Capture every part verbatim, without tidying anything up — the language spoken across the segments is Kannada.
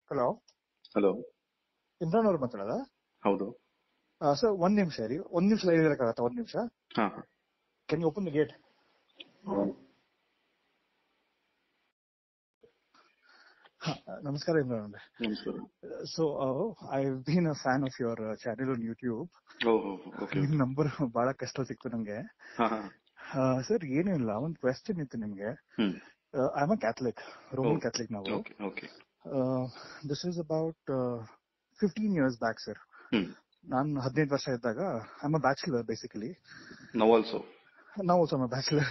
ಹಲೋ ಹಲೋ, ಇಮ್ರಾನ್ ಅವ್ರು ಮಾತಾಡೋದಾ? ಹೌದು. ಸರ್ ಒಂದ್ ನಿಮಿಷ ರೀ, ಒಂದ್ ನಿಮಿಷ ಲೈವ್ ಇರಕ್ಕಾಗತ್ತಾ? ಒಂದ್ ನಿಮಿಷ. ಹಾ can you open the gate? ನಮಸ್ಕಾರ ಇಮ್ರಾನ್ ಅವ್ರೆ. ನಮಸ್ಕಾರ. So I been a fan of your channel on YouTube. ನಿಮ್ ನಂಬರ್ ಬಹಳ ಕಷ್ಟ ಸಿಕ್ತು ನಂಗೆ. ಸರ್ ಏನೂ ಇಲ್ಲ, ಒಂದ್ ಕ್ವೆಶ್ಚನ್ ಇತ್ತು ನಿಮ್ಗೆ. I am a Catholic, Roman Catholic ನಾವು. This is about fifteen years back sir. ನಾನು ಹದಿನೈದು ವರ್ಷ ಇದ್ದಾಗ, I am a bachelor basically. ನಾವು ಆಲ್ಸೋ ನಾವು also I bachelor.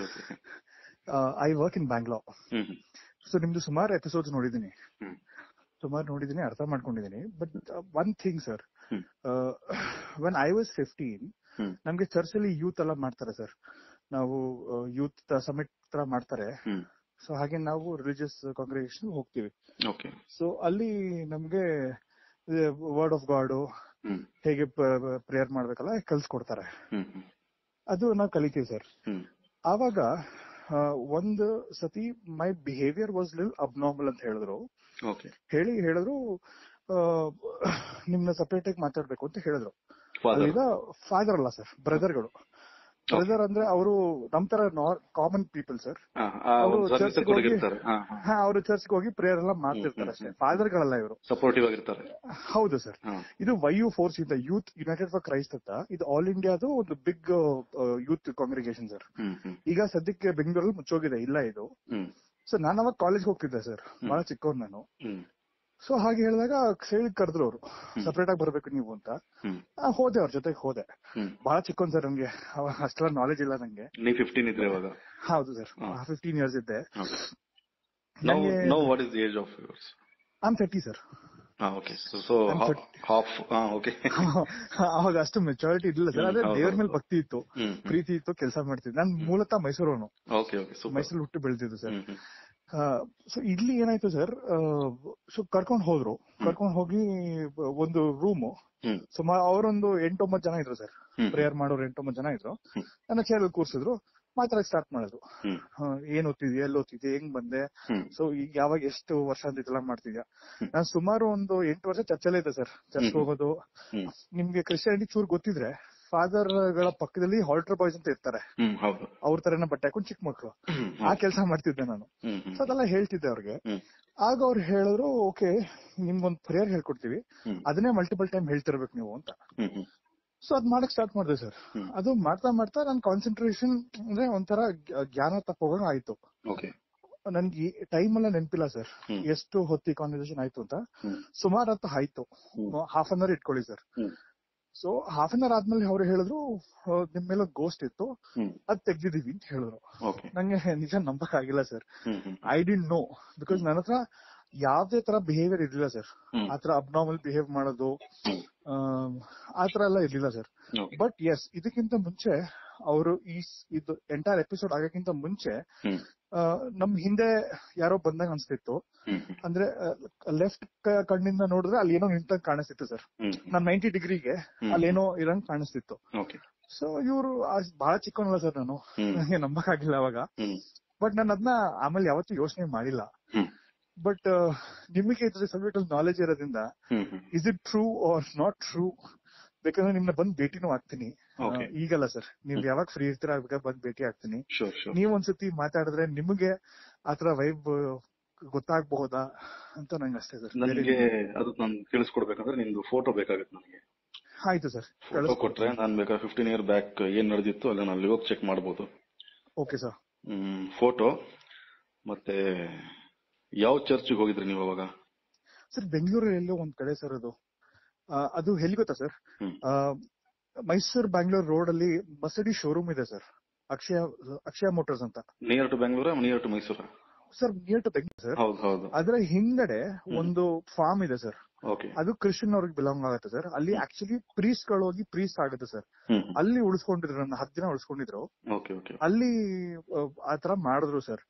I work in Bangalore. So ನಿಮ್ದು ಸುಮಾರು ಎಪಿಸೋಡ್ಸ್ ನೋಡಿದೀನಿ, ಸುಮಾರು ನೋಡಿದೀನಿ, ಅರ್ಥ ಮಾಡ್ಕೊಂಡಿದೀನಿ. But one thing sir, when I was fifteen, ನಮ್ಗೆ ಚರ್ಚ್ ಅಲ್ಲಿ ಯೂತ್ ಎಲ್ಲ ಮಾಡ್ತಾರೆ ಸರ್. ನಾವು ಯೂತ್ ಸಮಿಟ್ ತರ ಮಾಡ್ತಾರೆ. ಸೊ ಹಾಗೆ ನಾವು ರಿಲಿಜಿಯಸ್ ಕಾಂಗ್ರಿಗೇಷನ್ ಹೋಗ್ತೀವಿ. ಸೊ ಅಲ್ಲಿ ನಮ್ಗೆ ವರ್ಡ್ ಆಫ್ ಗಾಡ್ ಹೇಗೆ ಪ್ರೇಯರ್ ಮಾಡ್ಬೇಕಲ್ಲ ಕಲ್ಸ್ಕೊಡ್ತಾರೆ. ಅದು ನಾವು ಕಲಿತೀವಿ ಸರ್. ಆವಾಗ ಒಂದು ಸತಿ ಮೈ ಬಿಹೇವಿಯರ್ ವಾಸ್ ಲಿಲ್ ಅಬ್ನಾರ್ಮಲ್ ಅಂತ ಹೇಳಿದ್ರು. ಹೇಳಿ ಹೇಳಿದ್ರು ನಿಮ್ನ ಸಪರೇಟ್ ಆಗಿ ಮಾತಾಡ್ಬೇಕು ಅಂತ ಹೇಳಿದ್ರು. ಅಲ್ಲಿಂದ ಫಾದರ್ ಅಲ್ಲ ಸರ್, ಬ್ರದರ್ಗಳು. ಬ್ರದರ್ ಅಂದ್ರೆ ಅವರು ನಮ್ ತರ ಕಾಮನ್ ಪೀಪಲ್ ಸರ್. ಅವರು ಚರ್ಚ್ಗೆ ಹೋಗಿ ಅವರು ಚರ್ಚ್ಗೆ ಹೋಗಿ ಪ್ರೇಯರ್ ಎಲ್ಲ ಮಾಡ್ತಿರ್ತಾರೆ ಅಷ್ಟೇ, ಫಾದರ್ಗಳಲ್ಲ ಇವರು. ಸಪೋರ್ಟಿವ್ ಆಗಿರ್ತಾರೆ. ಹೌದು ಸರ್. ಇದು ವೈ ಯು ಫೋರ್ಸ್ ಇಂದ ಯೂತ್ ಯುನೈಟೆಡ್ ಫಾರ್ ಕ್ರೈಸ್ಟ್ ಅಂತ, ಇದು ಆಲ್ ಇಂಡಿಯಾದು ಒಂದು ಬಿಗ್ ಯೂತ್ ಕಾಂಗ್ರಿಗೇಷನ್ ಸರ್. ಈಗ ಸದ್ಯಕ್ಕೆ ಬೆಂಗಳೂರಲ್ಲಿ ಮುಚ್ಚೋಗಿದೆ, ಇಲ್ಲ ಇದು. ಸೊ ನಾನು ಅವಾಗ ಕಾಲೇಜ್ಗೆ ಹೋಗ್ತಿದ್ದೆ ಸರ್, ಬಹಳ ಚಿಕ್ಕವ್ರು ನಾನು. ಸೊ ಹಾಗೆ ಹೇಳಿದಾಗ ಹೇಳಿ ಕರೆದ್ರು ಅವರು, ಸಪರೇಟ್ ಆಗಿ ಬರ್ಬೇಕು ನೀವು ಅಂತ. ಹೋದೆ, ಅವ್ರ ಜೊತೆಗೆ ಹೋದೆ. ಬಹಳ ಚಿಕ್ಕೊಂದ್ ಸರ್, ನಮ್ಗೆ ಅಷ್ಟೆಲ್ಲ ನಾಲೆಜ್ ಇಲ್ಲ ನಂಗೆ. ಹೌದು ಸರ್, ಫಿಫ್ಟೀನ್ ಇಯರ್ಸ್ ಇದ್ದೆ. I thirty sir. ಅವಾಗ ಅಷ್ಟು ಮೆಚುರಿಟಿ ಇರ್ಲಿಲ್ಲ ಸರ್. ಅದೇ ದೇವ್ರ ಮೇಲೆ ಭಕ್ತಿ ಇತ್ತು, ಪ್ರೀತಿ ಇತ್ತು, ಕೆಲಸ ಮಾಡ್ತಿದ್ದೆ. ನಾನು ಮೂಲತಃ ಮೈಸೂರವನು, ಮೈಸೂರು ಹುಟ್ಟು ಬೆಳೆದಿದ್ದು ಸರ್. ಸೊ ಇಲ್ಲಿ ಏನಾಯ್ತು ಸರ್, ಸೊ ಕರ್ಕೊಂಡ್ ಹೋದ್ರು, ಕರ್ಕೊಂಡ್ ಹೋಗಿ ಒಂದು ರೂಮು, ಸುಮಾರು ಅವರೊಂದು ಎಂಟೊಂಬತ್ತು ಜನ ಇದ್ರು ಸರ್. ಪ್ರೇಯರ್ ಮಾಡೋರು ಎಂಟೊಂಬತ್ತು ಜನ ಇದ್ರು. ನನ್ನ ಚೇರಲ್ಲಿ ಕೂರ್ಸಿದ್ರು, ಮಾತಾಡಕ್ ಸ್ಟಾರ್ಟ್ ಮಾಡಿದ್ರು. ಏನ್ ಓದ್ತಿದ್ಯಾ, ಎಲ್ಲಿ ಓದ್ತಿದ್ಯಾ, ಹೆಂಗ್ ಬಂದೆ, ಸೊ ಈಗ ಯಾವಾಗ ಎಷ್ಟು ವರ್ಷ ಅಂತ ಇದೆಲ್ಲ ಮಾಡ್ತಿದ್ಯಾ. ನಾನು ಸುಮಾರು ಒಂದು ಎಂಟು ವರ್ಷ ಚರ್ಚಲ್ಲೇ ಇದ್ದೆ ಸರ್. ಚರ್ಚ್ ಹೋಗೋದು, ನಿಮ್ಗೆ ಕ್ರಿಶ್ಚಿಯಾನಿಟಿ ಚೂರ್ ಗೊತ್ತಿದ್ರೆ ಫಾದರ್ ಗಳ ಪಕ್ಕದಲ್ಲಿ ಹಾಲ್ಟರ್ ಬಾಯ್ಸ್ ಅಂತ ಇರ್ತಾರೆ, ಅವ್ರ ತರನ ಬಟ್ಟೆ ಹಾಕೊಂಡು ಚಿಕ್ಕ ಮಕ್ಳು, ಆ ಕೆಲಸ ಮಾಡ್ತಿದ್ದೆ ನಾನು. ಸೊ ಅದೆಲ್ಲ ಹೇಳ್ತಿದ್ದೆ ಅವ್ರಿಗೆ. ಆಗ ಅವ್ರು ಹೇಳಿದ್ರು, ಓಕೆ ನಿಮ್ಗೊಂದು ಪ್ರೇಯರ್ ಹೇಳ್ಕೊಡ್ತೀವಿ, ಅದನ್ನೇ ಮಲ್ಟಿಪಲ್ ಟೈಮ್ ಹೇಳ್ತಿರ್ಬೇಕು ನೀವು ಅಂತ. ಸೊ ಅದ್ ಮಾಡಕ್ ಸ್ಟಾರ್ಟ್ ಮಾಡಿದೆ ಸರ್. ಅದು ಮಾಡ್ತಾ ಮಾಡ್ತಾ ನನ್ ಕಾನ್ಸಂಟ್ರೇಷನ್ ಅಂದ್ರೆ ಒಂಥರ ಜ್ಞಾನ ತಪ್ಪೋಗ ಆಯ್ತು. ನನ್ಗೆ ಟೈಮ್ ಎಲ್ಲ ನೆನಪಿಲ್ಲ ಸರ್, ಎಷ್ಟು ಹೊತ್ತಿ ಕಾನ್ವರ್ಸೇಷನ್ ಆಯ್ತು ಅಂತ. ಸುಮಾರು ಹೊತ್ತು ಆಯ್ತು, ಹಾಫ್ ಅನ್ ಅವರ್ ಇಟ್ಕೊಳ್ಳಿ sir. So half an hour ಆದ್ಮೇಲೆ ಅವ್ರು ಹೇಳಿದ್ರು, ನಿಮ್ ಮೇಲೆ ಗೋಸ್ಟ್ ಇತ್ತು, ಅದ್ ತೆಗ್ದಿದೀವಿ ಅಂತ ಹೇಳಿದ್ರು. ನಂಗೆ ನಿಜ ನಂಬಕ್ ಆಗಿಲ್ಲ sir. I didn't know, because ನನ್ನ ಹತ್ರ ಯಾವ್ದೇ ತರ ಬಿಹೇವಿಯರ್ ಇರ್ಲಿಲ್ಲ ಸರ್. ಆತರ ಅಬ್ನಾರ್ಮಲ್ ಬಿಹೇವ್ ಮಾಡೋದು ಆತರ ಎಲ್ಲ ಇರ್ಲಿಲ್ಲ ಸರ್. ಬಟ್ ಎಸ್, ಇದಕ್ಕಿಂತ ಮುಂಚೆ ಅವರು ಈ ಇದು ಎಂಟೈರ್ ಎಪಿಸೋಡ್ ಆಗಕ್ಕಿಂತ ಮುಂಚೆ ನಮ್ ಹಿಂದೆ ಯಾರೋ ಬಂದಂಗ ಅನ್ಸ್ತಿತ್ತು. ಅಂದ್ರೆ ಲೆಫ್ಟ್ ಕಣ್ಣಿಂದ ನೋಡಿದ್ರೆ ಅಲ್ಲಿ ಏನೋ ನಿಂತಂಗ್ ಕಾಣಿಸ್ತಿತ್ತು ಸರ್. ನಮ್ ನೈಂಟಿ ಡಿಗ್ರಿಗೆ ಅಲ್ಲೇನೋ ಇರಂಗ್ ಕಾಣಿಸ್ತಿತ್ತು. ಸೊ ಇವರು ಬಹಳ ಚಿಕ್ಕವನಲ್ಲ ಸರ್, ನಾನು ನಂಗೆ ನಂಬಕ್ ಆಗಿಲ್ಲ ಅವಾಗ. ಬಟ್ ನಾನು ಅದನ್ನ ಆಮೇಲೆ ಯಾವತ್ತೂ ಯೋಚನೆ ಮಾಡಿಲ್ಲ. ಬಟ್ ನಿಮಗೆ ಇದ್ರ ಸಬ್ಜೆಕ್ಟ್ ಅಲ್ಲಿ ನಾಲೆಜ್ ಇರೋದ್ರಿಂದ, is it true or not true? ಬೇಕಂದ್ರೆ ನಿಮ್ನ ಬಂದ್ ಭೇಟಿನೂ ಆಗ್ತೀನಿ. ಈಗಲ್ಲ ಸರ್, ನೀವ್ ಯಾವಾಗ ಫ್ರೀ ಇರ್ತೀರ ಬೇಕಾದ್ರೆ ಬಂದ್ ಭೇಟಿ ಆಗ್ತೀನಿ. ನೀವ್ ಒಂದ್ಸತಿ ಮಾತಾಡಿದ್ರೆ ನಿಮಗೆ ಆತರ ವೈಬ್ ಗೊತ್ತಾಗಬಹುದಾ ಅಂತ ನಂಗೆ ಅಷ್ಟೇ ಸರ್. ನನಗೆ ಅದು ನಾನು ತಿಳಿಸ್ಕೊಡ್ಬೇಕಂದ್ರೆ ನಿಮ್ದು ಫೋಟೋ ಬೇಕಾಗುತ್ತೆ ನನಗೆ. ಆಯ್ತು ಸರ್, ಫೋಟೋ ಕೊಟ್ರೆ ನಾನು ಬೇಕಾದ್ರೆ ಫಿಫ್ಟೀನ್ ಇಯರ್ ಬ್ಯಾಕ್ ಏನ್ ನಡೆದಿತ್ತು ಅಲ್ಲ ನಾನು ಹೋಗಿ ಚೆಕ್ ಮಾಡಬಹುದು. Okay sir. ಹ್ಮ್ ಫೋಟೋ ಮತ್ತೆ ಯಾವ ಚರ್ಚ್ಗೆ ಹೋಗಿದ್ರಿ ನೀವು ಅವಾಗ? ಸರ್ ಬೆಂಗಳೂರಲ್ಲಿ ಎಲ್ಲೋ ಒಂದ್ ಕಡೆ ಸರ್, ಅದು ಅದು ಎಲ್ಲಿ ಗೊತ್ತಾ ಸರ್, ಮೈಸೂರು ಬ್ಯಾಂಗ್ಳೂರ್ ರೋಡ್ ಅಲ್ಲಿ ಮಸಡಿ ಶೋರೂಮ್ ಇದೆ ಸರ್, ಅಕ್ಷಯ ಅಕ್ಷಯ ಮೋಟರ್ಸ್ ಅಂತ. Near to Bengaluru, near to Mysuru sir? Near to Bengaluru sir. ಅದರ ಹಿಂದಡೆ ಒಂದು ಫಾರ್ಮ್ ಇದೆ ಸರ್, ಅದು ಕ್ರಿಶ್ಚಿಯನ್ ಅವ್ರಿಗೆ ಬಿಲಾಂಗ್ ಆಗುತ್ತೆ ಸರ್. ಅಲ್ಲಿ ಆಕ್ಚುಲಿ ಪ್ರೀಸ್ಟ್ ಗಳು ಹೋಗಿ ಪ್ರೀಸ್ಟ್ ಆಗುತ್ತೆ ಸರ್. ಅಲ್ಲಿ ಉಳಿಸ್ಕೊಂಡಿದ್ರು, ನನ್ನ ಹತ್ತು ದಿನ ಉಳಿಸ್ಕೊಂಡಿದ್ರು. ಅಲ್ಲಿ ಆತರ ಮಾಡಿದ್ರು ಸರ್.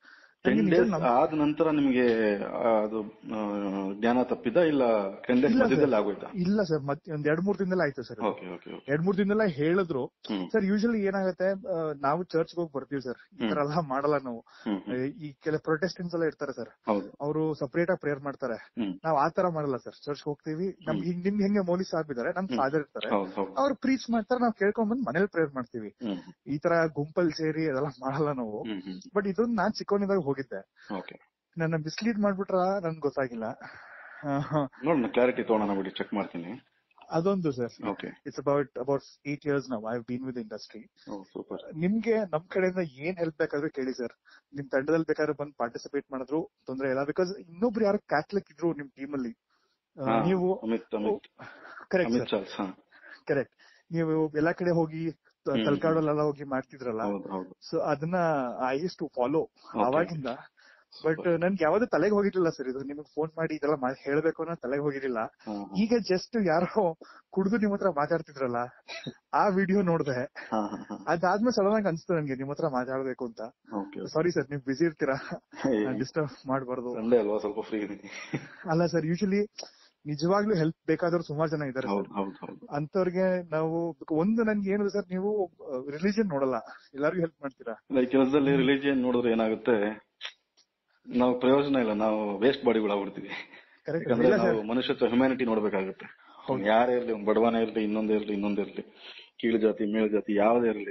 ಟೆನ್ ಡೇಸ್ ಆದ ನಂತರ ನಿಮ್ಗೆ ಅದು ಜ್ಞಾನ ತಪ್ಪಿದ ಇಲ್ಲ ಟೆನ್ ಡೇಸ್ ಮಧ್ಯದಲ್ಲಿ ಆಗೋಯ್ತಾ? ಇಲ್ಲ ಸರ್, ಮತ್ತೆ ಒಂದ್ ಎರಡ್ ಮೂರ್ ದಿನದಲ್ಲ ಆಯ್ತು ಸರ್. ಎರಡ್ ಮೂರ್ ದಿನದಲ್ಲ ಹೇಳಿದ್ರು ಸರ್. ಯೂಶಲಿ ಏನಾಗುತ್ತೆ, ನಾವು ಚರ್ಚ್ ಹೋಗಿ ಬರ್ತೀವಿ ಸರ್, ಈ ತರ ಎಲ್ಲ ಮಾಡಲ್ಲ ನಾವು. ಈ ಕೆಲ ಪ್ರೊಟೆಸ್ಟೆಂಟ್ಸ್ ಎಲ್ಲ ಇರ್ತಾರೆ ಸರ್, ಅವರು ಸಪರೇಟ್ ಆಗಿ ಪ್ರೇಯರ್ ಮಾಡ್ತಾರೆ. ನಾವ್ ಆತರ ಮಾಡಲ್ಲ ಸರ್. ಚರ್ಚ್ ಹೋಗ್ತೀವಿ, ನಮ್ಗೆ ನಿಮ್ಗೆ ಹೆಂಗೆ ಮೌಲಿ ಸಾಹೇಬ್ ಇದಾರೆ, ನಮ್ ಫಾದರ್ ಇರ್ತಾರೆ, ಅವ್ರು ಪ್ರೀಚ್ ಮಾಡ್ತಾರೆ, ನಾವ್ ಕೇಳ್ಕೊಂಡ್ ಬಂದ್ ಮನೇಲಿ ಪ್ರೇಯರ್ ಮಾಡ್ತೀವಿ. ಈ ತರ ಗುಂಪಲ್ ಸೇರಿ ಅದೆಲ್ಲ ಮಾಡಲ್ಲ ನಾವು. ಬಟ್ ಇದೊಂದು ನಾನ್ ಚಿಕ್ಕವನಿದಾಗ ಹೋಗಿದ್ದೆ, ನನ್ನ ಮಿಸ್ಲೀಡ್ ಮಾಡ್ಬಿಟ್ರ ನನ್ಗೆ ಗೊತ್ತಾಗಿಲ್ಲ. ಕ್ಲಾರಿಟಿ ತಗೋಣ ಬಿಡಿ, ಚೆಕ್ ಮಾಡ್ತೀನಿ. ಅದೊಂದು sir. It's about about eight years now I have been with industry. ನಿಮ್ಗೆ ನಮ್ ಕಡೆಯಿಂದ ಏನ್ ಹೆಲ್ಪ್ ಬೇಕಾದ್ರೂ ಕೇಳಿ ಸರ್. ನಿಮ್ ತಂಡದಲ್ಲಿ ಬೇಕಾದ್ರೆ ಬಂದು ಪಾರ್ಟಿಸಿಪೇಟ್ ಮಾಡಿದ್ರು ತೊಂದ್ರೆ ಇಲ್ಲ. ಬಿಕಾಸ್ ಇನ್ನೊಬ್ರು ಯಾರು ಕ್ಯಾಥಲಿಕ್ ಇದ್ರು ನಿಮ್ ಟೀಮ್ ಅಲ್ಲಿ, ನೀವು ಕರೆಕ್ಟ್ ಸರ್, ಕರೆಕ್ಟ್, ನೀವು ಎಲ್ಲಾ ಕಡೆ ಹೋಗಿ ತಲಕಾಡಲ್ಲೆಲ್ಲ ಹೋಗಿ ಮಾಡ್ತಿದ್ರಲ್ಲ, ಸೊ ಅದನ್ನ ಐ ಯೂಸ್ ಟು ಫಾಲೋ ಅವಾಗಿಂದ. ಬಟ್ ನನ್ಗೆ ಯಾವ್ದು ತಲೆಗೆ ಹೋಗಿರ್ಲಿಲ್ಲ ಸರ್ ಇದು. ನಿಮ್ಗೆ ಫೋನ್ ಮಾಡಿ ಇದೆಲ್ಲ ಹೇಳ್ಬೇಕು ಅನ್ನೋ ತಲೆಗೆ ಹೋಗಿರ್ಲಿಲ್ಲ. ಈಗ ಜಸ್ಟ್ ಯಾರೋ ಕುಡ್ದು ನಿಮ್ ಹತ್ರ ಮಾತಾಡ್ತಿದ್ರಲ್ಲ, ಆ ವಿಡಿಯೋ ನೋಡ್ದೆ. ಅದಾದ್ಮೇಲೆ ಸಡನ್ ಆಗಿ ಅನ್ಸ್ತು ನನ್ಗೆ ನಿಮ್ ಹತ್ರ ಮಾತಾಡ್ಬೇಕು ಅಂತ. ಸಾರಿ ಸರ್, ನೀವ್ ಬಿಸಿ ಇರ್ತೀರಾ, ಡಿಸ್ಟರ್ಬ್ ಮಾಡ್ಬಾರ್ದು. ಸ್ವಲ್ಪ ಫ್ರೀ ಅಲ್ಲ ಸರ್, ಯೂಶಲಿ ನಿಜವಾಗ್ಲೂ ಹೆಲ್ಪ್ ಬೇಕಾದವ್ರು ಸುಮಾರು ಜನ ಇದಾರೆ ಸರ್. ಅಂತವ್ರಿಗೆ ನಾವು ಒಂದು ನನ್ಗೆ ಏನು ಸರ್, ನೀವು ರಿಲಿಜಿಯನ್ ನೋಡಲ್ಲ, ಎಲ್ಲರಿಗೂ ಹೆಲ್ಪ್ ಮಾಡ್ತೀರಾ. ಕೆಲಸದಲ್ಲಿ ರಿಲಿಜಿಯನ್ ನೋಡಿದ್ರೆ ಏನಾಗುತ್ತೆ, ನಾವು ಪ್ರಯೋಜನ ಇಲ್ಲ, ನಾವು ವೇಸ್ಟ್ ಬಾಡಿಗಳಾಗ್ಬಿಡ್ತೀವಿ. ಯಾಕಂದ್ರೆ ನಾವು ಮನುಷ್ಯತ್ವ, ಹ್ಯುಮ್ಯಾನಿಟಿ ನೋಡ್ಬೇಕಾಗುತ್ತೆ. ಯಾರೇ ಇರ್ಲಿ, ಒಂದ್ ಬಡವನೇ ಇರ್ಲಿ, ಇನ್ನೊಂದೇ ಇರ್ಲಿ, ಇನ್ನೊಂದೇ ಇರ್ಲಿ, ಕೀಳು ಜಾತಿ ಮೇಳು ಜಾತಿ ಯಾವ್ದೇ ಇರ್ಲಿ,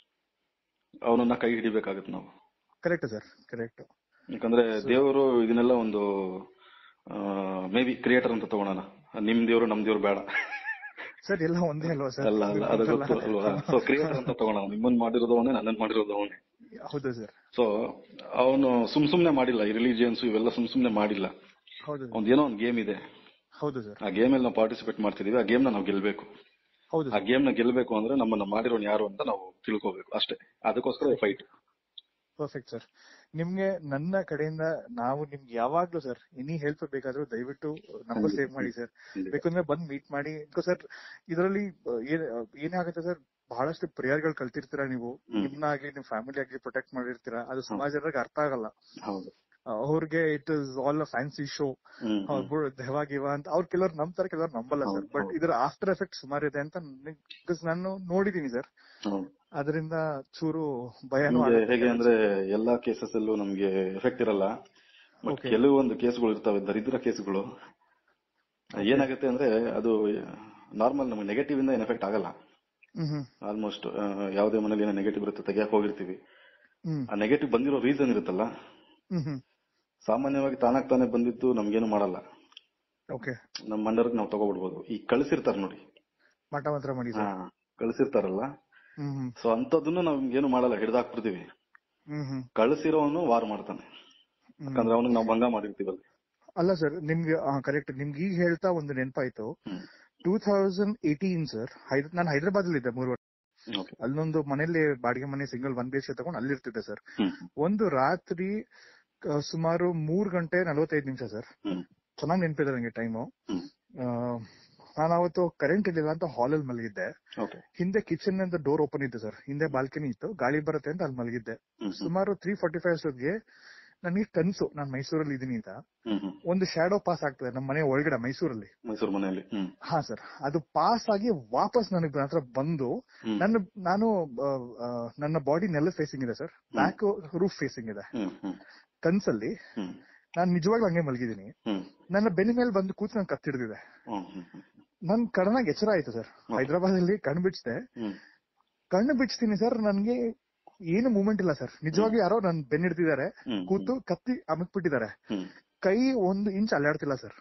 ಅವನನ್ನ ಕೈ ಹಿಡಿಬೇಕಾಗುತ್ತೆ ನಾವು. Correct sir, correct. ಯಾಕಂದ್ರೆ ದೇವರು ಇದನ್ನೆಲ್ಲ ಒಂದು ಮೇ ಬಿ ಕ್ರಿಯೇಟರ್ ಅಂತ ತಗೋಣ. ನಿಮ್ ದೇವ್ರು ನಮ್ ದೇವ್ರು ಬೇಡ ಸರ್, ಎಲ್ಲ ಒಂದೇ ಅಲ್ವಾ ಸರ್? ಅಲ್ಲ ಅಲ್ಲ, ಅದು ಗೊತ್ತು ಅಲ್ವಾ. ಸೊ ಕ್ರಿಯೇಟರ್ ಅಂತ ತಗೋಣ. ನಿಮ್ಮನ್ನ ಮಾಡಿರೋದು ಅವನೇ, ನನ್ನನ್ ಮಾಡಿರೋದು ಅವನೇ. ಹೌದು ಸರ್. ಸೊ ಅವನು ಸುಮ್ ಸುಮ್ನೆ ಮಾಡಿಲ್ಲ, ಈ ರಿಲಿಜಿಯನ್ಸ್ ಇವೆಲ್ಲ ಸುಮ್ ಸುಮ್ನೆ ಮಾಡಿಲ್ಲ. ಒಂದ್ ಏನೋ ಒಂದ್ ಗೇಮ್ ಇದೆ. ಹೌದು ಸರ್. ಆ ಗೇಮ್ ಅಲ್ಲಿ ನಾವು ಪಾರ್ಟಿಸಿಪೇಟ್ ಮಾಡ್ತಿದೀವಿ, ಆ ಗೇಮ್ ನ ನಾವು ಗೆಲ್ಬೇಕು. ಹೌದು, ಆ ಗೇಮ್ ನ ಗೆಲ್ಬೇಕು ಅಂದ್ರೆ ನಮ್ಮನ್ನ ಮಾಡಿರೋನ್ ಯಾರು ಅಂತ ನಾವು ತಿಳ್ಕೋಬೇಕು ಅಷ್ಟೇ. ಅದಕ್ಕೋಸ್ಕರ ಫೈಟ್. Perfect sir. ನಿಮ್ಗೆ ನನ್ನ ಕಡೆಯಿಂದ ನಾವು ನಿಮ್ಗೆ ಯಾವಾಗ್ಲೂ ಸರ್ ಎನಿ ಹೆಲ್ಪ್ ಬೇಕಾದ್ರೂ ದಯವಿಟ್ಟು ನಂಬರ್ ಸೇವ್ ಮಾಡಿ ಸರ್. ಬೇಕಂದ್ರೆ ಬಂದ್ ಮೀಟ್ ಮಾಡಿ. ಸರ್ ಇದರಲ್ಲಿ ಏನಾಗುತ್ತೆ ಸರ್, ಬಹಳಷ್ಟು ಪ್ರೇಯರ್ಗಳು ಕಲ್ತಿರ್ತೀರಾ ನೀವು, ನಿಮ್ನ ಆಗ್ಲಿ ನಿಮ್ ಫ್ಯಾಮಿಲಿ ಆಗ್ಲಿ ಪ್ರೊಟೆಕ್ಟ್ ಮಾಡಿರ್ತೀರಾ. ಅದು ಸಮಾಜ ಜನರಿಗೆ ಅರ್ಥ ಆಗಲ್ಲ. ಅವ್ರಿಗೆ it is all a fancy show, ದೆವ್ವ ಗಿವ ಅಂತ ಅವ್ರು ಕೆಲವ್ರು ನಂಬ್ತಾರೆ, ಕೆಲವ್ರು ನಂಬಲ್ಲ ಸರ್. ಬಟ್ ಇದರ ಆಫ್ಟರ್ ಎಫೆಕ್ಟ್ ಸುಮಾರು ಇದೆ ಅಂತ ನಾನು ನೋಡಿದೀನಿ ಸರ್. ಅದರಿಂದ ಚೂರು ಭಯನೂ ಹೇಗೆ ಅಂದ್ರೆ ಎಲ್ಲಾ ಕೇಸಸ್ ಅಲ್ಲೂ ನಮ್ಗೆ ಎಫೆಕ್ಟ್ ಇರಲ್ಲ. ಬಟ್ ಕೆಲವೊಂದು ಕೇಸ್ಗಳು ಇರ್ತವೆ, ದರಿದ್ರ ಕೇಸ್ಗಳು. ಏನಾಗುತ್ತೆ ಅಂದ್ರೆ ಅದು ನಾರ್ಮಲ್, ನಮ್ಗೆ ನೆಗೆಟಿವ್ ಇಂದ ಏನ್ ಎಫೆಕ್ಟ್ ಆಗಲ್ಲ. ಆಲ್ಮೋಸ್ಟ್ ಯಾವ್ದೇ ಮನೇಲಿ ಏನೋ ನೆಗೆಟಿವ್ ಇರುತ್ತೆ, ತೆಗಿಯಕ್ ಹೋಗಿರ್ತೀವಿ. ಆ ನೆಗೆಟಿವ್ ಬಂದಿರೋ ರೀಸನ್ ಇರುತ್ತಲ್ಲ, ಸಾಮಾನ್ಯವಾಗಿ ತಾನಾಗ್ ತಾನೇ ಬಂದಿದ್ದು ನಮ್ಗೇನು ಮಾಡಲ್ಲ. ನಮ್ ಮಂಡರ್ಗ್ ನಾವು ತಗೋಬಿಡ್ಬೋದು. ಈ ಕಳ್ಸಿರ್ತಾರ ನೋಡಿ, ಮಠ ಮಂತ್ರ ಮಾಡಿ ಕಳ್ಸಿರ್ತಾರಲ್ಲ, ಸೊ ಅಂತದನ್ನ ನಮ್ಗೇನು ಮಾಡಲ್ಲ, ಹಿಡ್ದಾಕ್ಬಿಡ್ತೀವಿ. ಕಳ್ಸಿರೋನು ವಾರ್ ಮಾಡ್ತಾನೆ, ಯಾಕಂದ್ರೆ ಅವನಿಗೆ ನಾವು ಭಂಗ ಮಾಡಿರ್ತೀವಲ್ಲ. ಅಲ್ಲ ಸರ್, ನಿಮ್ಗೆ ಕರೆಕ್ಟ್. ನಿಮ್ಗೆ ಈಗ ಹೇಳ್ತಾ ಒಂದು ನೆನಪಾಯ್ತು. ಟೂ ತೌಸಂಡ್ ಏಟೀನ್ ಸರ್, ನಾನು ಹೈದರಾಬಾದ್ ಅಲ್ಲಿ ಇದ್ದೆ ಮೂರು ವರ್ಷ. ಅಲ್ಲೊಂದು ಮನೇಲಿ ಬಾಡಿಗೆ ಮನೆ single one B H K ತಗೊಂಡು ಅಲ್ಲಿರ್ತಿದ್ದೆ ಸರ್. ಒಂದು ರಾತ್ರಿ ಸುಮಾರು ಮೂರ್ ಗಂಟೆ ನಲವತ್ತೈದು ನಿಮಿಷ ಸರ್, ಚೆನ್ನಾಗಿ ನೆನಪಿದೆ ನಂಗೆ ಟೈಮು. ನಾನು ಅವತ್ತು ಕರೆಂಟ್ ಇರ್ಲಿಲ್ಲ ಅಂತ ಹಾಲಲ್ಲಿ ಮಲಗಿದ್ದೆ. ಹಿಂದೆ ಕಿಚನ್ ಅಂತ ಡೋರ್ ಓಪನ್ ಇತ್ತು ಸರ್, ಹಿಂದೆ ಬಾಲ್ಕನಿ ಇತ್ತು, ಗಾಳಿ ಬರುತ್ತೆ ಅಂತ ಅಲ್ಲಿ ಮಲಗಿದ್ದೆ. ಸುಮಾರು ತ್ರೀ ಫಾರ್ಟಿ ಫೈವ್ ಅಷ್ಟೊತ್ತಿಗೆ ನನಗೆ ಕನ್ಸು, ನಾನ್ ಮೈಸೂರಲ್ಲಿ ಇದೀನಿ ಅಂತ. ಒಂದು ಶ್ಯಾಡೋ ಪಾಸ್ ಆಗ್ತದೆ ನಮ್ಮ ಮನೆ ಒಳಗಡೆ ಮೈಸೂರಲ್ಲಿ. ಮೈಸೂರು ಮನೆಯಲ್ಲಿ ಹಾ ಸರ್, ಅದು ಪಾಸ್ ಆಗಿ ವಾಪಸ್ ನನಗೆ ಹತ್ರ ಬಂದು, ನನ್ನ ನಾನು ನನ್ನ ಬಾಡಿ ನೆಲ ಫೇಸಿಂಗ್ ಇದೆ ಸರ್, ಬ್ಯಾಕ್ ರೂಫ್ ಫೇಸಿಂಗ್ ಇದೆ. ಕನ್ಸಲ್ಲಿ ನಾನ್ ನಿಜವಾಗ್ಲೂ ಹಂಗೆ ಮಲಗಿದೀನಿ. ನನ್ನ ಬೆನ್ನ ಮೇಲೆ ಬಂದು ಕೂತು ನನ್ ಕತ್ತಿಡ್ದಿದೆ. ನನ್ ಕಣ್ಣಾಗ ಎಚ್ಚರ ಆಯ್ತು ಸರ್. ಹೈದರಾಬಾದ್ ಅಲ್ಲಿ ಕಣ್ಣು ಬಿಡಿಸ್ದೆ, ಕಣ್ಣು ಬಿಡಿಸ್ತೀನಿ ಸರ್, ನನ್ಗೆ ಏನು ಮೂವ್ಮೆಂಟ್ ಇಲ್ಲ ಸರ್. ನಿಜವಾಗಿ ಯಾರೋ ನನ್ ಬೆನ್ನ ಹಿಡ್ತಿದ್ದಾರೆ, ಕೂತು ಕತ್ತಿ ಅಮಕ್ಬಿಟ್ಟಿದ್ದಾರೆ. ಕೈ ಒಂದು ಇಂಚ್ ಅಲ್ಲಾಡ್ತಿಲ್ಲ ಸರ್.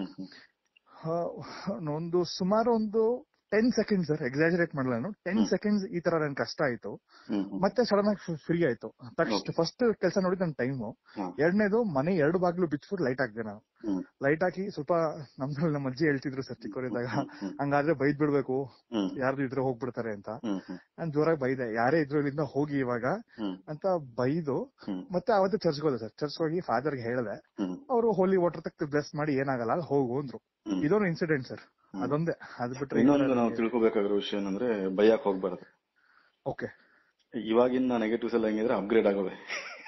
ಒಂದು ಸುಮಾರು ಒಂದು ಟೆನ್ ಸೆಕೆಂಡ್ಸ್ ಸರ್, ಎಕ್ಸಾಜರೇಟ್ ಮಾಡಲ್ಲ ನಾನು, ಟೆನ್ ಸೆಕೆಂಡ್ಸ್ ಈ ತರ ನನ್ ಕಷ್ಟ ಆಯ್ತು. ಮತ್ತೆ ಸಡನ್ ಆಗಿ ಫ್ರೀ ಆಯ್ತು. ಫಸ್ಟ್ ಕೆಲಸ ನೋಡಿದ್ ನನ್ ಟೈಮು. ಎರಡನೇದು ಮನೆ ಎರಡು ಬಾಗ್ಲು ಬಿಚ್ಬಿಟ್ಟು ಲೈಟ್ ಹಾಕ್ದೆ ನಾನು. ಲೈಟ್ ಹಾಕಿ ಸ್ವಲ್ಪ ನಮ್ದ್ರಲ್ಲಿ ನಮ್ಮ ಅಜ್ಜಿ ಹೇಳ್ತಿದ್ರು ಸರ್ ಚಿಕ್ಕವರಿದ್ದಾಗ, ಹಂಗಾದ್ರೆ ಬೈದ್ ಬಿಡ್ಬೇಕು, ಯಾರ್ದು ಇದ್ರೆ ಹೋಗ್ಬಿಡ್ತಾರೆ ಅಂತ. ನಾನ್ ಜೋರಾಗಿ ಬೈದೆ, ಯಾರೇ ಇದ್ರು ಇಲ್ಲಿಂದ ಹೋಗಿ ಇವಾಗ ಅಂತ ಬೈದು ಮತ್ತೆ ಅವತ್ತು ಚರ್ಚ್ಗೆ ಹೋದೆ ಸರ್. ಚರ್ಚ್ ಹೋಗಿ ಫಾದರ್ಗೆ ಹೇಳಿದೆ, ಅವರು ಹೋಲಿ ವಾಟರ್ ತಕ್ಕ ಬ್ಲೆಸ್ ಮಾಡಿ ಏನಾಗಲ್ಲ ಹೋಗು ಅಂದ್ರು. ಇದೊಂದು ಇನ್ಸಿಡೆಂಟ್ ಸರ್, ಅದೊಂದೇ. ಅದ್ ಬಿಟ್ರೆ ಇನ್ನೊಂದು ನಾವು ತಿಳ್ಕೊಬೇಕಾಗಿರೋ ವಿಷಯ ಏನಂದ್ರೆ ಬೈಯಕ್ ಹೋಗ್ಬಾರ್ದು. ಓಕೆ, ಇವಾಗಿನ ನೆಗೆಟಿವ್ಸ್ ಎಲ್ಲ ಹೆಂಗಿದ್ರೆ ಅಪ್ಗ್ರೇಡ್ ಆಗೋವೆ.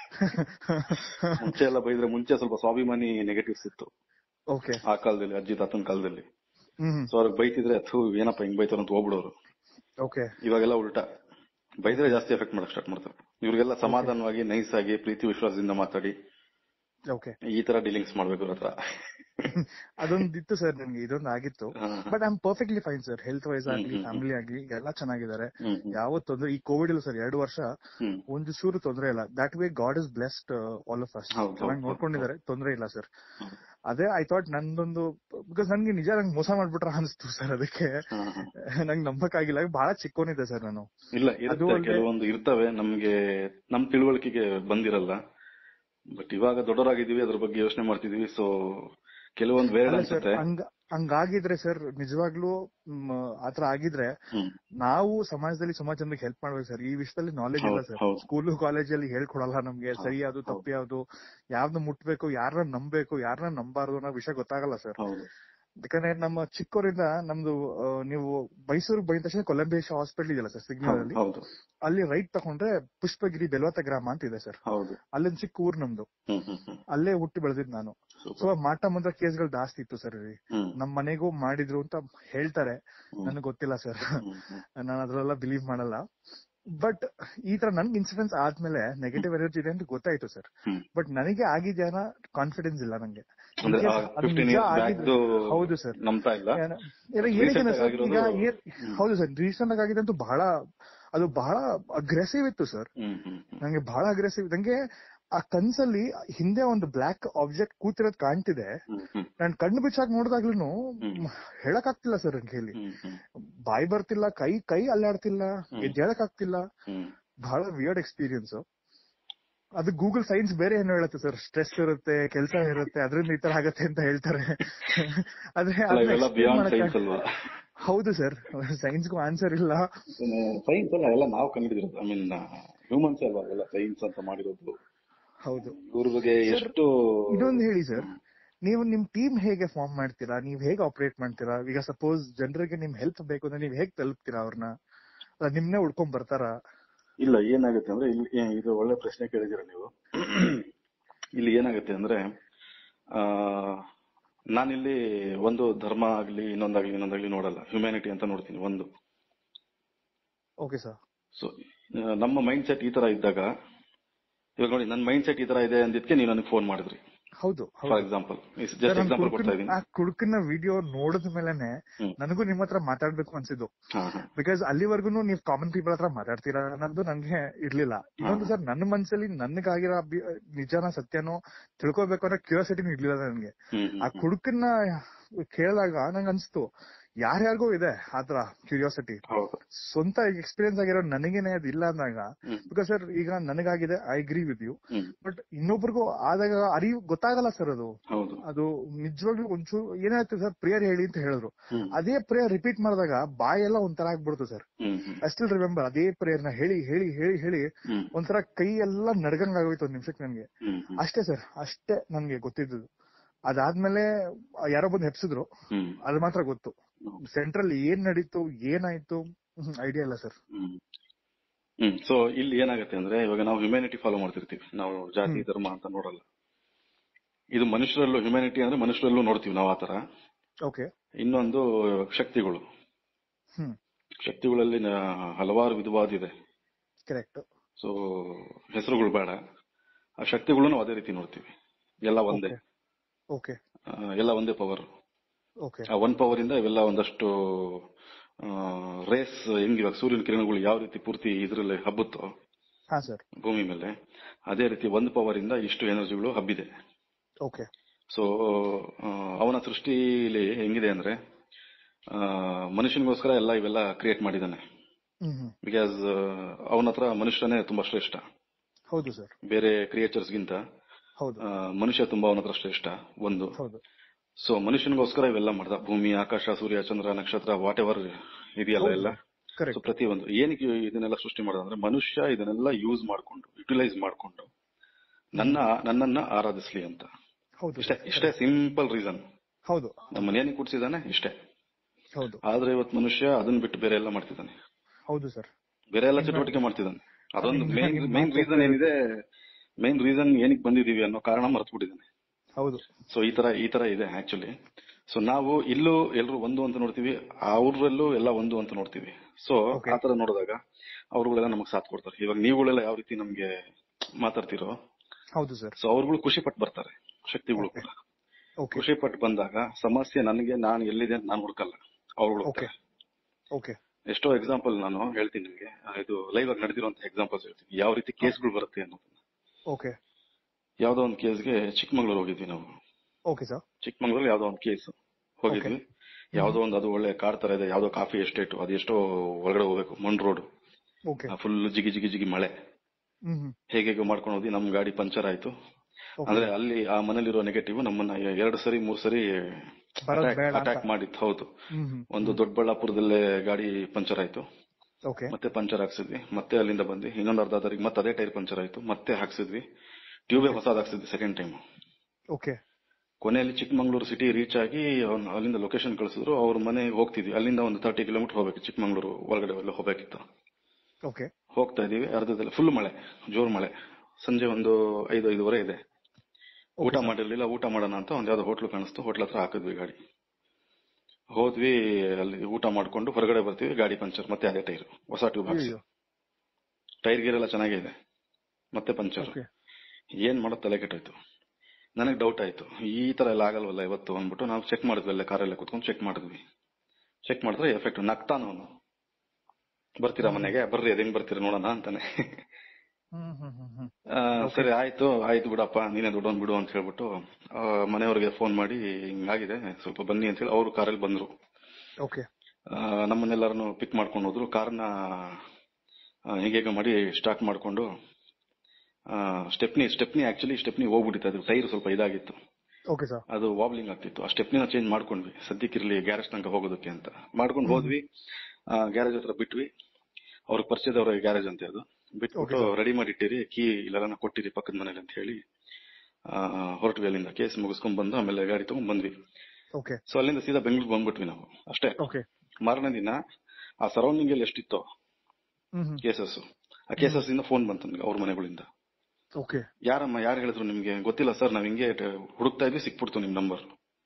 ಮುಂಚೆ ಎಲ್ಲ ಬೈದ್ರೆ ಮುಂಚೆ ಸ್ವಲ್ಪ ಸ್ವಾಭಿಮಾನಿ ನೆಗೆಟಿವ್ಸ್ ಇತ್ತು ಓಕೆ ಆ ಕಾಲದಲ್ಲಿ, ಅಜ್ಜಿ ತಾತನ ಕಾಲದಲ್ಲಿ. ಹ್ಮ್ ಸೊ ಅವ್ರಿಗೆ ಬೈತಿದ್ರೆ ಅಥೂ ಏನಪ್ಪ ಹಿಂಗ್ ಬೈತಾರ ಅಂತ ಹೋಗ್ಬಿಡೋರು. ಓಕೆ ಇವಾಗೆಲ್ಲ ಉಲ್ಟಾ, ಬೈದ್ರೆ ಜಾಸ್ತಿ ಎಫೆಕ್ಟ್ ಮಾಡಕ್ ಸ್ಟಾರ್ಟ್ ಮಾಡ್ತಾರೆ. ಇವ್ರಿಗೆಲ್ಲ ಸಮಾಧಾನವಾಗಿ ನೈಸ್ ಆಗಿ ಪ್ರೀತಿ ವಿಶ್ವಾಸದಿಂದ ಮಾತಾಡಿ ಓಕೆ ಈ ತರ ಡೀಲಿಂಗ್ಸ್ ಮಾಡ್ಬೇಕು ಇವ್ರ ಹತ್ರ. ಅದೊಂದಿತ್ತು ಸರ್ ನನ್ಗೆ, ಇದೊಂದು ಆಗಿತ್ತು. But I am perfectly fine sir, health wise ಆಗ್ಲಿ ಫ್ಯಾಮಿಲಿ ಆಗ್ಲಿ ಎಲ್ಲ ಚೆನ್ನಾಗಿದ್ದಾರೆ. ಯಾವ ತೊಂದ್ರೆ ಈ ಕೋವಿಡ್ ಇಲ್ಲ ಸರ್, ಎರಡು ವರ್ಷ ಒಂದು ಚೂರು ತೊಂದರೆ ಇಲ್ಲ. That way God is blessed all of us, ಚೆನ್ನಾಗಿ ನೋಡ್ಕೊಂಡಿದ್ದಾರೆ, ತೊಂದರೆ ಇಲ್ಲ ಸರ್. ಅದೇ ಐ ಥಾಟ್ ನಂದೊಂದು, ಬಿಕಾಸ್ ನನ್ಗೆ ನಿಜ ನಂಗೆ ಮೋಸ ಮಾಡ್ಬಿಟ್ರ ಅನಿಸ್ತು ಸರ್, ಅದಕ್ಕೆ ನಂಗೆ ನಂಬಕ್ ಆಗಿಲ್ಲ. ಬಹಳ ಚಿಕ್ಕೋನಿದ್ದೆ ಸರ್ ನಾನು. ಇಲ್ಲ ಕೆಲವೊಂದು ಇರ್ತವೆ ನಮ್ಗೆ ನಮ್ ತಿಳುವಳಿಕೆಗೆ ಬಂದಿರಲ್ಲ. ಬಟ್ ಇವಾಗ ದೊಡ್ಡವರಾಗಿದ್ದೀವಿ, ಅದ್ರ ಬಗ್ಗೆ ಯೋಚನೆ ಮಾಡ್ತಿದೀವಿ. ಸೊ ಕೆಲವೊಂದು ಬೇರೆ ಅನ್ಸುತ್ತೆ. ಹಂಗಾಗಿದ್ರೆ ಸರ್ ನಿಜವಾಗ್ಲೂ ಆತರ ಆಗಿದ್ರೆ ನಾವು ಸಮಾಜದಲ್ಲಿ ಸುಮಾರು ಜನರಿಗೆ ಹೆಲ್ಪ್ ಮಾಡ್ಬೇಕು ಸರ್. ಈ ವಿಷಯದಲ್ಲಿ ನಾಲೆಜ್ ಇಲ್ಲ ಸರ್, ಸ್ಕೂಲು ಕಾಲೇಜಲ್ಲಿ ಹೇಳ್ಕೊಡಲ್ಲ ನಮ್ಗೆ. ಸರಿ ಯಾವ್ದು ತಪ್ಪು ಯಾವ್ದು, ಯಾವ್ದು ಮುಟ್ಬೇಕು, ಯಾರನ್ನ ನಂಬಬೇಕು, ಯಾರನ್ನ ನಂಬಾರ್ದು ಅನ್ನೋ ವಿಷಯ ಗೊತ್ತಾಗಲ್ಲ ಸರ್. ಯಾಕಂದ್ರೆ ನಮ್ಮ ಚಿಕ್ಕವರಿಂದ ನಮ್ದು ನೀವು ಮೈಸೂರು ಬಂದ ತಕ್ಷಣ ಕೊಲಂಬಿಯಾ ಹಾಸ್ಪಿಟಲ್ ಇದೆಯಲ್ಲ ಸರ್ ಸಿಗ್ನಲ್ ಅಲ್ಲಿ, ಅಲ್ಲಿ ರೈಟ್ ತಗೊಂಡ್ರೆ ಪುಷ್ಪಗಿರಿ ಬೆಲ್ವತ್ತ ಗ್ರಾಮ ಅಂತ ಇದೆ ಸರ್. ಅಲ್ಲೊಂದ್ ಚಿಕ್ಕ ಊರ್ ನಮ್ದು, ಅಲ್ಲೇ ಹುಟ್ಟಿ ಬೆಳೆದಿದ್ ನಾನು. ಸೊ ಮಾಟ ಮಂತ್ರ ಕೇಸ್ಗಳು ಜಾಸ್ತಿ ಇತ್ತು ಸರ್ ಇಲ್ಲಿ. ನಮ್ ಮನೆಗೂ ಮಾಡಿದ್ರು ಅಂತ ಹೇಳ್ತಾರೆ, ನನಗ್ ಗೊತ್ತಿಲ್ಲ ಸರ್, ನಾನು ಅದ್ರೆಲ್ಲ ಬಿಲೀವ್ ಮಾಡಲ್ಲ. ಬಟ್ ಈ ತರ ನನ್ಗೆ ಇನ್ಸಿಡೆನ್ಸ್ ಆದ್ಮೇಲೆ ನೆಗೆಟಿವ್ ಎನರ್ಜಿ ಇದೆ ಅಂತ ಗೊತ್ತಾಯ್ತು ಸರ್. ಬಟ್ ನನಗೆ ಆಗಿದ್ಯಾನ ಕಾನ್ಫಿಡೆನ್ಸ್ ಇಲ್ಲ ನಂಗೆ. ಹೌದು ಸರ್, ಈಗ ಹೌದು ಸರ್, ರೀಸೆಂಟ್ ಆಗಿದೆ ಅಂತೂ ಬಹಳ, ಅದು ಬಹಳ ಅಗ್ರೆಸಿವ್ ಇತ್ತು ಸರ್. ನಂಗೆ ಬಹಳ ಅಗ್ರೆಸಿವ್. ನಂಗೆ ಆ ಕನ್ಸಲ್ಲಿ ಹಿಂದೆ ಒಂದು ಬ್ಲಾಕ್ ಆಬ್ಜೆಕ್ಟ್ ಕೂತಿರೋದ್ ಕಾಣ್ತಿದೆ. ನಾನ್ ಕಣ್ಣು ಬಿಚ್ಚಾಕ್ ನೋಡಿದಾಗ್ಲೂ ಹೇಳಕ್ ಆಗ್ತಿಲ್ಲ ಸರ್, ನನ್ ಕೈಲಿ ಬಾಯಿ ಬರ್ತಿಲ್ಲ, ಕೈ ಕೈ ಅಲ್ಲಾಡ್ತಿಲ್ಲ, ಎದ್ದೇಳಕ್ ಆಗ್ತಿಲ್ಲ. ಬಹಳ ವಿಯರ್ಡ್ ಎಕ್ಸ್ಪೀರಿಯನ್ಸ್ ಅದು. ಗೂಗಲ್ ಸೈನ್ಸ್ ಬೇರೆ ಏನೋ ಹೇಳುತ್ತೆ ಸರ್, ಸ್ಟ್ರೆಸ್ ಇರುತ್ತೆ, ಕೆಲಸ ಇರುತ್ತೆ, ಅದರಿಂದ ಈ ತರ ಆಗತ್ತೆ ಅಂತ ಹೇಳ್ತಾರೆ. ಆದ್ರೆ ಹೌದು ಸರ್, ಸೈನ್ಸ್ಗೂ ಆನ್ಸರ್ ಇಲ್ಲ. ಸೈನ್ಸ್ ಅಲ್ಲ ಎಲ್ಲ ನಾವು ಕಂಡಿಡಿರೋದು, ಐ ಮೀನ್ ಹ್ಯೂಮನ್ಸ್ ಅಲ್ವಾ ಎಲ್ಲ ಸೈನ್ಸ್ ಅಂತ ಮಾಡಿರೋದು. ಹೌದು. ಇವ್ರ ಬಗ್ಗೆ ಎಷ್ಟು. ಇದೊಂದು ಹೇಳಿ ಸರ್, ನೀವು ನಿಮ್ ಟೀಮ್ ಹೇಗೆ ಫಾರ್ಮ್ ಮಾಡ್ತೀರಾ, ನೀವ್ ಹೇಗೆ ಆಪರೇಟ್ ಮಾಡ್ತೀರಾ? ಈಗ ಸಪೋಸ್ ಜನರಿಗೆ ನಿಮ್ ಹೆಲ್ಪ್ ಬೇಕು ಅಂದ್ರೆ ನೀವ್ ಹೇಗೆ ತಲುಪ್ತೀರಾ ಅವ್ರನ್ನ? ನಿಮ್ನೆ ಉಡ್ಕೊಂಡ್ ಬರ್ತಾರಾ? ಇಲ್ಲ, ಏನಾಗುತ್ತೆ ಅಂದ್ರೆ ಇಲ್ಲಿ ಇದು ಒಳ್ಳೆ ಪ್ರಶ್ನೆ ಕೇಳಿದಿರ ನೀವು. ಇಲ್ಲಿ ಏನಾಗುತ್ತೆ ಅಂದ್ರೆ ಆ ನಾನಿಲ್ಲಿ ಒಂದು ಧರ್ಮ ಆಗ್ಲಿ ಇನ್ನೊಂದಾಗ್ಲಿ ಇನ್ನೊಂದಾಗ್ಲಿ ನೋಡಲ್ಲ, ಹ್ಯುಮ್ಯಾನಿಟಿ ಅಂತ ನೋಡ್ತೀನಿ ಒಂದು. Okay sir. ಸೊ ನಮ್ಮ ಮೈಂಡ್ ಸೆಟ್ ಈ ತರ ಇದ್ದಾಗ, ಇವಾಗ ನೋಡಿ ನನ್ನ ಮೈಂಡ್ ಸೆಟ್ ಈ ತರ ಇದೆ ಅಂದಿದ್ಕೆ ನೀವು ನನಗೆ ಫೋನ್ ಮಾಡಿದ್ರಿ. ಹೌದು, ಫಾರ್ ಎಕ್ಸಾಂಪಲ್ ಜಸ್ಟ್ ಎಕ್ಸಾಂಪಲ್ ಕೊಡ್ತಾ ಇದೀನಿ. ಆ ಕುಡುಕನ ವಿಡಿಯೋ ನೋಡಿದ ಮೇಲೆನೆ ನನಗೂ ನಿಮ್ ಹತ್ರ ಮಾತಾಡ್ಬೇಕು ಅನ್ಸಿದ್ದು. ಬಿಕಾಸ್ ಅಲ್ಲಿವರೆಗೂ ನೀವು ಕಾಮನ್ ಪೀಪಲ್ ಹತ್ರ ಮಾತಾಡ್ತೀರಾ ಅನ್ನೋದು ನಂಗೆ ಇರ್ಲಿಲ್ಲ. ಇನ್ನೊಂದು ಸರ್, ನನ್ನ ಮನ್ಸಲ್ಲಿ ನನ್ಗಾಗಿರೋ ನಿಜಾನ ಸತ್ಯನೋ ತಿಳ್ಕೊಬೇಕು ಅನ್ನೋ ಕ್ಯೂರಿಯಾಸಿಟಿನೂ ಇರ್ಲಿಲ್ಲ ನನ್ಗೆ. ಆ ಕುಡುಕನ್ನ ಕೇಳಿದಾಗ ನಂಗೆ ಅನ್ಸ್ತು ಯಾರ್ಯಾರಿಗೂ ಇದೆ ಆತರ ಕ್ಯೂರಿಯಾಸಿಟಿ. ಸ್ವಂತ ಎಕ್ಸ್ಪೀರಿಯನ್ಸ್ ಆಗಿರೋ ನನಗೇನೆ ಅದು ಇಲ್ಲ ಅಂದಾಗ, ಬಿಕಾಸ್ ಸರ್ ಈಗ ನನಗಾಗಿದೆ, I agree with you. But ಇನ್ನೊಬ್ರಿಗೂ ಆದಾಗ ಅರಿವು ಗೊತ್ತಾಗಲ್ಲ ಸರ್. ಅದು ಅದು ನಿಜವಾಗ್ಲೂ ಒಂಚೂರು ಏನಾಯ್ತು ಸರ್, ಪ್ರೇಯರ್ ಹೇಳಿ ಅಂತ ಹೇಳಿದ್ರು. ಅದೇ ಪ್ರೇಯರ್ ರಿಪೀಟ್ ಮಾಡಿದಾಗ ಬಾಯೆಲ್ಲ ಒಂಥರ ಆಗ್ಬಿಡ್ತು ಸರ್. ಐ ಸ್ಟಿಲ್ ರಿಮೆಂಬರ್ ಅದೇ ಪ್ರೇಯರ್ ನ ಹೇಳಿ ಹೇಳಿ ಹೇಳಿ ಹೇಳಿ ಒಂಥರ ಕೈ ಎಲ್ಲ ನಡ್ಗಂಗ್ ಆಗೋಯ್ತು ಒಂದ್ ನಿಮಿಷಕ್ಕೆ ನನ್ಗೆ. ಅಷ್ಟೇ ಸರ್, ಅಷ್ಟೇ ನನ್ಗೆ ಗೊತ್ತಿದ್ದು. ಅದಾದ್ಮೇಲೆ ಯಾರೋ ಬಂದು ಹೆಪ್ಸಿದ್ರು, ಅದು ಮಾತ್ರ ಗೊತ್ತು. ಸೆಂಟ್ರಲ್ ಏನ್ ನಡೀತು ಏನಾಯ್ತು ಐಡಿಯಾ ಇಲ್ಲ ಸರ್. ಹ್ಮ್ ಸೊ ಇಲ್ಲಿ ಏನಾಗುತ್ತೆ ಅಂದ್ರೆ, ಇವಾಗ ನಾವು ಹ್ಯುಮ್ಯಾನಿಟಿ ಫಾಲೋ ಮಾಡ್ತಿರ್ತೀವಿ, ನಾವು ಜಾತಿ ಧರ್ಮ ಅಂತ ನೋಡಲ್ಲ. ಇದು ಮನುಷ್ಯರಲ್ಲೂ ಹ್ಯುಮ್ಯಾನಿಟಿ ಅಂದ್ರೆ ಮನುಷ್ಯರಲ್ಲೂ ನೋಡ್ತೀವಿ ನಾವು ಆತರ. ಓಕೆ. ಇನ್ನೊಂದು ಶಕ್ತಿಗಳು. ಶಕ್ತಿಗಳಲ್ಲಿ ಹಲವಾರು ವಿಧವಾದ ಇದೆ. ಕರೆಕ್ಟ್. ಸೊ ಹೆಸರುಗಳು ಬೇಡ, ಆ ಶಕ್ತಿಗಳು ನಾವು ಅದೇ ರೀತಿ ನೋಡ್ತೀವಿ. ಎಲ್ಲ ಒಂದೇ. ಓಕೆ. ಎಲ್ಲ ಒಂದೇ ಪವರ್. ಓಕೆ. ಆ ಒನ್ ಪವರ್ ಇಂದ ಇವೆಲ್ಲ ಒಂದಷ್ಟು ರೇಸ್, ಹೆಂಗ್ ಇವಾಗ ಸೂರ್ಯನ ಕಿರಣಗಳು ಯಾವ ರೀತಿ ಪೂರ್ತಿ ಇದ್ರಲ್ಲಿ ಹಬ್ಬುತ್ತೋ ಭೂಮಿ ಮೇಲೆ, ಅದೇ ರೀತಿ ಒಂದು ಪವರ್ ಇಂದ ಇಷ್ಟು ಎನರ್ಜಿಗಳು ಹಬ್ಬಿದೆ. ಓಕೆ. ಸೊ ಅವನ ಸೃಷ್ಟಿಲಿ ಹೆಂಗಿದೆ ಅಂದ್ರೆ, ಮನುಷ್ಯನಿಗೋಸ್ಕರ ಎಲ್ಲ ಇವೆಲ್ಲ ಕ್ರಿಯೇಟ್ ಮಾಡಿದಾನೆ. ಬಿಕಾಸ್ ಅವನ ಹತ್ರ ಮನುಷ್ಯನೇ ತುಂಬಾ ಶ್ರೇಷ್ಠ. ಹೌದು ಸರ್. ಬೇರೆ ಕ್ರಿಯೇಚರ್ಸ್ ಗಿಂತ ಮನುಷ್ಯ ತುಂಬಾ ಅವನ ಹತ್ರ ಶ್ರೇಷ್ಠ ಒಂದು. ಸೊ ಮನುಷ್ಯನಿಗೋಸ್ಕರ ಇವೆಲ್ಲ ಮಾಡ್ದ. ಭೂಮಿ, ಆಕಾಶ, ಸೂರ್ಯ, ಚಂದ್ರ, ನಕ್ಷತ್ರ, ವಾಟ್ ಎವರ್ ಇದೆಯಲ್ಲ ಎಲ್ಲ. ಸೊ ಪ್ರತಿಯೊಂದು ಏನಕ್ಕೆ ಇದನ್ನೆಲ್ಲ ಸೃಷ್ಟಿ ಮಾಡೋದು ಅಂದ್ರೆ, ಮನುಷ್ಯ ಇದನ್ನೆಲ್ಲ ಯೂಸ್ ಮಾಡ್ಕೊಂಡು, ಯುಟಿಲೈಸ್ ಮಾಡ್ಕೊಂಡು ನನ್ನ ನನ್ನನ್ನ ಆರಾಧಿಸ್ಲಿ ಅಂತ. ಇಷ್ಟೇ ಇಷ್ಟೇ ಸಿಂಪಲ್ ರೀಸನ್. ಹೌದು. ನಮ್ಮನ್ನ ಏನಕ್ಕೆ ಕೂಡ್ಸಿದಾನೆ ಇಷ್ಟೇ. ಹೌದು. ಆದ್ರೆ ಇವತ್ತು ಮನುಷ್ಯ ಅದನ್ನ ಬಿಟ್ಟು ಬೇರೆ ಎಲ್ಲ ಮಾಡ್ತಿದ್ದಾನೆ. ಹೌದು ಸರ್. ಬೇರೆ ಎಲ್ಲ ಚಟುವಟಿಕೆ ಮಾಡ್ತಿದ್ದಾನೆ. ಅದೊಂದು ಮೇನ್ ಮೇನ್ ರೀಸನ್ ಏನಿದೆ, ಮೇನ್ ರೀಸನ್ ಏನಕ್ಕೆ ಬಂದಿದೀವಿ ಅನ್ನೋ ಕಾರಣ ಮರ್ತ್ಬಿಟ್ಟಿದ್ದಾನೆ. ಹೌದು. ಸೊ ಈ ತರ ಈ ತರ ಇದೆ ಆಕ್ಚುಲಿ. ಸೊ ನಾವು ಇಲ್ಲೂ ಎಲ್ಲರೂ ಒಂದು ಅಂತ ನೋಡ್ತೀವಿ, ಅವ್ರಲ್ಲೂ ಎಲ್ಲ ಒಂದು ಅಂತ ನೋಡ್ತೀವಿ. ಸೊ ಆತರ ನೋಡಿದಾಗ ಅವ್ರುಗಳೆಲ್ಲ ನಮಗ್ ಸಾಥ್ ಕೊಡ್ತಾರೆ. ಇವಾಗ ನೀವುಗಳೆಲ್ಲ ಯಾವ ರೀತಿ ನಮ್ಗೆ ಮಾತಾಡ್ತಿರೋ, ಹೌದು ಸರ್. ಸೊ ಅವ್ರುಗಳು ಖುಷಿ ಪಟ್ಟು ಬರ್ತಾರೆ, ಶಕ್ತಿಗಳು ಕೂಡ ಖುಷಿ ಪಟ್ಟು ಬಂದಾಗ ಸಮಸ್ಯೆ ನನಗೆ ನಾನು ಎಲ್ಲಿದೆ ಅಂತ ನಾನು ಹುಡ್ಕಲ್ಲ, ಅವ್ರುಗಳು. ಎಷ್ಟೋ ಎಕ್ಸಾಂಪಲ್ ನಾನು ಹೇಳ್ತೀನಿ ನಿಮ್ಗೆ, ಇದು ಲೈವ್ ಆಗಿ ನಡೆದಿರುವಂತ ಎಕ್ಸಾಂಪಲ್ಸ್ ಹೇಳ್ತೀನಿ, ಯಾವ ರೀತಿ ಕೇಸ್ಗಳು ಬರುತ್ತೆ ಅನ್ನೋದನ್ನ. ಯಾವ್ದೋ ಒಂದು ಕೇಸ್ಗೆ ಚಿಕ್ಕಮಂಗ್ಳೂರ್ ಹೋಗಿದ್ವಿ ನಾವು. ಚಿಕ್ಕಮಂಗ್ಳೂರ್ ಯಾವ್ದೋ ಒಂದು ಕೇಸ್ ಹೋಗಿದ್ವಿ. ಯಾವ್ದೋ ಒಂದು ಅದು ಒಳ್ಳೆ ಕಾಡ್ ತರ ಇದೆ, ಯಾವ್ದೋ ಕಾಫಿ ಎಸ್ಟೇಟ್, ಅದೆಷ್ಟೋ ಒಳಗಡೆ ಹೋಗ್ಬೇಕು, ಮಣ್ ರೋಡ್, ಫುಲ್ ಜಿಗಿ ಜಿಗಿ ಜಿಗಿ ಮಳೆ. ಹೇಗೆ ಮಾಡ್ಕೊಂಡು ಹೋದ್ವಿ, ನಮ್ ಗಾಡಿ ಪಂಚರ್ ಆಯ್ತು. ಅಂದ್ರೆ ಅಲ್ಲಿ ಆ ಮನೇಲಿರೋ ನೆಗೆಟಿವ್ ನಮ್ಮನ್ನ ಎರಡು ಸರಿ ಮೂರ್ ಸರಿ ಅಟ್ಯಾಕ್ ಮಾಡಿತ್ತು. ಹೌದು, ಒಂದು ದೊಡ್ಡಬಳ್ಳಾಪುರದಲ್ಲೇ ಗಾಡಿ ಪಂಚರ್ ಆಯ್ತು, ಮತ್ತೆ ಪಂಚರ್ ಹಾಕ್ಸಿದ್ವಿ. ಮತ್ತೆ ಅಲ್ಲಿಂದ ಬಂದ್ವಿ, ಇನ್ನೊಂದು ಅರ್ಧ ತಾರೀಕು ಮತ್ತೆ ಅದೇ ಟೈರ್ ಪಂಚರ್ ಆಯ್ತು, ಮತ್ತೆ ಹಾಕ್ಸಿದ್ವಿ. ಟ್ಯೂಬೇ ಹೊಸದ್ ಹಾಕ್ಸಿದ್ವಿ ಸೆಕೆಂಡ್ ಟೈಮ್. ಕೊನೆಯಲ್ಲಿ ಚಿಕ್ಕಮಂಗ್ಳೂರು ಸಿಟಿ ರೀಚ್ ಆಗಿ ಅಲ್ಲಿಂದ ಲೊಕೇಶನ್ ಕಳಿಸಿದ್ರು. ಅವ್ರ ಮನೆಗೆ ಹೋಗ್ತಿದ್ವಿ. ಅಲ್ಲಿಂದ ಒಂದು ತರ್ಟಿ ಕಿಲೋಮೀಟರ್ ಹೋಗ್ಬೇಕು, ಚಿಕ್ಕಮಂಗ್ಳೂರು ಒಳಗಡೆ ಎಲ್ಲ ಹೋಗ್ಬೇಕಿತ್ತು. ಹೋಗ್ತಾ ಇದೀವಿ, ಅರ್ಧದಲ್ಲಿ ಫುಲ್ ಮಳೆ, ಜೋರ್ ಮಳೆ. ಸಂಜೆ ಒಂದು ಐದು ಐದುವರೆ ಇದೆ. ಊಟ ಮಾಡಿರ್ಲಿಲ್ಲ, ಊಟ ಮಾಡೋಣ ಅಂತ ಒಂದ್ ಯಾವ್ದೋ ಹೋಟ್ಲು ಕಾಣಿಸ್ತು, ಹೋಟ್ಲ್ ಹತ್ರ ಹಾಕಿದ್ವಿ ಗಾಡಿ. ಹೋದ್ವಿ, ಅಲ್ಲಿ ಊಟ ಮಾಡ್ಕೊಂಡು ಹೊರಗಡೆ ಬರ್ತೀವಿ, ಗಾಡಿ ಪಂಚರ್, ಮತ್ತೆ ಅದೇ ಟೈರ್, ಹೊಸ ಟ್ಯೂಬ್ ಹಾಕ್ಸಿ. ಟೈರ್ ಗೀರ್ ಎಲ್ಲ ಚೆನ್ನಾಗಿದೆ, ಮತ್ತೆ ಪಂಚರ್. ಏನ್ ಮಾಡೋದು ತಲೆ ಕೆಟ್ಟೋಯ್ತು. ನನಗೆ ಡೌಟ್ ಆಯ್ತು, ಈ ತರ ಎಲ್ಲ ಆಗಲ್ವಲ್ಲ ಇವತ್ತು ಅಂದ್ಬಿಟ್ಟು ನಾವು ಚೆಕ್ ಮಾಡಿದ್ವಿ, ಅಲ್ಲೇ ಕಾರಲ್ಲೇ ಕುತ್ಕೊಂಡು ಚೆಕ್ ಮಾಡಿದ್ವಿ. ಚೆಕ್ ಮಾಡಿದ್ರೆ ಎಫೆಕ್ಟ್. ನಗ್ತಾನವನು, ಬರ್ತೀರಾ ಮನೆಗೆ, ಬರ್ರಿ ಅದೇನ್ ಬರ್ತೀರಾ ನೋಡೋಣ ಅಂತಾನೆ. ಸರಿ ಆಯ್ತು ಆಯ್ತು ಬಿಡಪ್ಪ, ನೀನೇ ದುಡ್ಡೊಂದ್ ಬಿಡು ಅಂತ ಹೇಳ್ಬಿಟ್ಟು ಮನೆಯವ್ರಿಗೆ ಫೋನ್ ಮಾಡಿ ಹಿಂಗಾಗಿದೆ ಸ್ವಲ್ಪ ಬನ್ನಿ ಅಂತ ಹೇಳಿ ಅವ್ರು ಕಾರಲ್ಲಿ ಬಂದ್ರು. ನಮ್ಮನ್ನೆಲ್ಲರನ್ನು ಪಿಕ್ ಮಾಡ್ಕೊಂಡು ಹೋದ್ರು. ಕಾರ್ನ ಹೇಗೆ ಮಾಡಿ ಸ್ಟಾರ್ಟ್ ಮಾಡ್ಕೊಂಡು ಸ್ಟೆಪ್ನಿ ಸ್ಟೆಪ್ನಿ ಆಕ್ಚುಲಿ ಸ್ಟೆಪ್ನಿ ಹೋಗ್ಬಿಟ್ಟಿತ್ತು, ಅದು ಟೈರ್ ಸ್ವಲ್ಪ ಇದಾಗಿತ್ತು, ಅದು ವಾಬ್ಲಿಂಗ್ ಆಗ್ತಿತ್ತು. ಆ ಸ್ಟೆಪ್ನಿನ ಚೇಂಜ್ ಮಾಡ್ಕೊಂಡ್ವಿ, ಸದ್ಯಕ್ಕಿರ್ಲಿ ಗ್ಯಾರೇಜ್ ತನಕ ಹೋಗೋದಕ್ಕೆ ಅಂತ ಮಾಡ್ಕೊಂಡು ಹೋದ್ವಿ. ಗ್ಯಾರೇಜ್ ಹತ್ರ ಬಿಟ್ವಿ, ಅವ್ರಿಗೆ ಪರಿಚಯದವ್ರ ಗ್ಯಾರೇಜ್ ಅಂತ ಅದು ಬಿಟ್ಬಿಟ್ಟು ರೆಡಿ ಮಾಡಿ ಇಟ್ಟಿರಿ, ಕೀ ಇಲ್ಲೆಲ್ಲ ಕೊಟ್ಟಿರಿ ಪಕ್ಕದ ಮನೇಲಿ ಅಂತ ಹೇಳಿ ಹೊರಟ್ವಿ. ಅಲ್ಲಿಂದ ಕೇಸ್ ಮುಗಿಸ್ಕೊಂಡ್ ಬಂದು ಆಮೇಲೆ ಗಾಡಿ ತಗೊಂಡ್ ಬಂದ್ವಿ. ಸೊ ಅಲ್ಲಿಂದ ಸೀದಾ ಬೆಂಗಳೂರು ಬಂದ್ಬಿಟ್ವಿ ನಾವು ಅಷ್ಟೇ. ಮಾರನೇ ದಿನ ಆ ಸರೌಂಡಿಂಗ್ ಅಲ್ಲಿ ಎಷ್ಟಿತ್ತೋ ಕೇಸಸ್, ಆ ಕೇಸಸ್ ಇಂದ ಫೋನ್ ಬಂತು ನನ್ಗೆ ಅವ್ರ ಮನೆಗಳಿಂದ. ಯಾರಮ್ಮ ಯಾರು ಹೇಳಿದ್ರು ನಿಮ್ಗೆ? ಗೊತ್ತಿಲ್ಲ ಸರ್, ನಾವ್ ಹಿಂಗೆ ಹುಡುಕ್ತಾ ಇದ್ವಿ, ಸಿಕ್ಬಿಡ್ತು ನಿಮ್ ನಂಬರ್.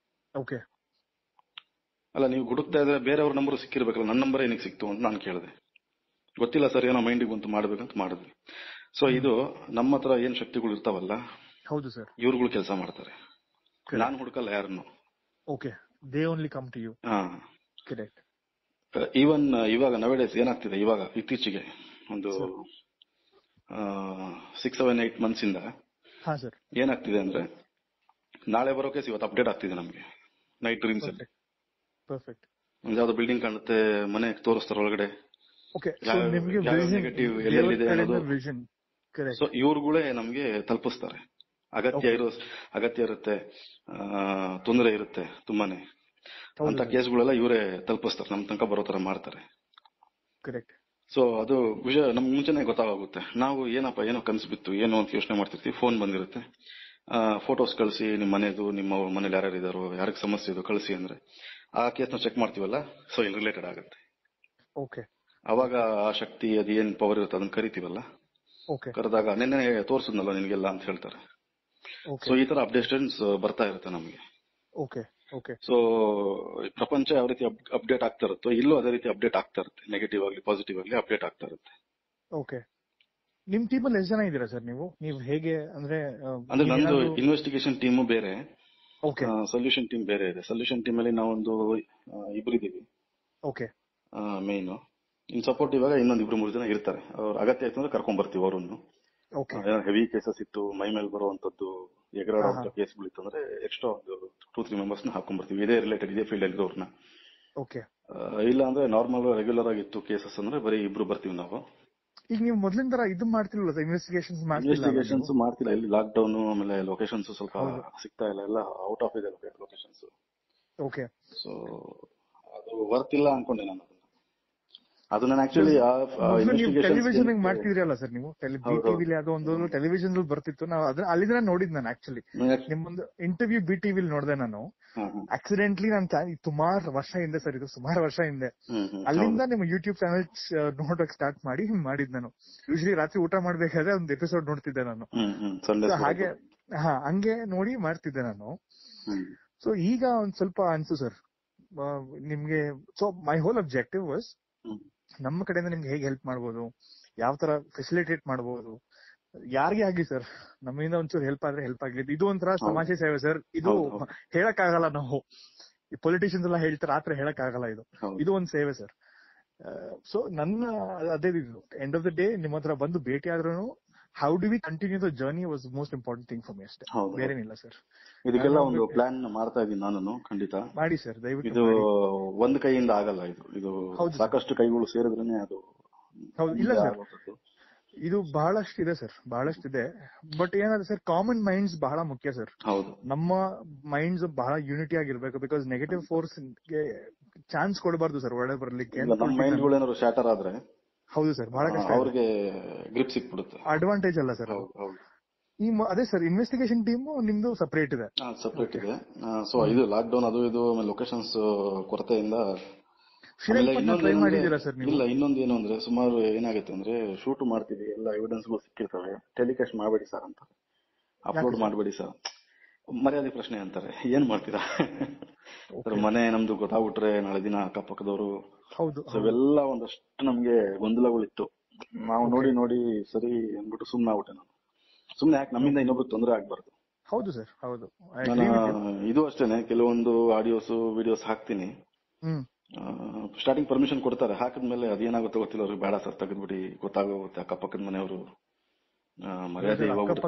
ಅಲ್ಲ, ನೀವು ಹುಡುಕ್ತಾ ಇದ್ರೆ ಬೇರೆಯವ್ರ ನಂಬರ್ ಸಿಕ್ಕಿರ್ಬೇಕಲ್ಲ, ನನ್ನ ನಂಬರ್ ಏನಕ್ಕೆ ಸಿಕ್ತು ಅಂತ ನಾನು ಕೇಳಿದೆ. ಗೊತ್ತಿಲ್ಲ ಸರ್, ಏನೋ ಮೈಂಡಿಗೆ ಬಂತು ಮಾಡ್ಬೇಕಂತ ಮಾಡಿದ್ವಿ. ಸೊ ಇದು ನಮ್ಮ ಹತ್ರ ಏನ್ ಶಕ್ತಿಗಳು ಇರ್ತಾವಲ್ಲ, ಹೌದು ಸರ್, ಇವ್ರುಗಳು ಕೆಲಸ ಮಾಡ್ತಾರೆ. ನಾನು ಹುಡುಕಲ್ಲ ಯಾರನ್ನು. ಈವನ್ ಇವಾಗ ನವೇಡೇಸ್ ಏನಾಗ್ತಿದೆ, ಇವಾಗ ಇತ್ತೀಚೆಗೆ ಒಂದು ಸಿಕ್ಸ್ ಸೆವೆನ್ ಏಟ್ ಮಂತ್ಸ್ ಇಂದ ಏನಾಗ್ತಿದೆ ಅಂದ್ರೆ, ನಾಳೆ ಬರೋ ಕೇಸ್ ಇವತ್ತು ಅಪ್ಡೇಟ್ ಆಗ್ತಿದೆ ನಮ್ಗೆ ನೈಟ್ ಡ್ರೀಮ್ಸ್ ಅಲ್ಲಿ. ಒಂದ್ ಯಾವ್ದೋ ಬಿಲ್ಡಿಂಗ್ ಕಾಣುತ್ತೆ, ಮನೆ ತೋರಿಸ್ತಾರೆ ಒಳಗಡೆ, ನೆಗೆಟಿವ್ ಎಲ್ಲೆಲ್ಲಿದೆ ಅನ್ನೋದು. ಸೊ ಇವ್ರುಗಳೇ ನಮ್ಗೆ ತಲುಪಿಸ್ತಾರೆ. ಅಗತ್ಯ ಇರೋ ಅಗತ್ಯ ಇರುತ್ತೆ, ತೊಂದರೆ ಇರುತ್ತೆ ತುಂಬಾನೇ, ಅಂತ ಕೇಸ್ಗಳೆಲ್ಲ ಇವರೇ ತಲುಪಿಸ್ತಾರೆ, ನಮ್ ತನಕ ಬರೋ ತರ ಮಾಡ್ತಾರೆ. ಸೊ ಅದು ವಿಷಯ ನಮ್ಗೆ ಮುಂಚೆನೆ ಗೊತ್ತಾಗುತ್ತೆ. ನಾವು ಏನಪ್ಪ ಏನೋ ಕನ್ಸು ಬಿತ್ತು ಏನೋ ಅಂತ ಯೋಚನೆ ಮಾಡ್ತಿರ್ತೀವಿ, ಫೋನ್ ಬಂದಿರುತ್ತೆ, ಫೋಟೋಸ್ ಕಳಿಸಿ, ನಿಮ್ ಮನೆದು, ನಿಮ್ಮ ಮನೇಲಿ ಯಾರ್ಯಾರು ಇದಾರೋ, ಯಾರಿಗೆ ಸಮಸ್ಯೆ ಇದು ಕಳಿಸಿ ಅಂದ್ರೆ ಆ ಕೇಸ್ ನ ಚೆಕ್ ಮಾಡ್ತೀವಲ್ಲ, ಸೊ ಇನ್ ರಿಲೇಟೆಡ್ ಆಗುತ್ತೆ. ಅವಾಗ ಆ ಶಕ್ತಿ ಅದು ಏನ್ ಪವರ್ ಇರುತ್ತೆ ಅದನ್ನ ಕರಿತೀವಲ್ಲ, ಕರೆದಾಗ ನಿನ್ನೆ ತೋರ್ಸುದ್ನಲ್ಲ ನಿನ್ಗೆಲ್ಲ ಅಂತ ಹೇಳ್ತಾರೆ. ಸೊ ಈ ತರ ಅಪ್ಡೇಷನ್ಸ್ ಬರ್ತಾ ಇರುತ್ತೆ ನಮ್ಗೆ. ಸೊ ಪ್ರಪಂಚ ಯಾವ ರೀತಿ ಅಪ್ಡೇಟ್ ಆಗ್ತಾ ಇರುತ್ತೋ, ಇಲ್ಲೂ ಅದೇ ರೀತಿ ಅಪ್ಡೇಟ್ ಆಗ್ತಾ ಇರುತ್ತೆ, ನೆಗೆಟಿವ್ ಆಗಲಿ ಪಾಸಿಟಿವ್ ಆಗಲಿ ಅಪ್ಡೇಟ್ ಆಗ್ತಾ ಇರುತ್ತೆ. ನಿಮ್ ಟೀಮ್ ಅಲ್ಲಿ ಎಷ್ಟು ಜನ ಇದ್ದೀರಾ ಸರ್ ನೀವು? ನೀವು ಹೇಗೆ ಅಂದ್ರೆ ಅಂದ್ರೆ ನಂದು ಇನ್ವೆಸ್ಟಿಗೇಷನ್ ಟೀಮು ಬೇರೆ, ಸೊಲ್ಯೂಷನ್ ಟೀಮ್ ಬೇರೆ ಇದೆ. ಸೊಲ್ಯೂಷನ್ ಟೀಮ್ ಅಲ್ಲಿ ನಾವೊಂದು ಇಬ್ರು ಇದೀವಿ ಮೇನ್. ಇನ್ ಸಪೋರ್ಟ್ ಇವಾಗ ಇನ್ನೊಂದ್ ಇಬ್ರು ಮೂರು ಜನ ಇರ್ತಾರೆ. ಅವ್ರ ಅಗತ್ಯ ಆಯ್ತು ಅಂದ್ರೆ ಕರ್ಕೊಂಡ್ ಬರ್ತೀವಿ ಅವ್ರನ್ನು. ಹೆವಿ ಕೇಸಸ್ ಇತ್ತು, ಮೈ ಮೇಲೆ ಬರುವಂತದ್ದು ಎಗರಾಡುವಂತ ಕೇಸ್ಗಳು ಇತ್ತು ಅಂದ್ರೆ ಎಕ್ಸ್ಟ್ರಾ ಒಂದು ಟೂ ತ್ರೀ ಮೆಂಬರ್ಸ್ ನ ಹಾಕೊಂಡ್ ಬರ್ತೀವಿ, ಇದೇ ರಿಲೇಟೆಡ್ ಇದೇ ಫೀಲ್ಡ್ ಅಲ್ಲಿ ಅವ್ರನ್ನ. ಇಲ್ಲ ಅಂದ್ರೆ ನಾರ್ಮಲ್ ರೆಗ್ಯುಲರ್ ಆಗಿತ್ತು ಕೇಸಸ್ ಅಂದ್ರೆ ಬರೀ ಇಬ್ರು ಬರ್ತೀವಿ ನಾವು. ಈಗ ನೀವು ಮೊದಲಿನ ತರ ಇದು ಮಾಡ್ತಿರಲ್ಲ, ಇನ್ವೆಸ್ಟಿಗೇಷನ್ಸ್ ಇನ್ವೆಸ್ಟಿಗೇಷನ್ಸ್ ಮಾಡ್ತಿಲ್ಲ. ಇಲ್ಲಿ ಲಾಕ್ ಡೌನ್, ಆಮೇಲೆ ಲೊಕೇಶನ್ಸ್ ಸ್ವಲ್ಪ ಸಿಗ್ತಾ ಇಲ್ಲ, ಎಲ್ಲ ಔಟ್ ಆಫ್ ಇದೆ ಲೊಕೇಶನ್ಸ್. ಸೊ ಅದು ವರ್ತ್ ಇಲ್ಲ ಅನ್ಕೊಂಡೆ ನಾನು. ಅದು ನಾನು ಆಕ್ಚುಲಿ ಟೆಲಿವಿಷನ್ ಮಾಡ್ತಿದ್ರಿ ಅಲ್ಲ ಸರ್ ನೀವು, ಬಿ ಟಿವಿಲಿ ಯಾವುದೋ ಒಂದು ಟೆಲಿವಿಷನ್ ಬರ್ತಿತ್ತು, ನಾವು ಅದ್ರ ಅಲ್ಲಿಂದ ನೋಡಿದ್ ನಾನು ಆಕ್ಚುಲಿ ನಿಮ್ಮೊಂದು ಇಂಟರ್ವ್ಯೂ ಬಿ ಟಿವಿಲಿ ನೋಡಿದೆ ನಾನು ಆಕ್ಸಿಡೆಂಟ್ಲಿ. ನಾನು ಸುಮಾರು ವರ್ಷ ಹಿಂದೆ ಸರ್, ಇದು ಸುಮಾರು ವರ್ಷ ಹಿಂದೆ. ಅಲ್ಲಿಂದ ನಿಮ್ಮ ಯೂಟ್ಯೂಬ್ ಚಾನಲ್ ನೋಡಕ್ ಸ್ಟಾರ್ಟ್ ಮಾಡಿ ಮಾಡಿದ್ ನಾನು. ಯೂಶಲಿ ರಾತ್ರಿ ಊಟ ಮಾಡ್ಬೇಕಾದ್ರೆ ಒಂದು ಎಪಿಸೋಡ್ ನೋಡ್ತಿದ್ದೆ ನಾನು. ಹಾಗೆ ಹಾ ಹಂಗೆ ನೋಡಿ ಮಾಡ್ತಿದ್ದೆ ನಾನು. ಸೊ ಈಗ ಒಂದ್ ಸ್ವಲ್ಪ ಅನ್ಸು ಸರ್ ನಿಮ್ಗೆ. So my whole objective was ನಮ್ಮ ಕಡೆಯಿಂದ ನಿಮ್ಗೆ ಹೇಗೆ ಹೆಲ್ಪ್ ಮಾಡ್ಬೋದು, ಯಾವ ತರ ಫೆಸಿಲಿಟೇಟ್ ಮಾಡ್ಬೋದು, ಯಾರಿಗೆ ಆಗ್ಲಿ ಸರ್ ನಮ್ಮಿಂದ ಒಂಚೂರು ಹೆಲ್ಪ್ ಆದ್ರೆ ಹೆಲ್ಪ್ ಆಗ್ಲಿ. ಇದು ಒಂಥರ ಸಮಾಜ ಸೇವೆ ಸರ್. ಇದು ಹೇಳಕ್ ಆಗಲ್ಲ, ನಾವು ಪೊಲಿಟಿಷಿಯನ್ಸ್ ಎಲ್ಲ ಹೇಳ್ತಾರೆ ಆತರ ಹೇಳಕ್ ಆಗಲ್ಲ. ಇದು ಇದು ಒಂದ್ ಸೇವೆ ಸರ್. ಸೊ ನನ್ನ ಅದೇ ಇದು ಎಂಡ್ ಆಫ್ ದ ಡೇ ನಿಮ್ಮ ಹತ್ರ ಬಂದು ಭೇಟಿ ಆದ್ರೂ how do we continue the journey was most important thing for me ಅಷ್ಟೇ, ಬೇರೇನಿಲ್ಲ ಸರ್. ಇದಕ್ಕೆಲ್ಲ ಒಂದು ಪ್ಲಾನ್ ಮಾಡ್ತಾ ಇದೀನಿ ನಾನು. ಖಂಡಿತ ಮಾಡಿ ಸರ್, ದಯವಿಟ್ಟು. ಇದು ಒಂದ್ ಕೈಯಿಂದ ಆಗಲ್ಲ, ಇದು ಇದು ಸಾಕಷ್ಟು ಕೈಗಳು ಸೇರಿದ್ರೇನೆ ಅದು. ಹೌದು, ಇಲ್ಲ ಸರ್, ಇದು ಬಹಳಷ್ಟು ಇದೆ ಸರ್, ಬಹಳಷ್ಟು ಇದೆ. ಬಟ್ ಏನಾದ್ರೆ ಸರ್, ಕಾಮನ್ ಮೈಂಡ್ಸ್ ಬಹಳ ಮುಖ್ಯ ಸರ್. ಹೌದು, ನಮ್ಮ ಮೈಂಡ್ಸ್ ಬಹಳ ಯೂನಿಟಿ ಆಗಿರ್ಬೇಕು. ಬಿಕಾಸ್ ನೆಗೆಟಿವ್ ಫೋರ್ಸ್ ಗೆ ಚಾನ್ಸ್ ಕೊಡಬಾರ್ದು ಸರ್ ಒಳ್ಳೆ ಬರ್ಲಿಕ್ಕೆ. ನಮ್ಮ ಮೈಂಡ್ಗಳು ಏನಾದ್ರು ಶಾಟರ್ ಆದ್ರೆ ಹೌದು ಸರ್, ಬಹಳ ಕಷ್ಟ, ಅವ್ರಿಗೆ ಗ್ರಿಪ್ ಸಿಕ್ಬಿಡುತ್ತೆ. ಅಡ್ವಾಂಟೇಜ್ ಅಲ್ಲ ಸರ್. ಈ ಅದೇ ಸರ್, ಇನ್ವೆಸ್ಟಿಗೇಷನ್ ಟೀಮ್ ನಿಮ್ದು ಸಪರೇಟ್ ಇದೆ. ಸಪರೇಟ್ ಇದೆ. ಸೊ ಇದು ಲಾಕ್ ಡೌನ್ ಅದು ಇದು ಲೊಕೇಶನ್ಸ್ ಕೊರತೆಯಿಂದ ಮಾಡಿದೀರಾ ಸರ್ ನೀವು? ಇಲ್ಲ, ಇನ್ನೊಂದು ಏನು ಅಂದ್ರೆ ಸುಮಾರು ಏನಾಗುತ್ತೆ ಅಂದ್ರೆ ಶೂಟ್ ಮಾಡ್ತೀವಿ, ಎಲ್ಲ ಎವಿಡೆನ್ಸ್ ಗಳು ಸಿಕ್ಕಿರ್ತವೆ, ಟೆಲಿಕಾಸ್ಟ್ ಮಾಡಬೇಡಿ ಸರ್ ಅಂತ, ಅಪ್ಲೋಡ್ ಮಾಡಬೇಡಿ ಸರ್, ಮರ್ಯಾದೆ ಪ್ರಶ್ನೆ ಅಂತಾರೆ. ಏನ್ ಮಾಡ್ತೀರಾ ಮನೆ ನಮ್ದು ಗೊತ್ತಾಗ್ಬಿಟ್ರೆ ನಾಳೆ ದಿನ ಅಕ್ಕಪಕ್ಕದವರು. ಇವೆಲ್ಲ ಒಂದಷ್ಟು ನಮ್ಗೆ ಗೊಂದಲಗಳಿತ್ತು. ನಾವು ನೋಡಿ ನೋಡಿ ಸರಿ ಅಂದ್ಬಿಟ್ಟು ಸುಮ್ನೆ ಆಗ್ಬಿಟ್ಟೆ ನಾನು. ಸುಮ್ನೆ ಯಾಕೆ ನಮ್ಮಿಂದ ಇನ್ನೊಬ್ರು ತೊಂದರೆ ಆಗ್ಬಾರ್ದು. ಹೌದು ಸರ್, ಹೌದು. ನಾನು ಇದು ಅಷ್ಟೇನೆ, ಕೆಲವೊಂದು ಆಡಿಯೋಸ್ ವಿಡಿಯೋಸ್ ಹಾಕ್ತೀನಿ. ಸ್ಟಾರ್ಟಿಂಗ್ ಪರ್ಮಿಷನ್ ಕೊಡ್ತಾರೆ, ಹಾಕಿದ್ಮೇಲೆ ಅದೇನಾಗುತ್ತೋ ಗೊತ್ತಿಲ್ಲ, ಅವ್ರಿಗೆ ಬೇಡ ಸರ್ ತೆಗೆದ್ಬಿಡಿ, ಗೊತ್ತಾಗೋಗುತ್ತೆ ಅಕ್ಕಪಕ್ಕದ ಮನೆಯವರು ಮರ್ಯಾದೆ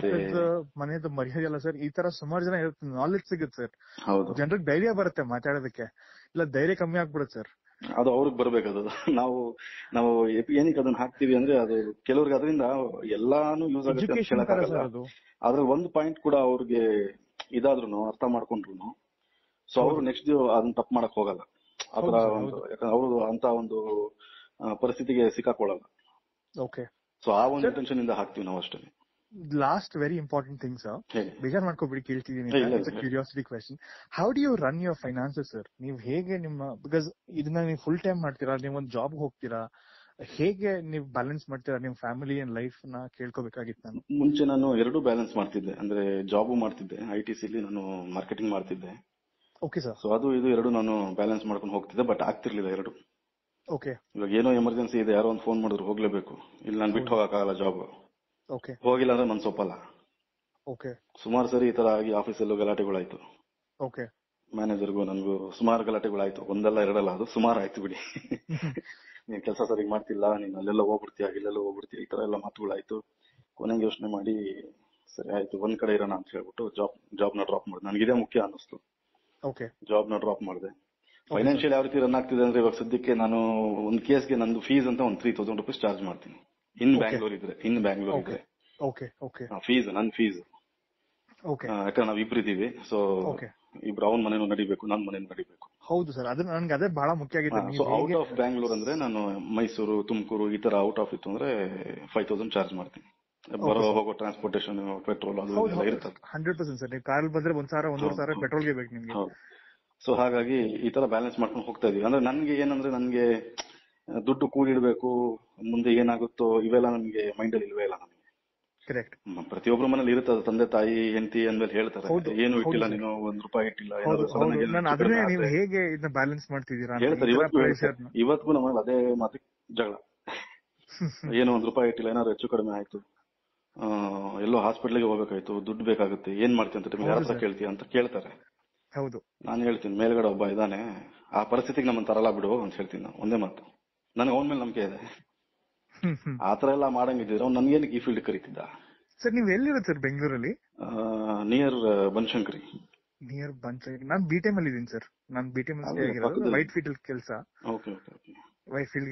ಮನೆಯದು ಮರ್ಯಾದೆ ಅಲ್ಲ ಸರ್. ಈ ತರ ಸುಮಾರು ಜನ ನಾಲೆಜ್ ಸಿಗುತ್ತೆ ಸರ್. ಹೌದು, ಜನರಿಗೆ ಧೈರ್ಯ ಬರುತ್ತೆ ಮಾತಾಡೋದಕ್ಕೆ. ಇಲ್ಲ ಧೈರ್ಯ ಕಮ್ಮಿ ಆಗ್ಬಿಡುತ್ತೆ ಸರ್. ಅದು ಅವ್ರಿಗೆ ಬರ್ಬೇಕದು. ನಾವು ನಾವು ಏನಕ್ಕೆ ಅದನ್ನ ಹಾಕ್ತಿವಿ ಅಂದ್ರೆ ಅದು ಕೆಲವ್ರಿಗೆ ಅದರಿಂದ ಎಲ್ಲಾನು ಯೂಸ್ ಆಗುತ್ತೆ. ಅದ್ರಲ್ಲಿ ಒಂದು ಪಾಯಿಂಟ್ ಕೂಡ ಅವ್ರಿಗೆ ಇದಾದ್ರು ಅರ್ಥ ಮಾಡ್ಕೊಂಡ್ರು ಸೊ ಅವ್ರು ನೆಕ್ಸ್ಟ್ ಅದನ್ನ ತಪ್ಪು ಮಾಡಕ್ ಹೋಗಲ್ಲ. ಆತರ ಒಂದು ಯಾಕಂದ್ರೆ ಅವರು ಅಂತ ಒಂದು ಪರಿಸ್ಥಿತಿಗೆ ಸಿಕ್ಕಾಕೊಳ್ಳಲ್ಲ. ಓಕೆ, ಸೊ ಆ ಒಂದು ಇಂಟೆನ್ಷನ್ ಇಂದ ಹಾಕ್ತಿವಿ ನಾವು ಅಷ್ಟೇ. Last very important thing sir, ಬೇಜಾರ್ ಮಾಡ್ಕೊಬಿಡಿ ಕೇಳ್ತಿದೀನಿ, curiosity question. How do you run your finances sir? ನೀವು ಹೇಗೆ ನಿಮ್ಮ, ಬಿಕಾಸ್ ಇದನ್ನ ನೀವು ಫುಲ್ ಟೈಮ್ ಮಾಡ್ತೀರಾ, ನೀವು ಒಂದು ಜಾಬ್ ಹೋಗ್ತೀರಾ, ಹೇಗೆ ನೀವು ಬ್ಯಾಲೆನ್ಸ್ ಮಾಡ್ತೀರಾ ನಿಮ್ ಫ್ಯಾಮಿಲಿ ಅಂಡ್ ಲೈಫ್ ನ ಕೇಳ್ಕೋಬೇಕಾಗಿತ್ತು ನಾನು. ಮುಂಚೆ ನಾನು ಎರಡು ಬ್ಯಾಲೆನ್ಸ್ ಮಾಡ್ತಿದ್ದೆ, ಅಂದ್ರೆ ಜಾಬು ಮಾಡ್ತಿದ್ದೆ, ಐ ಟಿ ಸಿಲಿ ನಾನು ಮಾರ್ಕೆಟಿಂಗ್ ಮಾಡ್ತಿದ್ದೆ. Okay sir. ಸೊ ಅದು ಇದು ಎರಡು ನಾನು ಬ್ಯಾಲೆನ್ಸ್ ಮಾಡ್ಕೊಂಡು ಹೋಗ್ತಿದ್ದೆ, ಬಟ್ ಆಗ್ತಿರ್ಲಿಲ್ಲ ಎರಡು. ಓಕೆ. ಇವಾಗ ಏನೋ ಎಮರ್ಜೆನ್ಸಿ ಇದೆ, ಯಾರೋ ಒಂದು ಫೋನ್ ಮಾಡಿದ್ರು ಹೋಗ್ಲೇಬೇಕು, ಇಲ್ಲ ನಾನು ಬಿಟ್ಟು ಹೋಗಕ್ಕಾಗಲ್ಲ ಜಾಬ್. ಓಕೆ. ಹೋಗಿಲ್ಲ ಅಂದ್ರೆ ಮನ್ಸು ಒಪ್ಪಲ್ಲ. ಓಕೆ. ಸುಮಾರು ಸರಿ ಈ ತರ ಆಗಿ ಆಫೀಸಲ್ಲೂ ಗಲಾಟೆಗಳಾಯ್ತು. ಓಕೆ. ಮ್ಯಾನೇಜರ್ಗೂ ನನ್ಗೂ ಸುಮಾರು ಗಲಾಟೆಗಳಾಯ್ತು, ಒಂದಲ್ಲ ಎರಡಲ್ಲ, ಅದು ಸುಮಾರು ಆಯ್ತು ಬಿಡಿ. ನೀನ್ ಕೆಲಸ ಸರಿಗ್ ಮಾಡ್ತಿಲ್ಲ, ನೀನ್ ಅಲ್ಲೆಲ್ಲ ಹೋಗ್ಬಿಡ್ತೀಯ, ಇಲ್ಲೆಲ್ಲ ಹೋಗ್ಬಿಡ್ತೀಯ, ಈ ತರ ಎಲ್ಲ ಮಾತುಗಳಾಯ್ತು. ಕೊನೆಗೆ ಯೋಚನೆ ಮಾಡಿ ಸರಿ ಆಯ್ತು ಒಂದ್ ಕಡೆ ಇರೋಣ ಅಂತ ಹೇಳ್ಬಿಟ್ಟು ಜಾಬ್ ಜಾಬ್ ನ ಡ್ರಾಪ್ ಮಾಡಿದೆ. ನನಗಿದೇ ಮುಖ್ಯ ಅನ್ನಿಸ್ತು. ಓಕೆ. ಜಾಬ್ ನ ಡ್ರಾಪ್ ಮಾಡಿದೆ. ಫೈನಾನ್ಷಿಯಲ್ ಯಾವ ರೀತಿ ರನ್ ಆಗ್ತಿದೆ ಅಂದ್ರೆ ಇವಾಗ ಸದ್ಯಕ್ಕೆ ನಾನು ಒಂದು ಕೇಸ್ಗೆ ನಂದು ಫೀಸ್ ಅಂತ ಒಂದು ತ್ರೀ ತೌಸಂಡ್ ರುಪೀಸ್ ಚಾರ್ಜ್ ಮಾಡ್ತೀನಿ. ಇನ್ ಬ್ಯಾಂಗ್ಳೂರ್ ಇದ್ರೆ ಇನ್ ಬ್ಯಾಂಗ್ಳೂರ್ ಇದ್ರೆ ಫೀಸ್ ನನ್ ಫೀಸ್. ಯಾಕಂದ್ರೆ ನಾವ್ ಇಬ್ರು ಇದೀವಿ, ಸೊ ಇಬ್ರು ಅವನ್ ಮನೇನು ನಡಿಬೇಕು, ನನ್ ಮನೇನು ನಡಿಬೇಕು. ಹೌದು ಸರ್, ಅದು ನನ್ಗೆ ಅದೇ ಬಹಳ ಮುಖ್ಯ ಆಗಿದೆ. ಸೊ ಔಟ್ ಆಫ್ ಬ್ಯಾಂಗ್ಳೂರ್ ಅಂದ್ರೆ ನಾನು ಮೈಸೂರು, ತುಮಕೂರು ಈ ತರ ಔಟ್ ಆಫ್ ಇತ್ತು ಅಂದ್ರೆ ಫೈವ್ ತೌಸಂಡ್ ಚಾರ್ಜ್ ಮಾಡ್ತೀನಿ. ಬರೋ ಹೋಗೋ ಟ್ರಾನ್ಸ್ಪೋರ್ಟೇಷನ್, ಪೆಟ್ರೋಲ್ ಅದು ಇರ್ತದೆ. ಹಂಡ್ರೆಡ್ ಪರ್ಸೆಂಟ್ ಸರ್, ನೀವು ಕಾರ್ ಬಂದ್ರೆ ಒಂದ್ ಸಾವಿರ ಒಂದೂವರೆ ಸಾವಿರ ಪೆಟ್ರೋಲ್ಗೆ ಬೇಕು ನಿಮ್ಗೆ. ಸೊ ಹಾಗಾಗಿ ಈ ತರ ಬ್ಯಾಲೆನ್ಸ್ ಮಾಡ್ಕೊಂಡು ಹೋಗ್ತಾ ಇದೀವಿ. ಅಂದ್ರೆ ನನ್ಗೆ ಏನಂದ್ರೆ ನನ್ಗೆ ದುಡ್ಡು ಕೂಡಿಡ್ಬೇಕು, ಮುಂದೆ ಏನಾಗುತ್ತೋ ಇವೆಲ್ಲ ನನ್ಗೆ ಮೈಂಡ್ ಅಲ್ಲಿ ಇಲ್ವೇ ಇಲ್ಲ ನನಗೆ. ಕರೆಕ್ಟ್. ಪ್ರತಿಯೊಬ್ಬರ ಮನೇಲಿ ಇರುತ್ತದೆ, ತಂದೆ ತಾಯಿ ಹೆಂಡತಿ ಅಂದ್ಮೇಲೆ ಹೇಳ್ತಾರೆ ಏನು ಇಟ್ಟಿಲ್ಲ ನೀನು, ಒಂದ್ ರೂಪಾಯಿ ಇಟ್ಟಿಲ್ಲ. ನೀವು ಹೇಗೆ ಇದನ್ನ ಬ್ಯಾಲೆನ್ಸ್ ಮಾಡ್ತಿದ್ದೀರಾ ಹೇಳ್ತಾರೆ. ಇವತ್ತಿಗೂ ನಮ್ಮಲ್ಲಿ ಅದೇ ಮಾತು ಜಗಳ. ಏನೋ ಒಂದ್ ರೂಪಾಯಿ ಇಟ್ಟಿಲ್ಲ, ಏನಾದ್ರು ಹೆಚ್ಚು ಕಡಿಮೆ ಆಯ್ತು, ಎಲ್ಲೋ ಹಾಸ್ಪಿಟ್ಲಿಗೆ ಹೋಗ್ಬೇಕಾಯ್ತು, ದುಡ್ಡು ಬೇಕಾಗುತ್ತೆ, ಏನ್ ಮಾಡ್ತೀಯ ಅಂತ ಯಾರ ಹತ್ರ ಕೇಳ್ತೀಯ ಅಂತ ಕೇಳ್ತಾರೆ. ಹೌದು. ನಾನು ಹೇಳ್ತೀನಿ ಮೇಲ್ಗಡೆ ಒಬ್ಬ ಇದ್ದಾನೆ, ಆ ಪರಿಸ್ಥಿತಿಗೆ ನಮ್ಮನ್ನ ತರಲ್ಲ ಬಿಡು ಅಂತ ಹೇಳ್ತೀನಿ ನಾನು. ಒಂದೇ ಮಾತು, ನನಗೆ ಅವನ ಮೇಲೆ ನಂಬಿಕೆ ಇದೆ. ಆತರ ಎಲ್ಲ ಮಾಡಂಗಿದ್ರೆ ಅವ್ನು ನನ್ಗೇನಕ್ಕೆ ಈ ಫೀಲ್ಡ್ ಕರೀತಿದ್ದ. ಸರ್ ನೀವು ಎಲ್ಲಿರುತ್ತೆ ಸರ್ ಬೆಂಗಳೂರಲ್ಲಿ? ನಿಯರ್ ಬನಶಂಕರಿ. ನಿಯರ್ ಬನಶಂಕರಿ. ನಾನು ಬಿ ಟೈಮ್ ಅಲ್ಲಿ ಇದ್ದೀನಿ ಸರ್. ನಾನು ಬಿ ಟೈಮ್ ವೈಟ್ ಫೀಲ್ಡ್ ಅಲ್ಲಿ ಕೆಲಸ. ವೈಟ್ ಫೀಲ್ಡ್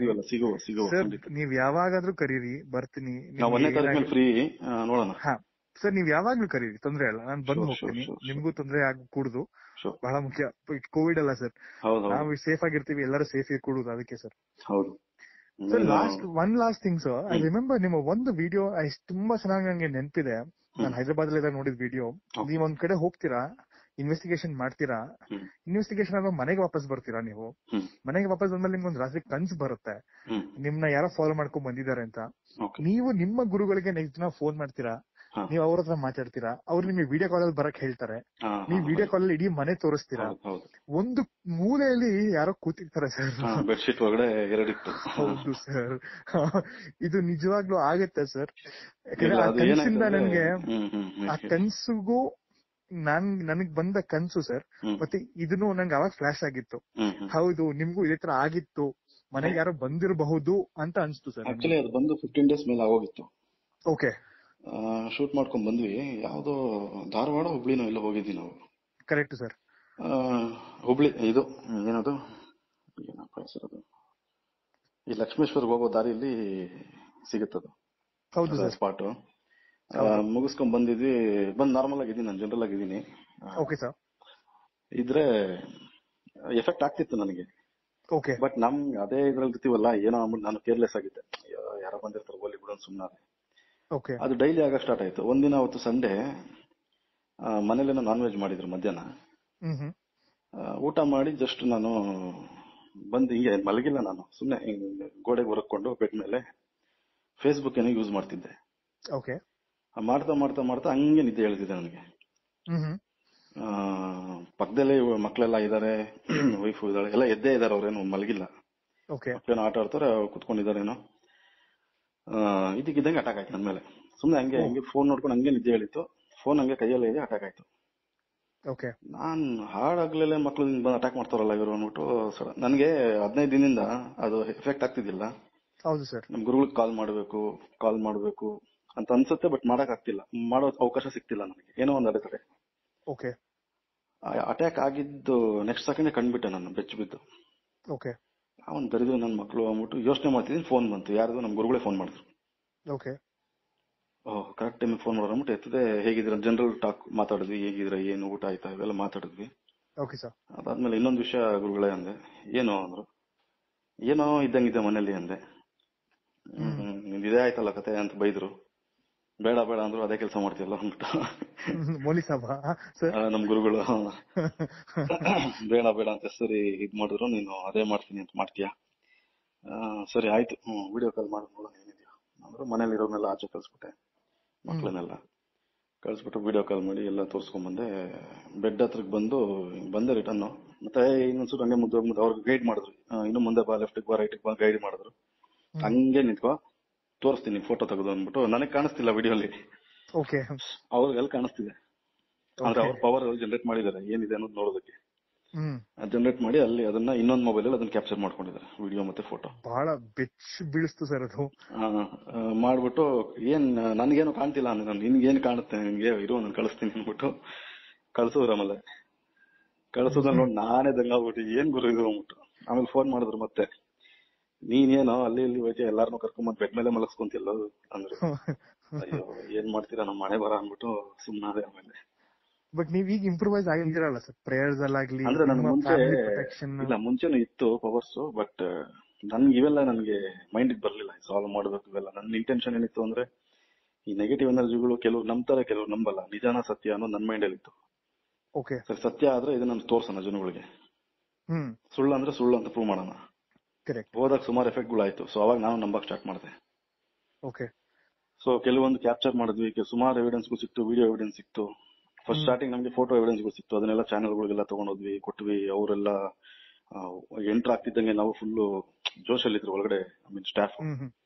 ಸರ್, ನೀವ್ ಯಾವಾಗಾದ್ರೂ ಕರೀರಿ, ಬರ್ತೀನಿ. ಒಂದನೇ ತಾರೀಕು ಫ್ರೀ ನೋಡೋಣ. ಸರ್ ನೀವ್ ಯಾವಾಗ್ಲೂ ಕರೀರಿ, ತೊಂದ್ರೆ ಇಲ್ಲ, ನಾನು ಬಂದು ಹೋಗ್ತೀನಿ. ನಿಮ್ಗೂ ತೊಂದ್ರೆ ಆಗ ಕೂಡುದು ಬಹಳ ಮುಖ್ಯ. ಕೋವಿಡ್ ಅಲ್ಲ ಸರ್, ನಾವು ಸೇಫ್ ಆಗಿರ್ತೀವಿ, ಎಲ್ಲರೂ ಸೇಫ್ ಇರ್ ಕೂಡುದು, ಅದಕ್ಕೆ ಸರ್. ಹೌದು sir last one last thing sir, I remember ನಿಮ್ಮ ಒಂದು ವಿಡಿಯೋ ತುಂಬಾ ಚೆನ್ನಾಗಿ ನಂಗೆ ನೆನಪಿದೆ. ನಾನು ಹೈದರಾಬಾದ್ ಅಲ್ಲಿ ನೋಡಿದ ವಿಡಿಯೋ. ನೀವ್ ಒಂದ್ ಕಡೆ ಹೋಗ್ತೀರಾ, ಇನ್ವೆಸ್ಟಿಗೇಷನ್ ಮಾಡ್ತೀರಾ, ಇನ್ವೆಸ್ಟಿಗೇಷನ್ ಆಗ ಮನೆಗೆ ವಾಪಸ್ ಬರ್ತೀರಾ. ನೀವು ಮನೆಗೆ ವಾಪಸ್ ಬಂದ್ಮೇಲೆ ನಿಮ್ಗೊಂದು ರಾತ್ರಿ ಕನ್ಸು ಬರುತ್ತೆ, ನಿಮ್ನ ಯಾರೋ ಫಾಲೋ ಮಾಡ್ಕೊಂಡ್ ಬಂದಿದ್ದಾರೆ ಅಂತ. ನೀವು ನಿಮ್ಮ ಗುರುಗಳಿಗೆ ನೆಕ್ಸ್ಟ್ ದಿನ ಫೋನ್ ಮಾಡ್ತೀರಾ, ನೀವ್ ಅವ್ರ ಹತ್ರ ಮಾತಾಡ್ತೀರಾ, ಅವ್ರು ನಿಮ್ಗೆ ವಿಡಿಯೋ ಕಾಲ್ ಅಲ್ಲಿ ಬರಕ್ ಹೇಳ್ತಾರೆ, ನೀವ್ ವಿಡಿಯೋ ಕಾಲ್ ಅಲ್ಲಿ ಇಡೀ ಮನೆ ತೋರಿಸ್ತೀರಾ. ಒಂದು ಮೂಲೆಯಲ್ಲಿ ಯಾರೋ ಕೂತಿರ್ತಾರೆ ಸರ್, ಬೆಡ್ಶೀಟ್ ಒಳಗಡೆ ಎರಡಿತ್ತು. ಹೌದು ಸರ್, ಇದು ನಿಜವಾಗ್ಲೂ ಆಗತ್ತೆ ಸರ್. ಯಾಕಂದ್ರೆ ಆ ಕನ್ಸಿಂದ ನನ್ಗೆ, ಆ ಕನ್ಸಿಗೂ ನಾನ್ ನನಗ್ ಬಂದ ಕನ್ಸು ಸರ್, ಮತ್ತೆ ಇದನ್ನು ನಂಗೆ ಅವಾಗ ಫ್ಲಾಶ್ ಆಗಿತ್ತು. ಹೌದು, ನಿಮ್ಗೂ ಇದೇ ತರ ಆಗಿತ್ತು, ಮನೆಗೆ ಯಾರೋ ಬಂದಿರಬಹುದು ಅಂತ ಅನ್ಸ್ತು ಸರ್. ಆಕ್ಚುಲಿ ಅದು ಬಂದು ಫಿಫ್ಟೀನ್ ಡೇಸ್ ಮೇಲೆ ಆಗೋಗಿತ್ತು. ಓಕೆ, ಶೂಟ್ ಮಾಡ್ಕೊಂಡ್ ಬಂದ್ವಿ. ಯಾವ್ದೋ ಧಾರವಾಡ ಹುಬ್ಳಿನೋ ಇಲ್ಲ ಹೋಗಿದ್ವಿ ನಾವು. Correct sir. ಹುಬ್ಳಿ ಇದು ಏನದು ಏನಪ್ಪ ಹೆಸರದು, ಈ ಲಕ್ಷ್ಮೇಶ್ವರ್ಗೆ ಹೋಗೋ ದಾರಿಯಲ್ಲಿ ಸಿಗುತ್ತದು. ಹೌದು ಸರ್. ಸ್ಪಾಟ್ ಮುಗಿಸ್ಕೊಂಡ್ ಬಂದಿದ್ವಿ. ಬಂದ್ ನಾರ್ಮಲ್ ಆಗಿದ್ದೀನಿ, ನಾನು ಜನರಲ್ ಆಗಿದ್ದೀನಿ. Okay sir. ಇದ್ರೆ ಎಫೆಕ್ಟ್ ಆಗ್ತಿತ್ತು ನನಗೆ. ಓಕೆ. ಬಟ್ ನಮ್ ಅದೇ ಇದ್ರಲ್ಲಿ ಇರ್ತೀವಲ್ಲ, ಏನೋ ಅಂದ್ಬಿಟ್ಟು ನಾನು ಕೇರ್ಲೆಸ್ ಆಗಿದ್ದೆ. ಯಾರೋ ಬಂದಿರ್ತಾರೆ ಗೋಲಿ ಬಿಡೋನ್ ಸುಮ್ಮನೆ. ಓಕೆ. ಅದು ಡೈಲಿ ಆಗಕ್ ಸ್ಟಾರ್ಟ್ ಆಯ್ತು. ಒಂದಿನ ಅವತ್ತು ಸಂಡೇ ಮನೇಲೇನೋ ನಾನ್ ವೆಜ್ ಮಾಡಿದ್ರು ಮಧ್ಯಾಹ್ನ. ಊಟ ಮಾಡಿ ಜಸ್ಟ್ ನಾನು ಬಂದು ಹಿಂಗೆ ಮಲಗಿಲ್ಲ, ನಾನು ಸುಮ್ನೆ ಗೋಡೆಗೆ ಹೊರಕೊಂಡು ಬೆಡ್ ಮೇಲೆ ಫೇಸ್ಬುಕ್ ಏನೋ ಯೂಸ್ ಮಾಡ್ತಿದ್ದೆ. ಓಕೆ. ಮಾಡ್ತಾ ಮಾಡ್ತಾ ಮಾಡ್ತಾ ಹಂಗೆ ನಿದ್ದೆ ಹೇಳ್ತಿದ್ದೆ ನನಗೆ. ಪಕ್ಕದಲ್ಲೇ ಮಕ್ಕಳೆಲ್ಲ ಇದಾರೆ, ವೈಫು ಇದಾಳೆ, ಎಲ್ಲ ಎದ್ದೇ ಇದಾರೆ, ಅವ್ರೇನು ಮಲಗಿಲ್ಲ. ಮಕ್ಕಳೇನೋ ಆಟ ಆಡ್ತಾರೆ, ಕುತ್ಕೊಂಡಿದಾರೇನೋ. ಇದಕ್ಕಿದ್ದಂಗೆ ಅಟ್ಯಾಕ್ ಆಯ್ತು ನನ್ನ ಮೇಲೆ. ಸುಮ್ನೆ ಹಂಗೆ ಹಂಗೆ ಫೋನ್ ನೋಡ್ಕೊಂಡು ಹಂಗೆ ನಿದ್ದೆ ಹೇಳಿತ್ತು. ಫೋನ್ ಹಂಗೆ ಕೈಯಲ್ಲೇ ಇದೆ, ಅಟ್ಯಾಕ್ ಆಯ್ತು. ನಾನ್ ಹಾಡಾಗ್ಲೇ ಮಕ್ಳು ಬಂದು ಅಟ್ಯಾಕ್ ಮಾಡ್ತಾರಲ್ಲ ಇವರು ಅಂದ್ಬಿಟ್ಟು ನನ್ಗೆ ಹದಿನೈದು ದಿನದಿಂದ ಅದು ಎಫೆಕ್ಟ್ ಆಗ್ತಿದ್ದಿಲ್ಲ. ಹೌದು ಸರ್. ನಮ್ ಗುರುಗಳಿಗೆ ಕಾಲ್ ಮಾಡ್ಬೇಕು ಕಾಲ್ ಮಾಡ್ಬೇಕು ಅಂತ ಅನ್ಸುತ್ತೆ, ಬಟ್ ಮಾಡಕ್ ಆಗ್ತಿಲ್ಲ, ಮಾಡೋ ಅವಕಾಶ ಸಿಗ್ತಿಲ್ಲ ನನಗೆ, ಏನೋ ಒಂದ್ ಅಡೆತಡೆ. ಓಕೆ. ಅಟ್ಯಾಕ್ ಆಗಿದ್ದು ನೆಕ್ಸ್ಟ್ ಸೆಕೆಂಡ್ ಕಂಡ್ಬಿಟ್ಟೆ ನಾನು ಬೆಚ್ಚ ಬಿದ್ದು. ಓಕೆ. ಅವನ್ ಬರಿದ್ರು ನನ್ ಮಕ್ಳು ಅಂದ್ಬಿಟ್ಟು ಯೋಚನೆ ಮಾಡ್ತಿದ್ದೀನಿ. ಫೋನ್ ಬಂತು, ಯಾರ್ದು, ನಮ್ ಗುರುಗಳೇ ಫೋನ್ ಮಾಡಿದ್ರು. Okay. Oh, correct time phone ಮಾಡ್ಬಿಟ್ಟು ಎತ್ತದೆ. ಹೇಗಿದ್ರ, ಜನರಲ್ ಟಾಕ್ ಮಾತಾಡಿದ್ವಿ, ಹೇಗಿದ್ರ, ಏನು ಊಟ ಆಯ್ತಾ, ಇವೆಲ್ಲ ಮಾತಾಡಿದ್ವಿ. Okay sir. ಅದಾದ್ಮೇಲೆ ಇನ್ನೊಂದು ವಿಷಯ ಗುರುಗಳೇ ಅಂದೆ. ಏನೋ ಅಂದ್ರು. ಏನೋ ಇದ್ದಂಗಿದೆ ಮನೇಲಿ ಅಂದೆ. ಹ್ಮ್ ನಿಮ್ದು ಇದೇ ಆಯ್ತಲ್ಲ ಕತೆ ಅಂತ ಬೈದ್ರು. ಬೇಡ ಬೇಡ ಅಂದ್ರು, ಅದೇ ಕೆಲಸ ಮಾಡ್ತೀಯಲ್ಲ ಅಂದ್ಬಿಟ್ಟು ನಮ್ ಗುರುಗಳು ಬೇಡ ಬೇಡ ಅಂತ ಸರಿ ಇದ್ ಮಾಡಿದ್ರು. ನೀನು ಅದೇ ಮಾಡ್ತೀನಿ ಅಂತ ಮಾಡ್ತೀಯಾ, ಸರಿ ಆಯ್ತು, ಹ್ಮ್ ವಿಡಿಯೋ ಕಾಲ್ ಮಾಡಿ ನೋಡೋಣ ಏನಿದೆಯಾ ಅಂದ್ರು. ಮನೇಲಿ ಇರೋನೆಲ್ಲ ಆಚೆ ಕಳ್ಸ್ಬಿಟ್ಟೆ, ಮಕ್ಳನ್ನೆಲ್ಲ ಕಳ್ಸ್ಬಿಟ್ಟು ವಿಡಿಯೋ ಕಾಲ್ ಮಾಡಿ ಎಲ್ಲ ತೋರ್ಸ್ಕೊಂಡ್ ಬಂದೆ. ಬೆಡ್ ಹತ್ರಕ್ ಬಂದು ಬಂದೆ ರಿಟರ್ನ್. ಮತ್ತೆ ಇನ್ನೊಂದ್ಸೂರು ಹಂಗೆ ಮುದ್ದು ಮುದ್ದು ಅವ್ರಿಗೆ ಗೈಡ್ ಮಾಡಿದ್ರು. ಇನ್ನು ಮುಂದೆ ಬಾ, ಲೆಫ್ಟ್ ಬಾ, ರೈಟ್ ಬಾ ಗೈಡ್ ಮಾಡಿದ್ರು. ಹಂಗೆ ನಿಂತ್ಕೋ, ತೋರಿಸ್ತೀನಿ ಫೋಟೋ ತೆಗೆದು ಅಂದ್ಬಿಟ್ಟು. ನನಗೆ ಕಾಣಿಸ್ತಿಲ್ಲ ವಿಡಿಯೋಲಿ, ಅವ್ರಿಗೆಲ್ಲ ಕಾಣಿಸ್ತಿದೆ. ಅಂದ್ರೆ ಅವ್ರ ಪವರ್ ಜನರೇಟ್ ಮಾಡಿದ್ದಾರೆ ಏನಿದೆ ಅನ್ನೋದು ನೋಡೋದಕ್ಕೆ. ಜನರೇಟ್ ಮಾಡಿ ಅಲ್ಲಿ ಅದನ್ನ ಇನ್ನೊಂದು ಮೊಬೈಲ್ ಅಲ್ಲಿ ಅದನ್ನ ಕ್ಯಾಪ್ಚರ್ ಮಾಡ್ಕೊಂಡಿದ್ದಾರೆ, ವಿಡಿಯೋ ಮತ್ತೆ ಫೋಟೋ. ಬಹಳ ಬೆಚ್ಚ ಬೀಳಿಸ್ತು ಸರ್ ಅದು. ಮಾಡ್ಬಿಟ್ಟು ಏನ್ ನನ್ಗೇನು ಕಾಣ್ತಿಲ್ಲ ಅಂದ್ರೆ, ನಾನು ನಿನ್ಗೇನ್ ಕಾಣುತ್ತೆ ನಿನ್ಗೆ ಇರೋ ನಾನು ಕಳಿಸ್ತೀನಿ ಅಂದ್ಬಿಟ್ಟು ಕಳ್ಸೋದ್ರ. ಆಮೇಲೆ ಕಳ್ಸೋದ್ರಲ್ಲಿ ನೋಡಿ ನಾನೇ ದಂಗಾಗ್ಬಿಟ್ಟು ಏನ್ ಗುರು ಇದು ಅಂದ್ಬಿಟ್ಟು. ಆಮೇಲೆ ಫೋನ್ ಮಾಡಿದ್ರು ಮತ್ತೆ, ನೀನೇನೋ ಅಲ್ಲಿ ಇಲ್ಲಿ ಹೋಯ್ತು ಎಲ್ಲಾರನ್ನೂ ಕರ್ಕೊಂಡ್ ಬೆಡ್ ಮೇಲೆ ಮಲಗಿಸ್ಕೊಂತಿಲ್ಲ ಅಂದ್ರೆ. ಅಯ್ಯೋ ಏನ್ ಮಾಡ್ತೀರಾ ನಮ್ಮ ಮನೆ ಬರ ಅಂದ್ಬಿಟ್ಟು ಸುಮ್ಮನಾದೆ. ಆಮೇಲೆ ಬಟ್ ನೀವ್ ಈಗ ಇಂಪ್ರೂವೈಸ್ ಆಗಿದ್ದೀರಲ್ಲ ಸರ್, ಪ್ರೇಯರ್ಸ್ ಅಲ್ಲಾಗ್ಲಿ. ಅಂದ್ರೆ ನನ್ ಮುಂಚೆ ಇಲ್ಲ, ಮುಂಚೆನೂ ಇತ್ತು ಪವರ್ಸ್, ಬಟ್ ನನ್ಗೆ ಇವೆಲ್ಲ ನನ್ಗೆ ಮೈಂಡ್ ಬರ್ಲಿಲ್ಲ ಸಾಲ್ವ್ ಮಾಡ್ಬೇಕು ಇವೆಲ್ಲ. ನನ್ನ ಇಂಟೆನ್ಷನ್ ಏನಿತ್ತು ಅಂದ್ರೆ, ಈ ನೆಗೆಟಿವ್ ಎನರ್ಜಿಗಳು ಕೆಲವ್ರು ನಂಬ್ತಾರೆ, ಕೆಲವ್ರು ನಂಬಲ್ಲ. ನಿಜಾನ ಸತ್ಯ ಅನ್ನೋ ನನ್ ಮೈಂಡ್ ಅಲ್ಲಿ ಇತ್ತು. ಸರಿ, ಸತ್ಯ ಆದ್ರೆ ಇದನ್ನ ತೋರ್ಸೋಣ ಜನಗಳಿಗೆ, ಸುಳ್ಳು ಅಂದ್ರೆ ಸುಳ್ಳು ಅಂತ ಪ್ರೂವ್ ಮಾಡೋಣ. ಹೋದಾಗ ಸುಮಾರು ಎಫೆಕ್ಟ್ ಗಳು ಆಯ್ತು. ಸೊ ಅವಾಗ ನಾನು ನಂಬಕ್ ಸ್ಟಾರ್ಟ್ ಮಾಡಿದೆ. ಸೊ ಕೆಲವೊಂದು ಕ್ಯಾಪ್ಚರ್ ಮಾಡಿದ್ವಿ, ಸುಮಾರು ಎವಿಡೆನ್ಸ್ ಗಳು ಸಿಕ್ತು, ವಿಡಿಯೋ ಎವಿಡೆನ್ಸ್ ಸಿಕ್ತು. ಫಸ್ಟ್ ಸ್ಟಾರ್ಟಿಂಗ್ ನಮ್ಗೆ ಫೋಟೋ ಎವಿಡೆನ್ಸ್ ಗಳು ಸಿಕ್ತು, ಅದನ್ನೆಲ್ಲ ಚಾನೆಲ್ ಗಳಿಗೆಲ್ಲ ತಗೊಂಡೋದ್ವಿ, ಕೊಟ್ವಿ. ಅವರೆಲ್ಲ ಎಂಟರ್ ಆಗ್ತಿದ್ದಂಗೆ ನಾವು ಫುಲ್ ಜೋಶಲ್ಲಿ ಇದ್ರು ಒಳಗಡೆ. ಐ ಮೀನ್ ಸ್ಟಾಫ್,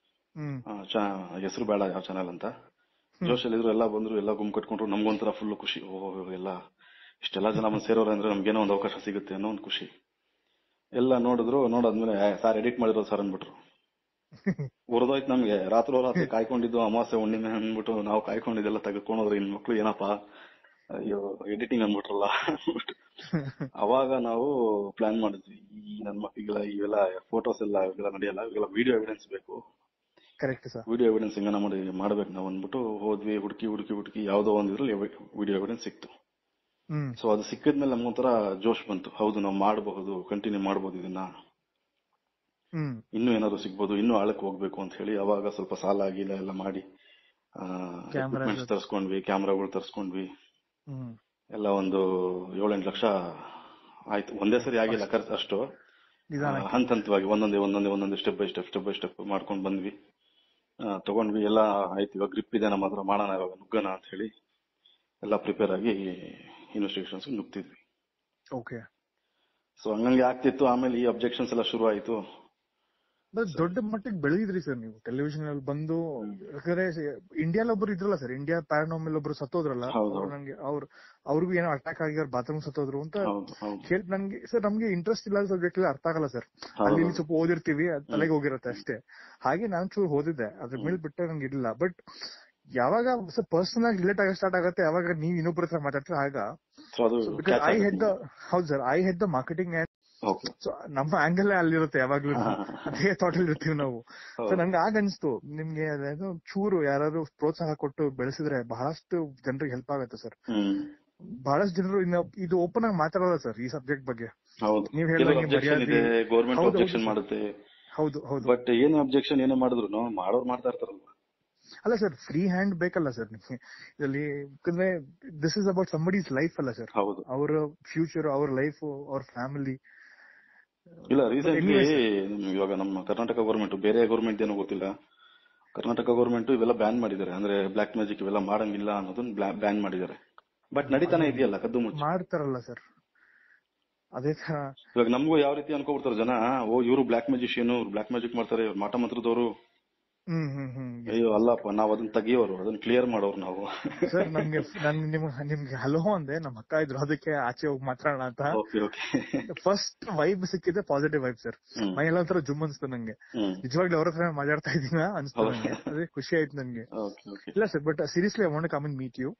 ಹೆಸರು ಬೇಡ ಯಾವ ಚಾನೆಲ್ ಅಂತ, ಜೋಶಲ್ಲಿ ಇದ್ರು. ಎಲ್ಲ ಬಂದ್ರು, ಎಲ್ಲ ಗುಂಪು ಕಟ್ಕೊಂಡ್ರು. ನಮ್ಗೊಂಥರ ಫುಲ್ ಖುಷಿ. ಓ ಎಲ್ಲ ಇಷ್ಟೆಲ್ಲ ಜನ ಬಂದು ಸೇರೋರು ಅಂದ್ರೆ ನಮ್ಗೇನೋ ಒಂದು ಅವಕಾಶ ಸಿಗುತ್ತೆ ಅನ್ನೋ ಒಂದು ಖುಷಿ. ಎಲ್ಲ ನೋಡಿದ್ರು. ನೋಡಾದ್ಮೇಲೆ ಸಾರ್ ಎಡಿಟ್ ಮಾಡಿರೋ ಸರ್ ಅಂದ್ಬಿಟ್ರು. ಉರ್ದೋಯ್ತು ನಮ್ಗೆ. ರಾತ್ರಿ ರಾತ್ರಿ ಕಾಯ್ಕೊಂಡಿದ್ದು ಅಮಾವಾಸ್ಯೆ ಹುಣ್ಣಿಮೆ ಅಂದ್ಬಿಟ್ಟು ನಾವು ಕಾಯ್ಕೊಂಡಿದ್ದೆಲ್ಲ ತೆಗೆದುಕೊಂಡೋದ್ರು. ಇನ್ ಮಕ್ಳು ಏನಪ್ಪಾ, ಅಯ್ಯೋ ಎಡಿಟಿಂಗ್ ಅಂದ್ಬಿಟ್ರಲ್ಲ ಅಂದ್ಬಿಟ್ಟು. ಅವಾಗ ನಾವು ಪ್ಲಾನ್ ಮಾಡಿದ್ವಿ, ಈ ನನ್ ಮಕ್ಳಿಗೆಲ್ಲ ಇವೆಲ್ಲ ಫೋಟೋಸ್ ಎಲ್ಲ ಇವೆಲ್ಲ ನಡೆಯಲ್ಲ, ಇವೆಲ್ಲ ವಿಡಿಯೋ ಎವಿಡೆನ್ಸ್ ಬೇಕು. Correct sir. ವಿಡಿಯೋ ಎವಿಡೆನ್ಸ್ ಹೆಂಗನ ಮಾಡಿ ಮಾಡ್ಬೇಕು ನಾವು ಅಂದ್ಬಿಟ್ಟು ಹೋದ್ವಿ, ಹುಡುಕಿ ಹುಡುಕಿ ಹುಡುಕಿ ಯಾವ್ದೋ ಒಂದಿದ್ರಲ್ಲಿ ವಿಡಿಯೋ ಎವಿಡೆನ್ಸ್ ಸಿಕ್ತು. ಸೊ ಅದು ಸಿಕ್ಕಿದ್ಮೇಲೆ ನಮ್ಗೊಂಥರ ಜೋಶ್ ಬಂತು, ಹೌದು ನಾವು ಮಾಡಬಹುದು, ಕಂಟಿನ್ಯೂ ಮಾಡಬಹುದು ಇದನ್ನ, ಇನ್ನೂ ಏನಾದ್ರು ಸಿಗ್ಬೋದು, ಇನ್ನೂ ಆಳಕ್ಕೆ ಹೋಗ್ಬೇಕು ಅಂತ ಹೇಳಿ ಅವಾಗ ಸ್ವಲ್ಪ ಸಾಲ ಆಗಿಲ್ಲ ಎಲ್ಲ ಮಾಡಿ ಎಕ್ವಿಪ್ಮೆಂಟ್ಸ್ ತರ್ಸ್ಕೊಂಡ್ವಿ, ಕ್ಯಾಮ್ರಾಗಳು ತರ್ಸ್ಕೊಂಡ್ವಿ. ಎಲ್ಲ ಒಂದು ಏಳೆಂಟು ಲಕ್ಷ ಆಯ್ತು. ಒಂದೇ ಸರಿ ಆಗಿಲ್ಲ ಖರ್ಚು, ಅಷ್ಟು ಹಂತ ಹಂತವಾಗಿ ಒಂದೊಂದೇ ಒಂದೊಂದೇ ಒಂದೊಂದೇ step by step step by step ಮಾಡ್ಕೊಂಡು ಬಂದ್ವಿ, ತಗೊಂಡ್ವಿ. ಎಲ್ಲ ಆಯ್ತು, ಇವಾಗ ಗ್ರಿಪ್ ಇದೆ ನಮ್ಮ ಹತ್ರ, ಮಾಡೋಣ ಇವಾಗ ನುಗ್ಗೋಣ ಅಂತ ಹೇಳಿ ಎಲ್ಲ ಪ್ರಿಪೇರ್ ಆಗಿ ಇನ್ವೆಸ್ಟಿಗೇಷನ್ಸ್ ನುಗ್ತಿದ್ವಿ. ಓಕೆ. ಸೊ ಹಂಗಂಗೆ ಆಗ್ತಿತ್ತು. ಆಮೇಲೆ ಈ ಅಬ್ಜೆಕ್ಷನ್ಸ್ ಎಲ್ಲ ಶುರು ಆಯ್ತು. ದೊಡ್ಡ ಮಟ್ಟಿಗೆ ಬೆಳೆದಿದ್ರಿ ಸರ್ ನೀವು ಟೆಲಿವಿಷನ್ ಅಲ್ಲಿ ಬಂದು. ಯಾಕಂದ್ರೆ ಇಂಡಿಯಾಲ್ ಒಬ್ರು ಇದ್ರಲ್ಲ ಸರ್, ಇಂಡಿಯಾ ಪ್ಯಾರಾನಾರ್ಮಲ್ ಒಬ್ರು ಸತ್ತೋದ್ರಲ್ಲ, ನಂಗೆ ಅವ್ರು ಅವ್ರಿಗೂ ಏನೋ ಅಟ್ಯಾಕ್ ಆಗಿರೋ ಬಾತ್ರೂಮ್ ಸತ್ತೋದ್ರು ಅಂತ ಕೇಳಿ ನನ್ಗೆ ಸರ್, ನಮ್ಗೆ ಇಂಟ್ರೆಸ್ಟ್ ಇಲ್ಲ ಸಬ್ಜೆಕ್ಟ್ ಎಲ್ಲ ಅರ್ಥ ಆಗಲ್ಲ ಸರ್. ಅಲ್ಲಿ ಇಲ್ಲಿ ಸ್ವಲ್ಪ ಓದಿರ್ತೀವಿ, ತಲೆಗೆ ಹೋಗಿರತ್ತೆ ಅಷ್ಟೇ. ಹಾಗೆ ನಾನು ಚೂರು ಓದಿದ್ದೆ, ಅದ್ರ ಮೇಲೆ ಬಿಟ್ಟರೆ ನಂಗೆ ಇರಲಿಲ್ಲ. ಬಟ್ ಯಾವಾಗ ಪರ್ಸನಲ್ ಆಗಿ ರಿಲೇಟ್ ಆಗ ಸ್ಟಾರ್ಟ್ ಆಗುತ್ತೆ, ಯಾವಾಗ ನೀವು ಇನ್ನೊಬ್ಬರ ಹತ್ರ ಮಾತಾಡ್ತಾರೆ ಆಗ. ಐ ಹೆಡ್ ದ ಹೌದು sir, I head the marketing and so ನಮ್ಮ ಆಂಗಲ್ ಅಲ್ಲಿರುತ್ತೆ ಯಾವಾಗ್ಲೂ, ಅದೇ ಥಾಟ್ ಅಲ್ಲಿ ಇರ್ತೀವಿ ನಾವು. ಸೊ ನಂಗೆ ಆಗ ಅನ್ಸ್ತು, ನಿಮ್ಗೆ ಅದೇನೋ ಚೂರು ಯಾರು ಪ್ರೋತ್ಸಾಹ ಕೊಟ್ಟು ಬೆಳೆಸಿದ್ರೆ ಬಹಳಷ್ಟು ಜನರಿಗೆ ಹೆಲ್ಪ್ ಆಗುತ್ತೆ ಸರ್. ಬಹಳಷ್ಟು ಜನರು ಇನ್ನು ಇದು ಓಪನ್ ಆಗಿ ಮಾತಾಡಲ್ಲ ಸರ್ ಈ ಸಬ್ಜೆಕ್ಟ್ ಬಗ್ಗೆ. ನೀವ್ ಹೇಳಿದ್ರೆ ಹೌದು ಹೌದು, ಬಟ್ ಏನು ಅಬ್ಜೆಕ್ಷನ್ ಏನೇ ಮಾಡಿದ್ರು ಮಾಡೋರು ಮಾಡ್ತಾ ಇರ್ತಾರಲ್ವಾ. ಅಲ್ಲ ಸರ್, ಫ್ರೀ ಹ್ಯಾಂಡ್ ಬೇಕಲ್ಲ ಸರ್ ನಿಮ್ಗೆ ಇದರಲ್ಲಿ. ಯಾಕಂದ್ರೆ this is about somebody's life ಅಲ್ಲ ಸರ್, ಅವರ ಫ್ಯೂಚರ್, ಅವ್ರ ಲೈಫ್, ಅವ್ರ ಫ್ಯಾಮಿಲಿ. ಇಲ್ಲ, ರೀಸೆಂಟ್ಲಿ ಇವಾಗ ನಮ್ಮ ಕರ್ನಾಟಕ ಗೌರ್ಮೆಂಟ್, ಬೇರೆ ಗೌರ್ಮೆಂಟ್ ಏನೋ ಗೊತ್ತಿಲ್ಲ, ಕರ್ನಾಟಕ ಗೌರ್ಮೆಂಟ್ ಇವೆಲ್ಲ ಬ್ಯಾನ್ ಮಾಡಿದ್ದಾರೆ. ಅಂದ್ರೆ ಬ್ಲಾಕ್ ಮ್ಯಾಜಿಕ್ ಇವೆಲ್ಲ ಮಾಡಂಗಿಲ್ಲ ಅನ್ನೋದನ್ನ ಬ್ಯಾನ್ ಮಾಡಿದ್ದಾರೆ. ಬಟ್ ನಡೀತಾನೆ ಇದೆಯಲ್ಲ ಕದ್ದು ಮುಚ್ಚಿ ಮಾಡ್ತಾರಲ್ಲ ಸರ್. ಅದೇ ಇವಾಗ ನಮಗೂ ಯಾವ ರೀತಿ ಅನ್ಕೋಬಿಡ್ತಾರೆ ಜನ, ಓ ಇವರು ಬ್ಲಾಕ್ ಮ್ಯಾಜಿಷಿಯನ್, ಬ್ಲಾಕ್ ಮ್ಯಾಜಿಕ್ ಮಾಡ್ತಾರೆ, ಇವ್ರು ಮಾಟ ಮಂತ್ರದವರು. ಹ್ಮ್ ಹ್ಮ್ ಹ್ಮ್ ಅಯ್ಯೋ ಅಲ್ಲಪ್ಪ, ನಾವ್ ಅದನ್ನ ತೆಗಿಯೋರು, ಅದನ್ನ ಕ್ಲಿಯರ್ ಮಾಡೋರು ನಾವು. ಸರ್ ನಮ್ಗೆ ನನ್ ನಿಮ್ಗೆ ಹಲೋ ಅಂದೆ, ನಮ್ಮ ಅಕ್ಕ ಇದ್ರು, ಅದಕ್ಕೆ ಆಚೆ ಹೋಗಿ ಮಾತಾಡೋಣ ಅಂತ. ಫಸ್ಟ್ ವೈಬ್ ಸಿಕ್ಕಿದೆ ಪಾಸಿಟಿವ್ ವೈಬ್ ಸರ್. ಮೈ ಎಲ್ಲ ಒಂಥರ ಜುಮ್ ಅನ್ಸ್ತು ನಂಗೆ, ನಿಜವಾಗ್ಲೂ ಅವ್ರ ಹತ್ರ ಮಾತಾಡ್ತಾ ಇದೀನ ಅನ್ಸ್ತು ನಂಗೆ. ಅದೇ ಖುಷಿ ಆಯ್ತು ನನ್ಗೆ. ಇಲ್ಲ sir, but seriously I want to come and meet you.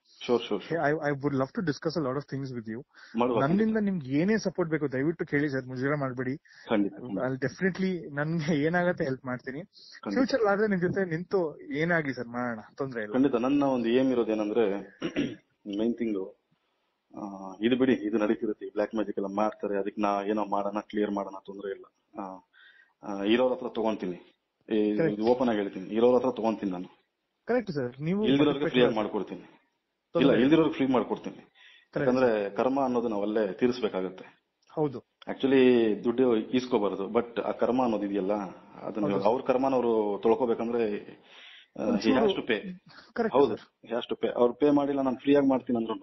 I would love to discuss a lot of things with you. ನನ್ನಿಂದ ನಿಮ್ಗೆ ಏನೇ ಸಪೋರ್ಟ್ ಬೇಕು ದಯವಿಟ್ಟು ಕೇಳಿ ಸರ್, ಮುಜುಗರ ಮಾಡ್ಬೇಡಿ. ಡೆಫಿನೆಟ್ಲಿ ನನ್ಗೆ ಏನಾಗತ್ತೆ ಹೆಲ್ಪ್ ಮಾಡ್ತೀನಿ. ಫ್ಯೂಚರ್ ಆದ್ರೆ ನಿಮ್ ಜೊತೆ ನಿಂತು ಏನಾಗ್ಲಿ ಸರ್ ಮಾಡೋಣ, ತೊಂದ್ರೆ ಇಲ್ಲ. ಖಂಡಿತ. ನನ್ನ ಒಂದು ಏಮ್ ಇರೋದೇನಂದ್ರೆ, ಮೈನ್ ಥಿಂಗ್ ಇದು ಬಿಡಿ, ಇದು ನಡೀತಿರುತ್ತೆ, ಬ್ಲಾಕ್ ಮ್ಯಾಜಿಕ್ ಎಲ್ಲ ಮಾಡ್ತಾರೆ, ಅದಕ್ಕೆ ನಾ ಏನೋ ಮಾಡೋಣ, ಕ್ಲಿಯರ್ ಮಾಡೋಣ, ತೊಂದ್ರೆ ಇಲ್ಲ. ಇರೋರ ಹತ್ರ ತಗೊಂತೀನಿ, ಓಪನ್ ಆಗಿ ಹೇಳ್ತೀನಿ, ಇರೋರ ಹತ್ರ ತಗೊಂತೀನಿ ನಾನು. Correct sir. ನೀವು ಇಲ್ದಿರೋರ್ಗೆ ಫ್ರೀ ಆಗಿ ಮಾಡ್ಕೊಡ್ತೀನಿ. ಇಲ್ಲ, ಇಲ್ದಿರೋರ್ಗೆ ಫ್ರೀ ಮಾಡ್ಕೊಡ್ತೀನಿ. ಯಾಕಂದ್ರೆ ಕರ್ಮ ಅನ್ನೋದು ನಾವಲ್ಲೇ ತೀರಿಸಬೇಕಾಗತ್ತೆ. ಹೌದು. ಆಕ್ಚುಲಿ ದುಡ್ಡು ಈಸ್ಕೋಬಾರದು, ಬಟ್ ಆ ಕರ್ಮ ಅನ್ನೋದು ಇದೆಯಲ್ಲ, ಅದನ್ನ ಅವ್ರ ಕರ್ಮನ ಅವರು ತೊಳ್ಕೊಬೇಕಂದ್ರೆ ಹ್ಯಾಸ್ ಟು ಪೇ. ಹೌದು, ಹ್ಯಾಸ್ ಟು ಪೇ. ಅವ್ರು ಪೇ ಮಾಡಿಲ್ಲ, ನಾನು ಫ್ರೀ ಆಗಿ ಮಾಡ್ತೀನಿ ಅಂದ್ರು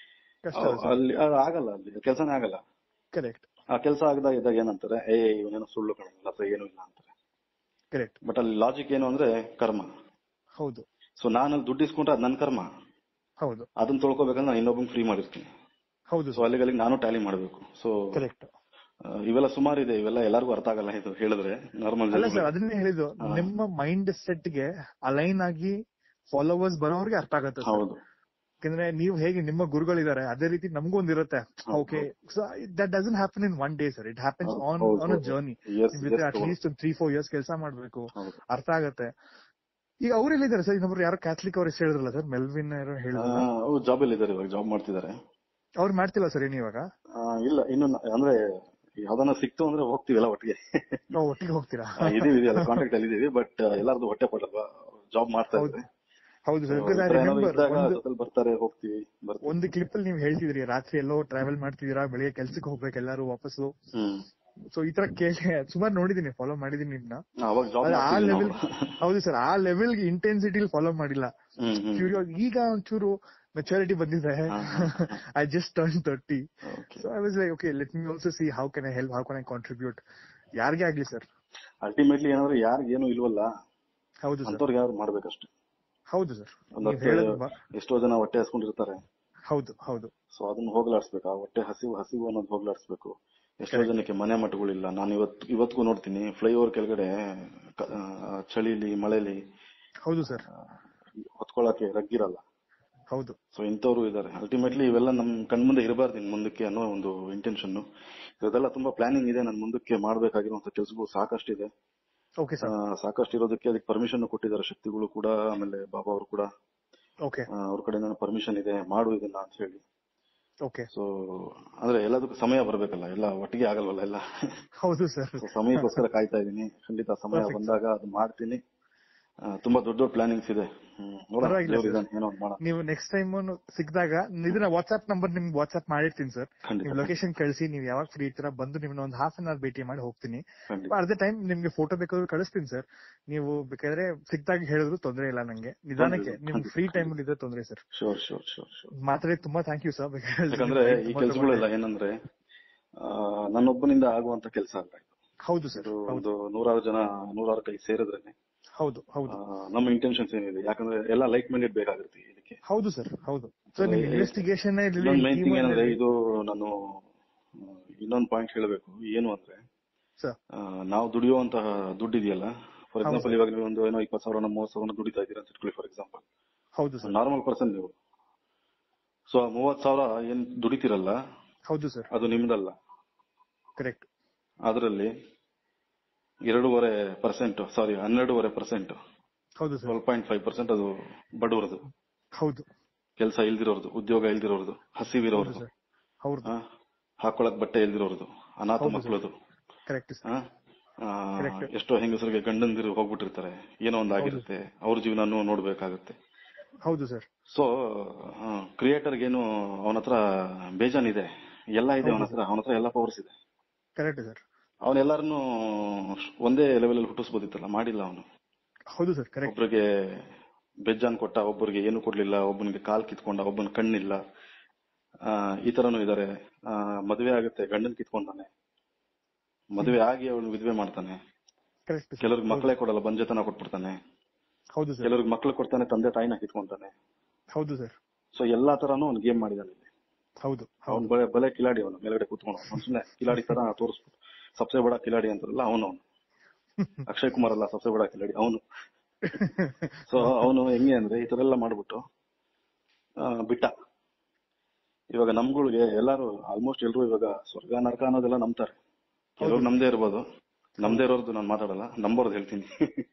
ಅಲ್ಲಿ ಆಗಲ್ಲ, ಅಲ್ಲಿ ಕೆಲಸನೇ ಆಗಲ್ಲ. ಕರೆಕ್ಟ್. ಆ ಕೆಲಸ ಆಗದಾಗ ಇದ್ದಾಗ ಏನಂತಾರೆ, ಏ ಇವನೇನೋ ಸುಳ್ಳು ಕಾಣಲ್ಲ ಅಥವಾ ಏನು ಇಲ್ಲ ಅಂತಾರೆ. ಕರೆಕ್ಟ್. ಬಟ್ ಅಲ್ಲಿ ಲಾಜಿಕ್ ಏನು ಅಂದ್ರೆ ಕರ್ಮ. ಹೌದು. ಸೊ ನಾನು ಅಲ್ಲಿ ದುಡ್ಡು ಇಸ್ಕೊಂಡ್ರೆ ಅದು ನನ್ನ ಕರ್ಮ. ಹೌದು. ಅದನ್ನ ತೊಳ್ಕೊಬೇಕಂದ್ರೆ ನಾನು ಇನ್ನೊಬ್ಬಂಗೆ ಫ್ರೀ ಮಾಡಿರ್ತೀನಿ. ಹೌದು. ಸೊ ಅಲ್ಲಿಗೆ ಅಲ್ಲಿಗೆ ನಾನು ಟ್ಯಾಲಿ ಮಾಡಬೇಕು. So correct. ಇವೆಲ್ಲ ಸುಮಾರು ಇದೆ, ಇವೆಲ್ಲ ಎಲ್ಲರಿಗೂ ಅರ್ಥ ಆಗಲ್ಲ ಇದು ಹೇಳಿದ್ರೆ, ನಾರ್ಮಲ್. ಅಲ್ಲ ಸರ್, ಅದನ್ನೇ ಹೇಳಿದ್ದು, ನಿಮ್ಮ ಮೈಂಡ್ ಸೆಟ್ ಗೆ ಅಲೈನ್ ಆಗಿ ಫಾಲೋವರ್ಸ್ ಬರೋರಿಗೆ ಅರ್ಥ ಆಗತ್ತೆ. ಹೌದು. ಯಾಕಂದ್ರೆ ನೀವು ಹೇಗೆ ನಿಮ್ಮ ಗುರುಗಳಿದ್ದಾರೆ, ಅದೇ ರೀತಿ ನಮಗೂ ಒಂದಿರುತ್ತೆ. Okay, so that doesn't happen in one day sir, it happens on on a journey. At least ಒಂದು ತ್ರೀ ಫೋರ್ ಇಯರ್ಸ್ ಕೆಲಸ ಮಾಡ್ಬೇಕು, ಅರ್ಥ ಆಗತ್ತೆ. ಈಗ ಅವ್ರು ಎಲ್ಲಿದ್ದಾರೆ ಸರ್? ಇನ್ನೊಬ್ರು ಯಾರೋ ಕ್ಯಾಥಲಿಕ್ ಅವ್ರು ಹೇಳಿದ್ರಲ್ಲ ಸರ್, ಮೆಲ್ವಿನ್ ಯಾರೋ ಹೇಳಿದ್ರು. ಜಾಬ್ ಅಲ್ಲಿ ಇದ್ದಾರೆ, ಇವಾಗ ಜಾಬ್ ಮಾಡ್ತಿದ್ದಾರೆ. ಅವ್ರು ಮಾಡ್ತಿಲ್ಲ ಸರ್ ಏನು ಇವಾಗ? ಇಲ್ಲ, ಇನ್ನು ಅಂದ್ರೆ ಯಾವ್ದನ್ನ ಸಿಕ್ತು ಅಂದ್ರೆ ಹೋಗ್ತೀವಲ್ಲ ಒಟ್ಟಿಗೆ. ಒಟ್ಟಿಗೆ ಹೋಗ್ತೀರಾ? ಇದೀವಿ, ಇದೆಲ್ಲ ಕಾಂಟ್ಯಾಕ್ಟ್ ಅಲ್ಲಿ ಇದೀವಿ, ಬಟ್ ಎಲ್ಲಾರ್ದು ಹೊಟ್ಟೆ ಪಡಲ್ವಾ, ಜಾಬ್ ಮಾಡ್ತಾ ಇದ್ದಾರೆ. ಹೌದು ಸರ್, ಬರ್ತಾರೆ, ಹೋಗ್ತೀವಿ. ಒಂದು ಕ್ಲಿಪ್ ಅಲ್ಲಿ ನೀವು ಹೇಳ್ತಿದ್ರಿ, ರಾತ್ರಿ ಎಲ್ಲೋ ಟ್ರಾವೆಲ್ ಮಾಡ್ತಿದೀರಾ, ಬೆಳಿಗ್ಗೆ ಕೆಲ್ಸಕ್ಕೆ ಹೋಗ್ಬೇಕು ಎಲ್ಲಾರು ವಾಪಸ್ಸು. ಸೊ ಈ ತರ ಕೇಳಿ ಸುಮಾರು ನೋಡಿದೀನಿ, ಫಾಲೋ ಮಾಡಿದೀನಿ ನಿಮ್ನ. ಆ ಲೆವೆಲ್, ಹೌದು ಸರ್, ಆ ಲೆವೆಲ್ಗೆ ಇಂಟೆನ್ಸಿಟಿ ಫಾಲೋ ಮಾಡಿಲ್ಲ. ಈಗ ಒಂಚೂರು ಮೆಚುರಿಟಿ ಬಂದಿದೆ. I just turn thirty. So I was like, okay, let me also see how can I help, how can I contribute. ಯಾರಿಗೆ ಆಗ್ಲಿ ಸರ್, ಅಲ್ಟಿಮೇಟ್ಲಿ ಏನಾದ್ರು ಯಾರಿಗೆ ಏನು ಇಲ್ವಲ್ಲ, ಹೌದು ಸರ್, ಅಂತವ್ರಿಗೆ ಯಾರು ಮಾಡ್ಬೇಕಷ್ಟೇ. ಹೌದು ಸರ್. ಎಷ್ಟೋ ಜನ ಹೊಟ್ಟೆ ಹಸ್ಕೊಂಡಿರ್ತಾರೆ. ಹೌದು ಹೌದು. ಸೊ ಅದನ್ನ ಹೋಗ್ಲಾಡ್ಸ್ಬೇಕು, ಆ ಹೊಟ್ಟೆ ಹಸಿವು ಹಸಿವು ಅನ್ನೋದು ಹೋಗ್ಲಾಡ್ಸ್ಬೇಕು. ಎಷ್ಟೋ ಜನಕ್ಕೆ ಮನೆ ಮಠಗಳಿಲ್ಲ. ನಾನು ಇವತ್ತು ಇವತ್ತಿಗೂ ನೋಡ್ತೀನಿ, ಫ್ಲೈಓವರ್ ಕೆಳಗಡೆ ಚಳಿಲಿ ಮಳೆಲಿ. ಹೌದು ಸರ್, ಹೊತ್ಕೊಳಕ್ಕೆ ರಗ್ಗಿರಲ್ಲ. ಹೌದು. ಸೊ ಇಂಥವ್ರು ಇದಾರೆ. ಅಲ್ಟಿಮೇಟ್ಲಿ ಇವೆಲ್ಲ ನಮ್ ಕಣ್ಮುಂದೆ ಇರಬಾರ್ದು ಇನ್ ಮುಂದಕ್ಕೆ ಅನ್ನೋ ಒಂದು ಇಂಟೆನ್ಷನ್. ಇದೆಲ್ಲ ತುಂಬಾ ಪ್ಲಾನಿಂಗ್ ಇದೆ. ನನ್ ಮುಂದಕ್ಕೆ ಮಾಡ್ಬೇಕಾಗಿರುವಂತ ಕೆಲಸಗಳು ಸಾಕಷ್ಟಿದೆ. Okay sir. ಸಾಕಷ್ಟು ಇರೋದಕ್ಕೆ ಅದಕ್ಕೆ ಪರ್ಮಿಷನ್ ಕೊಟ್ಟಿದ್ದಾರೆ ಶಕ್ತಿಗಳು ಕೂಡ, ಆಮೇಲೆ ಬಾಬಾ ಅವರು ಕೂಡ ಓಕೆ ಅವ್ರ ಕಡೆಯಿಂದ ಪರ್ಮಿಷನ್ ಇದೆ ಮಾಡು ಇದನ್ನ ಅಂತ ಹೇಳಿ. ಓಕೆ. ಸೊ ಅಂದ್ರೆ ಎಲ್ಲದಕ್ಕೂ ಸಮಯ ಬರ್ಬೇಕಲ್ಲ, ಎಲ್ಲ ಒಟ್ಟಿಗೆ ಆಗಲ್ವಲ್ಲ ಎಲ್ಲ. ಹೌದು ಸರ್. ಸಮಯಕ್ಕೋಸ್ಕರ ಕಾಯ್ತಾ ಇದೀನಿ. ಖಂಡಿತ ಸಮಯ ಬಂದಾಗ ಅದು ಮಾಡ್ತೀನಿ. ತುಂಬಾ ದೊಡ್ಡ ದೊಡ್ಡ ಪ್ಲಾನಿಂಗ್ಸ್ ಇದೆ. ನೀವು ನೆಕ್ಸ್ಟ್ ಟೈಮ್ ಸಿಕ್ಕಿದಾಗ ಇದನ್ನ ವಾಟ್ಸ್ಆಪ್ ನಂಬರ್ ನಿಮ್ಗೆ ವಾಟ್ಸ್ಆಪ್ ಮಾಡಿರ್ತೀನಿ ಸರ್. ನೀವು ಲೊಕೇಶನ್ ಕಳಿಸಿ, ನೀವು ಯಾವಾಗ ಫ್ರೀ ಇರ್ತೀರಾ ಬಂದು ನಿಮ್ನ ಒಂದು ಹಾಫ್ ಅನ್ ಅವರ್ ಭೇಟಿ ಮಾಡಿ ಹೋಗ್ತೀನಿ. ಅಟ್ ದ ಟೈಮ್ ನಿಮ್ಗೆ ಫೋಟೋ ಬೇಕಾದ್ರೂ ಕಳಿಸ್ತೀನಿ ಸರ್. ನೀವು ಬೇಕಾದ್ರೆ ಸಿಕ್ಕಿದಾಗ ಹೇಳಿದ್ರು ತೊಂದರೆ ಇಲ್ಲ ನಂಗೆ. ನಿಧಾನಕ್ಕೆ ನಿಮ್ಗೆ ಫ್ರೀ ಟೈಮ್ ಇದ್ರೆ ತೊಂದರೆ sir. Sure sure sure sure ಮಾತಾಡಿ ತುಂಬಾ ಥ್ಯಾಂಕ್ ಯು ಸರ್. ಯಾಕಂದ್ರೆ ಈ ಕೆಲಸಗಳೆಲ್ಲ ಏನಂದ್ರೆ ನನ್ನೊಬ್ಬನಿಂದ ಆಗುವಂತ ಕೆಲಸ ಅಲ್ಲ. ಹೌದು ಸರ್. ಒಂದು ನೂರಾರು ಜನ ನೂರಾರು ಕೈ ಸೇರಿದ್ರೇನೆ. ಹೌದು ಹೌದು. ನಮ್ಮ ಇಂಟೆನ್ಷನ್ಸ್ ಏನಿದೆ, ಯಾಕಂದ್ರೆ ಎಲ್ಲ ಲೈಕ್ ಮೈಂಡೆಡ್ ಬೇಕಾಗುತ್ತೆ ಇದಕ್ಕೆ. ಹೌದು ಸರ್. ಹೌದು ಸರ್. ನಿಮ್ ಇನ್ವೆಸ್ಟಿಗೇಷನ್ ಮೈನ್ ಥಿಂಗ್ ಏನಂದ್ರೆ, ಇದು ನಾನು ಇನ್ನೊಂದು ಪಾಯಿಂಟ್ ಹೇಳಬೇಕು. ಏನು ಅಂದ್ರೆ ನಾವು ದುಡಿಯುವಂತಹ ದುಡ್ಡು ಇದೆಯಲ್ಲ, ಫಾರ್ ಎಕ್ಸಾಂಪಲ್ ಇವಾಗ ನೀವು ಒಂದು ಏನೋ ಇಪ್ಪತ್ತು ಸಾವಿರ ಮೂವತ್ತು ಸಾವಿರ ದುಡಿತಾ ಇದ್ದೀರಾ ಅಂತ ಇಟ್ಕೊಳ್ಳಿ ಫಾರ್ ಎಕ್ಸಾಂಪಲ್. ಹೌದು ಸರ್. ನಾರ್ಮಲ್ ಪರ್ಸನ್ ನೀವು. ಸೊ ಆ ಮೂವತ್ ಸಾವಿರ ಏನ್ ದುಡಿತೀರಲ್ಲ, ಹೌದು ಸರ್, ಅದು ನಿಮ್ದಲ್ಲ. ಕರೆಕ್ಟ್. ಅದರಲ್ಲಿ ಎರಡೂವರೆ ಪರ್ಸೆಂಟ್ ಸಾರಿ ಹನ್ನೆರಡೂವರೆ ಪರ್ಸೆಂಟ್ ಹೌದು sir, twelve point five percent ಅದು ಬಡವರದು. ಹೌದು. ಕೆಲಸ ಇಲ್ದಿರೋರ್ದು, ಉದ್ಯೋಗ ಇಲ್ದಿರೋರ್ದು, ಹಸಿವಿರೋರ್ದು, ಹಾಕೊಳಕ್ ಬಟ್ಟೆ ಇಲ್ದಿರೋರ್ದು, ಅನಾಥ ಮಕ್ಕಳದು. ಎಷ್ಟೋ ಹೆಂಗಸರಿಗೆ ಗಂಡಂದಿರು ಹೋಗ್ಬಿಟ್ಟಿರ್ತಾರೆ, ಏನೋ ಒಂದ್ ಆಗಿರುತ್ತೆ, ಅವ್ರ ಜೀವನ ನೋಡ್ಬೇಕಾಗತ್ತೆ. ಹೌದು ಸರ್. ಸೊ ಕ್ರಿಯೇಟರ್ಗೇನು ಅವನ ಹತ್ರ ಬೇಜಾನಿದೆ, ಎಲ್ಲ ಇದೆ ಅವನ ಹತ್ರ, ಅವನ ಹತ್ರ ಎಲ್ಲ ಪವರ್ಸ್ ಇದೆ. Correct sir. ಅವನೆಲ್ಲಾರನ್ನು ಒಂದೇ ಲೆವೆಲ್ ಅಲ್ಲಿ ಹುಟ್ಟಿಸ್ಬೋದಿತ್ತಲ್ಲ, ಮಾಡಿಲ್ಲ ಅವನು. ಹೌದು ಸರ್, ಕರೆಕ್ಟ್. ಒಬ್ರಿಗೆ ಬೆಜ್ಜಾನ್ ಕೊಟ್ಟ, ಒಬ್ಬರಿಗೆ ಏನು ಕೊಡ್ಲಿಲ್ಲ, ಒಬ್ಬನಿಗೆ ಕಾಲ್ ಕಿತ್ಕೊಂಡ, ಒಬ್ಬನ ಕಣ್ಣಿಲ್ಲ, ಈ ತರನು ಇದಾರೆ. ಮದುವೆ ಆಗುತ್ತೆ, ಗಂಡನ್ ಕಿತ್ಕೊಂಡಾನೆ, ಮದುವೆ ಆಗಿ ಅವಳು ವಿಧವೆ ಮಾಡ್ತಾನೆ. ಕೆಲವ್ರಿಗೆ ಮಕ್ಕಳೇ ಕೊಡಲ್ಲ, ಬಂಜೆತನ ಕೊಟ್ಬಿಡ್ತಾನೆ. ಹೌದು ಸರ್. ಕೆಲವ್ರಿಗೆ ಮಕ್ಳು ಕೊಡ್ತಾನೆ, ತಂದೆ ತಾಯಿನ ಕಿತ್ಕೊಂತಾನೆ. ಹೌದು ಸರ್. ಸೊ ಎಲ್ಲಾ ತರಾನು ಅವ್ನು ಗೇಮ್ ಮಾಡಿದಾನೆ. ಹೌದು. ಅವ್ನು ಬಲೆ ಕಿಲಾಡಿ, ಅವನು ಮೇಲ್ಗಡೆ ಕೂತ್ಕೊಂಡು ಸುಮ್ಮನೆ ಕಿಲಾಡಿ ತರ ತೋರಿಸ್ಬಿಟ್ಟು ಸಬ್ಸೆ ಬಡ ಕಿಲಾಡಿ ಅಂತಾರಲ್ಲ ಅವನು ಅವನು ಅಕ್ಷಯ್ ಕುಮಾರ್ ಅಲ್ಲ, ಸಬ್ಸೆ ಬಡ ಕಿಲಾಡಿ ಅವನು. ಸೊ ಅವನು ಹೆಂಗೆ ಅಂದ್ರೆ ಈ ತರ ಎಲ್ಲ ಮಾಡ್ಬಿಟ್ಟು ಬಿಟ್ಟ. ಇವಾಗ ನಮ್ಗಳಿಗೆ ಎಲ್ಲಾರು ಆಲ್ಮೋಸ್ಟ್ ಎಲ್ರು ಇವಾಗ ಸ್ವರ್ಗ ನರಕ ಅನ್ನೋದೆಲ್ಲ ನಂಬ್ತಾರೆ. ಕೆಲವ್ರು ನಮ್ದೇ ಇರ್ಬೋದು, ನಮ್ದೇ ಇರೋರ್ದು ನಾನು ಮಾತಾಡಲ್ಲ, ನಂಬೋರ್ದು ಹೇಳ್ತೀನಿ.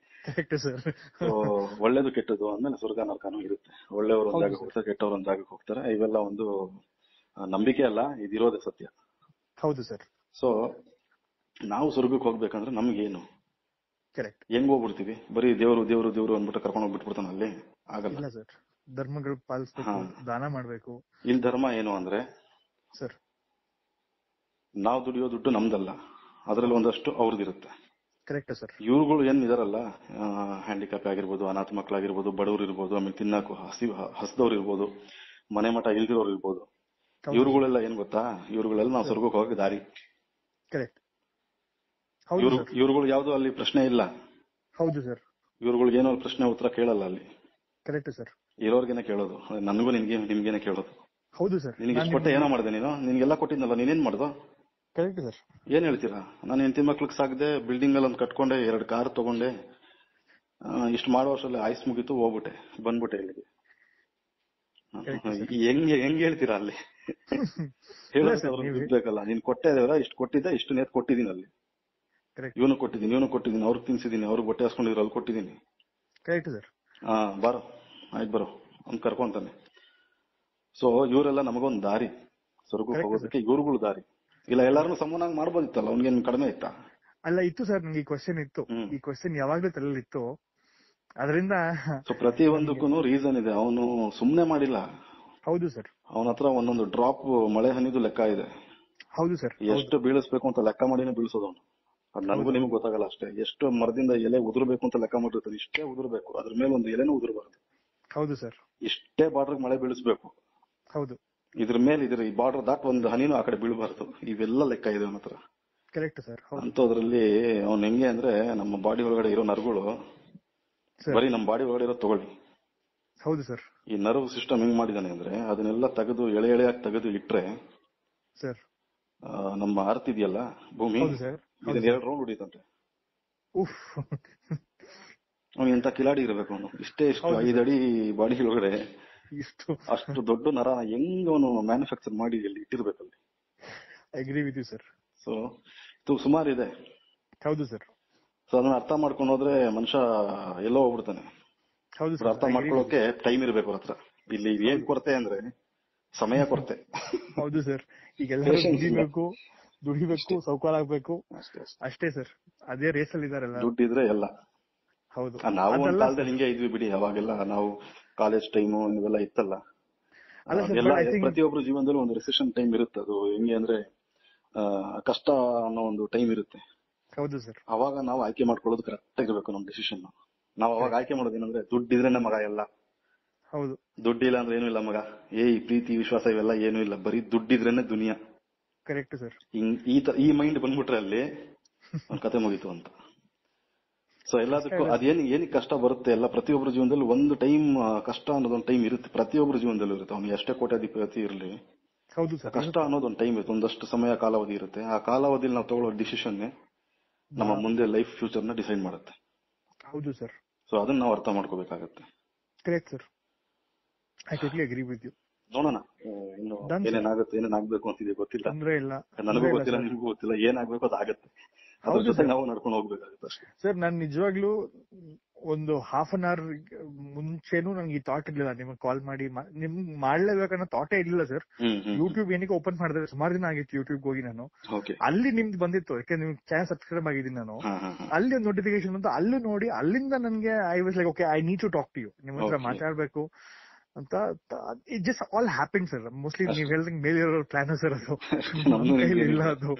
ಸೊ ಒಳ್ಳೇದು ಕೆಟ್ಟದ್ದು ಅಂದ್ಮೇಲೆ ಸ್ವರ್ಗ ನರಕನೂ ಇರುತ್ತೆ. ಒಳ್ಳೆಯವರು ಒಂದ್ ಜಾಗಕ್ಕೆ ಹೋಗ್ತಾರೆ, ಕೆಟ್ಟವ್ರು ಒಂದ್ ಜಾಗಕ್ಕೆ ಹೋಗ್ತಾರೆ. ಇವೆಲ್ಲ ಒಂದು ನಂಬಿಕೆ ಅಲ್ಲ, ಇದಿರೋದೇ ಸತ್ಯ. ಹೌದು ಸರ್. ಸೊ ನಾವು ಸ್ವರ್ಗಕ್ಕೆ ಹೋಗ್ಬೇಕಂದ್ರೆ ನಮ್ಗೇನು, ಕರೆಕ್ಟ್, ಹೆಂಗ್ ಹೋಗ್ಬಿಡ್ತೀವಿ, ಬರೀ ದೇವ್ರು ದೇವ್ರು ದೇವ್ರು ಅಂದ್ಬಿಟ್ಟು ಕರ್ಕೊಂಡು ಹೋಗ್ಬಿಟ್ಬಿಡ್ತಾನ, ಅಲ್ಲಿ ಆಗಲ್ಲ ಸರ್. ಧರ್ಮಗಳು ಪಾಲಿಸಬೇಕು, ದಾನ ಮಾಡ್ಬೇಕು. ಇಲ್ಲಿ ಧರ್ಮ ಏನು ಅಂದ್ರೆ ಸರ್, ನಾವು ದುಡಿಯೋ ದುಡ್ಡು ನಮ್ದಲ್ಲ, ಅದ್ರಲ್ಲಿ ಒಂದಷ್ಟು ಅವ್ರದ್ದಿರುತ್ತೆ. Correct sir. ಇವ್ರುಗಳು ಏನ್ ಇದಾರಲ್ಲ, ಹ್ಯಾಂಡಿಕ್ಯಾಪ್ ಆಗಿರ್ಬೋದು, ಅನಾಥ ಮಕ್ಕಳಾಗಿರ್ಬೋದು, ಬಡವ್ರು ಇರ್ಬೋದು, ಆಮೇಲೆ ತಿನ್ನಕು ಹಸಿ ಹಸದವ್ರು ಇರ್ಬೋದು, ಮನೆ ಮಠ ಇಲ್ದಿರೋರು ಇರ್ಬೋದು, ಇವ್ರುಗಳೆಲ್ಲ ಏನ್ ಗೊತ್ತಾ, ಇವ್ರುಗಳೆಲ್ಲ ನಾವು ಸ್ವರ್ಗಕ್ಕೆ ಹೋಗಕ್ಕೆ ದಾರಿ. ಕರೆಕ್ಟ್. ಇವ್ರುಗಳು ಯಾವ್ದು ಅಲ್ಲಿ ಪ್ರಶ್ನೆ ಇಲ್ಲ. ಹೌದು ಸರ್. ಇವ್ರುಗಳಿಗೆ ಏನೋ ಪ್ರಶ್ನೆ ಉತ್ತರ ಕೇಳಲ್ಲ ಅಲ್ಲಿ. Correct sir. ಇರೋರ್ಗೇನೆ ಕೇಳೋದು, ನನಗೂ ನಿನ್ಗೆ ನಿಮ್ಗೇನೆ ಕೇಳೋದು. ಹೌದು ಸರ್. ನಿನ್ಗೆ ಇಷ್ಟು ಕೊಟ್ಟೆ ಏನೋ ಮಾಡಿದೆ ನೀನು, ನಿನ್ಗೆಲ್ಲ ಕೊಟ್ಟಿದ್ನಲ್ಲ, ನೀನೇನ್ ಮಾಡ್ದೋ? Correct sir. ಏನ್ ಹೇಳ್ತೀರಾ? ನಾನು ಹೆಂಡತಿ ಮಕ್ಳಿಗೆ ಸಾಕದೆ, ಬಿಲ್ಡಿಂಗ್ ಅಲ್ಲಿ ಒಂದು ಕಟ್ಕೊಂಡೆ, ಎರಡು ಕಾರ್ ತಗೊಂಡೆ, ಇಷ್ಟು ಮಾಡೋ ವರ್ಷದಲ್ಲಿ ಆಯ್ಸ್ ಮುಗೀತು, ಹೋಗ್ಬಿಟ್ಟೆ, ಬಂದ್ಬಿಟ್ಟೆ ಇಲ್ಲಿಗೆ. ಹೆಂಗೆ ಹೆಂಗ್ ಹೇಳ್ತೀರಾ ಅಲ್ಲಿ? ಹೇಳಬೇಕಲ್ಲ, ನೀನ್ ಕೊಟ್ಟೆ ದೇವ್ರ, ಇಷ್ಟು ಕೊಟ್ಟಿದ್ದೆ, ಇಷ್ಟು ನೇತ್ ಕೊಟ್ಟಿದ್ದೀನಿ ಅಲ್ಲಿ, ಇವನು ಕೊಟ್ಟಿದ್ದೀನಿ, ಇವನು ಕೊಟ್ಟಿದ್ದೀನಿ, ಅವ್ರಿಗೆ ತಿನ್ಸಿದೀನಿ, ಅವ್ರಿಗೆ ಬಟ್ಟೆ ಹಾಸ್ಕೊಂಡಿದ್ರು ಅಲ್ಲಿ ಕೊಟ್ಟಿದ್ದೀನಿ. Correct sir. ಹಾ ಬಾರೋ, ಆಯ್ತು ಬರೋ ಅವ್ನು ಕರ್ಕೊಂತಾನೆ. ಸೊ ಇವರೆಲ್ಲ ನಮಗೊಂದು ದಾರಿ, ಸ್ವರ್ಗಕ್ಕೆ ಹೋಗೋದಕ್ಕೆ ಇವ್ರುಗಳು ದಾರಿ. ಇಲ್ಲ ಎಲ್ಲಾರನು ಸಮನಾಗಿ ಮಾಡ್ಬೋದಿತ್ತಲ್ಲ, ಅವ್ನಿಗೇನು ಕಡಿಮೆ ಇತ್ತ? ಅಲ್ಲ, ಇತ್ತು ಸರ್. ನಂಗೆ ಈ ಕ್ವಶನ್ ಇತ್ತು, ಈ ಕ್ವಶನ್ ಯಾವಾಗ್ಲೂ ತಲೆಯಲ್ಲಿ ಇತ್ತು. ಅದರಿಂದ ಸೊ ಪ್ರತಿ ಒಂದಕ್ಕೂ ರೀಸನ್ ಇದೆ, ಅವನು ಸುಮ್ನೆ ಮಾಡಿಲ್ಲ. ಹೌದು ಸರ್. ಅವನ ಹತ್ರ ಒಂದೊಂದು ಡ್ರಾಪ್ ಮಳೆ ಹನಿದು ಲೆಕ್ಕ ಇದೆ. ಹೌದು ಸರ್. ಎಷ್ಟು ಬೀಳಿಸ್ಬೇಕು ಅಂತ ಲೆಕ್ಕ ಮಾಡಿನೇ ಬೀಳಿಸೋದು ಅವನು. ಅದ್ ನನಗೂ ನಿಮ್ಗೆ ಗೊತ್ತಾಗಲ್ಲ ಅಷ್ಟೇ. ಎಷ್ಟು ಮರದಿಂದ ಎಲೆ ಉದುರ್ಬೇಕು ಅಂತ ಲೆಕ್ಕ ಮಾಡಿರ್ತಾನೆ, ಇಷ್ಟೇ ಉದುರ್ಬೇಕು, ಅದ್ರ ಮೇಲೆ ಒಂದು ಎಲೆನೂ ಉದುರ್ಬಾರ್ದು. ಹೌದು ಸರ್. ಇಷ್ಟೇ ಬಾರ್ಡರ್ ಮಳೆ ಬೀಳಿಸ್ಬೇಕು. ಹೌದು. ಇದ್ರ ಮೇಲೆ ಇದ್ರ ಈ ಬಾರ್ಡರ್ ದಾಟ್ ಒಂದು ಹನಿನೂ ಆ ಕಡೆ ಬೀಳಬಾರ್ದು. ಇವೆಲ್ಲ ಲೆಕ್ಕ ಇದೆ ಅವನ ಹತ್ರ. Correct sir. ಅಂತದ್ರಲ್ಲಿ ಅವ್ನ್ ಹೆಂಗೆ ಅಂದ್ರೆ, ನಮ್ಮ ಬಾಡಿ ಒಳಗಡೆ ಇರೋ ನರ್ಗಳು, ಬರೀ ನಮ್ಮ ಬಾಡಿ ಒಳಗಡೆ ಇರೋ ತಗೊಳ್ಳಿ. ಹೌದು ಸರ್. ಈ ನರ್ವ್ ಸಿಸ್ಟಮ್ ಹೆಂಗ್ ಮಾಡಿದಾನೆ ಅಂದ್ರೆ, ಅದನ್ನೆಲ್ಲ ತೆಗೆದು ಎಳೆ ಎಳೆಯಾಗಿ ತೆಗೆದು ಇಟ್ರೆ ಸರ್, ನಮ್ಮ ಅರ್ಥ ಇದೆಯಲ್ಲ ಭೂಮಿ, ಇದನ್ನ ಎರಡು ರೌಂಡ್ ಹೊಡಿತಂತೆ. ಅವ್ನು ಎಂತ ಕಿಲಾಡಿ ಇರ್ಬೇಕು ಅವನು. ಇಷ್ಟೇ ಇಷ್ಟು ಐದು ಅಡಿ ಬಾಡಿ ಒಳಗಡೆ ಇಷ್ಟು ಅಷ್ಟು ದೊಡ್ಡ ನರ ಹೆಂಗ್ ಅವನು ಮ್ಯಾನುಫ್ಯಾಕ್ಚರ್ ಮಾಡಿ ಅಲ್ಲಿ ಇಟ್ಟಿರ್ಬೇಕಲ್ಲಿ. Agree with you sir. So ಇದು ಸುಮಾರು ಇದೆ. ಹೌದು ಸರ್. ಸೊ ಅದನ್ನ ಅರ್ಥ ಮಾಡ್ಕೊಂಡು ಹೋದ್ರೆ ಮನುಷ್ಯ ಎಲ್ಲೋ ಹೋಗ್ಬಿಡ್ತಾನೆ. ಹೌದು ಅವ್ರು ಅರ್ಥ ಮಾಡ್ಕೊಳ್ಳೋಕೆ ಟೈಮ್ ಇರ್ಬೇಕು ಅವ್ರ ಹತ್ರ. ಇಲ್ಲಿ ಏನ್ ಕೊರತೆ ಅಂದ್ರೆ ಸಮಯ ಕೊರತೆ. ಹೌದು ಸರ್, ಈಗೆಲ್ಲರೂ ದುಡಿಬೇಕು ದುಡಿಬೇಕು ಸೌಕಾರ ಆಗ್ಬೇಕು ಅಷ್ಟೇ ಸರ್. ಅದೇ ರೇಸ್ ಅಲ್ಲಿ ಇದಾರಲ್ಲ. ದುಡ್ಡಿದ್ರೆ ಎಲ್ಲ. ಹೌದು, ನಾವು ಒಂದ್ ಕಾಲದಲ್ಲಿ ಹಿಂಗೆ ಇದ್ವಿ ಬಿಡಿ. ಅವಾಗೆಲ್ಲ ನಾವು ಕಾಲೇಜ್ ಟೈಮು ಇವೆಲ್ಲ ಇತ್ತಲ್ಲ, ಪ್ರತಿಯೊಬ್ಬರು ಜೀವನದಲ್ಲೂ ಒಂದು ರಿಸೆಷನ್ ಟೈಮ್ ಇರುತ್ತೆ. ಅದು ಹೆಂಗೆ ಅಂದ್ರೆ ಕಷ್ಟ ಅನ್ನೋ ಒಂದು ಟೈಮ್ ಇರುತ್ತೆ. ಹೌದು ಸರ್. ಅವಾಗ ನಾವು ಆಯ್ಕೆ ಮಾಡ್ಕೊಳ್ಳೋದು ಕರೆಕ್ಟ್ ಆಗಿರ್ಬೇಕು ನಮ್ ಡಿಸಿಷನ್. ನಾವು ಅವಾಗ ಆಯ್ಕೆ ಮಾಡೋದು ಏನಂದ್ರೆ ದುಡ್ಡಿದ್ರೇನೆ ಮಗ ಎಲ್ಲ. ಹೌದು, ದುಡ್ಡಿಲ್ಲ ಅಂದ್ರೆ ಏನು ಇಲ್ಲ ಮಗ. ಏ ಪ್ರೀತಿ ವಿಶ್ವಾಸ ಇವೆಲ್ಲ ಏನು ಇಲ್ಲ, ಬರೀ ದುಡ್ಡಿದ್ರೇನೆ ದುನಿಯಾ. Correct sir. ಈ ಮೈಂಡ್ ಬಂದ್ಬಿಟ್ರೆ ಅಲ್ಲಿ ಒಂದ್ ಕತೆ ಮುಗೀತು ಅಂತ. ಸೊ ಎಲ್ಲದಕ್ಕೂ ಅದೇನ್ ಏನಕ್ಕೆ ಕಷ್ಟ ಬರುತ್ತೆ ಎಲ್ಲ ಪ್ರತಿಯೊಬ್ಬರ ಜೀವನದಲ್ಲಿ ಒಂದು ಟೈಮ್ ಕಷ್ಟ ಅನ್ನೋದೊಂದು ಟೈಮ್ ಇರುತ್ತೆ. ಪ್ರತಿಯೊಬ್ಬರ ಜೀವನದಲ್ಲೂ ಇರುತ್ತೆ. ಅವ್ನಿಗೆ ಎಷ್ಟೇ ಕೋಟ್ಯಾಧಿಪತಿ ಇರಲಿ, ಹೌದು ಸರ್, ಕಷ್ಟ ಅನ್ನೋದೊಂದು ಟೈಮ್ ಇರುತ್ತೆ. ಒಂದಷ್ಟು ಸಮಯ ಕಾಲಾವಧಿ ಇರುತ್ತೆ. ಆ ಕಾಲಾವಧಿಯಲ್ಲಿ ನಾವು ತಗೊಳ್ಳೋ ಡಿಸಿಷನ್ ನಮ್ಮ ಮುಂದೆ ಲೈಫ್ ಫ್ಯೂಚರ್ ನ ಡಿಸೈಡ್ ಮಾಡುತ್ತೆ. ಹೌದು ಸರ್. ಸೊ ಅದನ್ನ ನಾವು ಅರ್ಥ ಮಾಡ್ಕೋಬೇಕಾಗತ್ತೆ. Correct sir, I totally agree with you. ನೋಡೋಣ ಇನ್ನು ಏನೇನಾಗುತ್ತೆ, ಏನೇನಾಗ್ಬೇಕು ಅಂತಿದೆ ಗೊತ್ತಿಲ್ಲ. ನನಗೂ ಗೊತ್ತಿಲ್ಲ, ನಿಮಗೂ ಗೊತ್ತಿಲ್ಲ. ಏನಾಗ್ಬೇಕು ಅದಾಗತ್ತೆ. ಅದ್ರ ಜೊತೆ ನಾವು ನಡ್ಕೊಂಡು ಹೋಗ್ಬೇಕಾಗುತ್ತೆ ಅಷ್ಟೇ. ಸರ್, ನಾನ್ ನಿಜವಾಗ್ಲೂ ಒಂದು ಹಾಫ್ ಅನ್ ಅವರ್ ಮುಂಚೆನೂ ನಂಗೆ ಈ ಥಾಟ್ ಇರ್ಲಿಲ್ಲ ನಿಮ್ಗೆ ಕಾಲ್ ಮಾಡಿ ನಿಮ್ ಮಾಡ್ಲೇಬೇಕನ್ನೋ ಥಾಟೇ ಇರ್ಲಿಲ್ಲ ಸರ್. ಯೂಟ್ಯೂಬ್ ಏನಕ್ಕೆ ಓಪನ್ ಮಾಡಿದ್ರೆ ಸುಮಾರು ದಿನ ಆಗಿತ್ತು ಯೂಟ್ಯೂಬ್ ಹೋಗಿ ನಾನು. ಅಲ್ಲಿ ನಿಮ್ದು ಬಂದಿತ್ತು, ಯಾಕೆ ನಿಮ್ ಚಾನಲ್ ಸಬ್ಸ್ಕ್ರೈಬ್ ಆಗಿದ್ದೀನಿ ನಾನು. ಅಲ್ಲಿ ಒಂದು ನೋಟಿಫಿಕೇಶನ್ ಬಂತು, ಅಲ್ಲೂ ನೋಡಿ ಅಲ್ಲಿಂದ ನನ್ಗೆ I was like okay, I need to talk to you, ನಿಮ್ ಹತ್ರ ಮಾತಾಡ್ಬೇಕು ಅಂತ. It just all happen sir. Mostly ನೀವ್ ಹೇಳ್ದಂಗೆ ಮೇಲಿರೋ ಪ್ಲಾನ್ ಸರ್, ಅದು ನಮ್ಮ ಕೈಲಿ ಇಲ್ಲ. ಅದು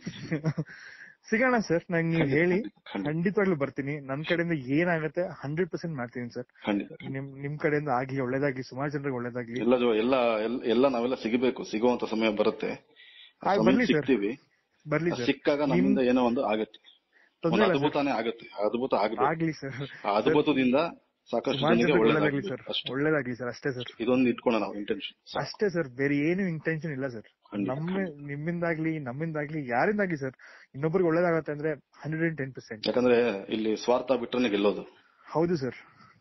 ಸಿಗೋಣ ಸರ್, ನಂಗೆ ನೀವು ಹೇಳಿ ಖಂಡಿತವಾಗ್ಲೂ ಬರ್ತೀನಿ. ನನ್ ಕಡೆಯಿಂದ ಏನಾಗುತ್ತೆ ಹಂಡ್ರೆಡ್ ಪರ್ಸೆಂಟ್ ಮಾಡ್ತೀನಿ ಸರ್. ನಿಮ್ ನಿಮ್ ಕಡೆಯಿಂದ ಆಗ್ಲಿ, ಒಳ್ಳೇದಾಗ್ಲಿ, ಸುಮಾರು ಜನರಿಗೆ ಒಳ್ಳೇದಾಗ್ಲಿ. ಎಲ್ಲ ಎಲ್ಲ ಎಲ್ಲ ನಾವೆಲ್ಲ ಸಿಗಬೇಕು, ಸಿಗುವಂತ ಸಮಯ ಬರುತ್ತೆ. ಬರ್ಲಿ ಸರ್, ಬರ್ಲಿ ಸರ್. ಸಿಕ್ಕಾಗ ನಮ್ಮಿಂದ ಏನೋ ಒಂದು ಆಗುತ್ತೆ, ಅದ್ಭುತನೇ ಆಗುತ್ತೆ. ಅದ್ಭುತ ಆಗ್ಲಿ ಸರ್. ಆ ಅದ್ಭುತದಿಂದ ಸಾಕಷ್ಟು ಜನರಿಗೆ ಒಳ್ಳೇದಾಗ್ಲಿ ಸರ್. ಒಳ್ಳೇದಾಗ್ಲಿ ಸರ್, ಅಷ್ಟೇ ಸರ್. ಇದೊಂದು ಇಟ್ಕೊಳ್ಳೋಣ ನಾವು ಇಂಟೆನ್ಷನ್ ಅಷ್ಟೇ ಸರ್, ಬೇರೆ ಏನು ಇಂಟೆನ್ಷನ್ ಇಲ್ಲ ಸರ್. ನಮ್ಮ ನಿಮ್ಮಿಂದಾಗ್ಲಿ ನಮ್ಮಿಂದಾಗ್ಲಿ ಯಾರಿಂದಾಗ್ಲಿ ಸರ್, ಇನ್ನೊಬ್ರಿಗೆ ಒಳ್ಳೇದಾಗತ್ತೆ ಅಂದ್ರೆ ಹಂಡ್ರೆಡ್ ಅಂಡ್ ಟೆನ್ ಪರ್ಸೆಂಟ್. ಯಾಕಂದ್ರೆ ಇಲ್ಲಿ ಸ್ವಾರ್ಥ ಬಿಟ್ರೆ ಗೆಲ್ಲೋದು. ಹೌದು ಸರ್.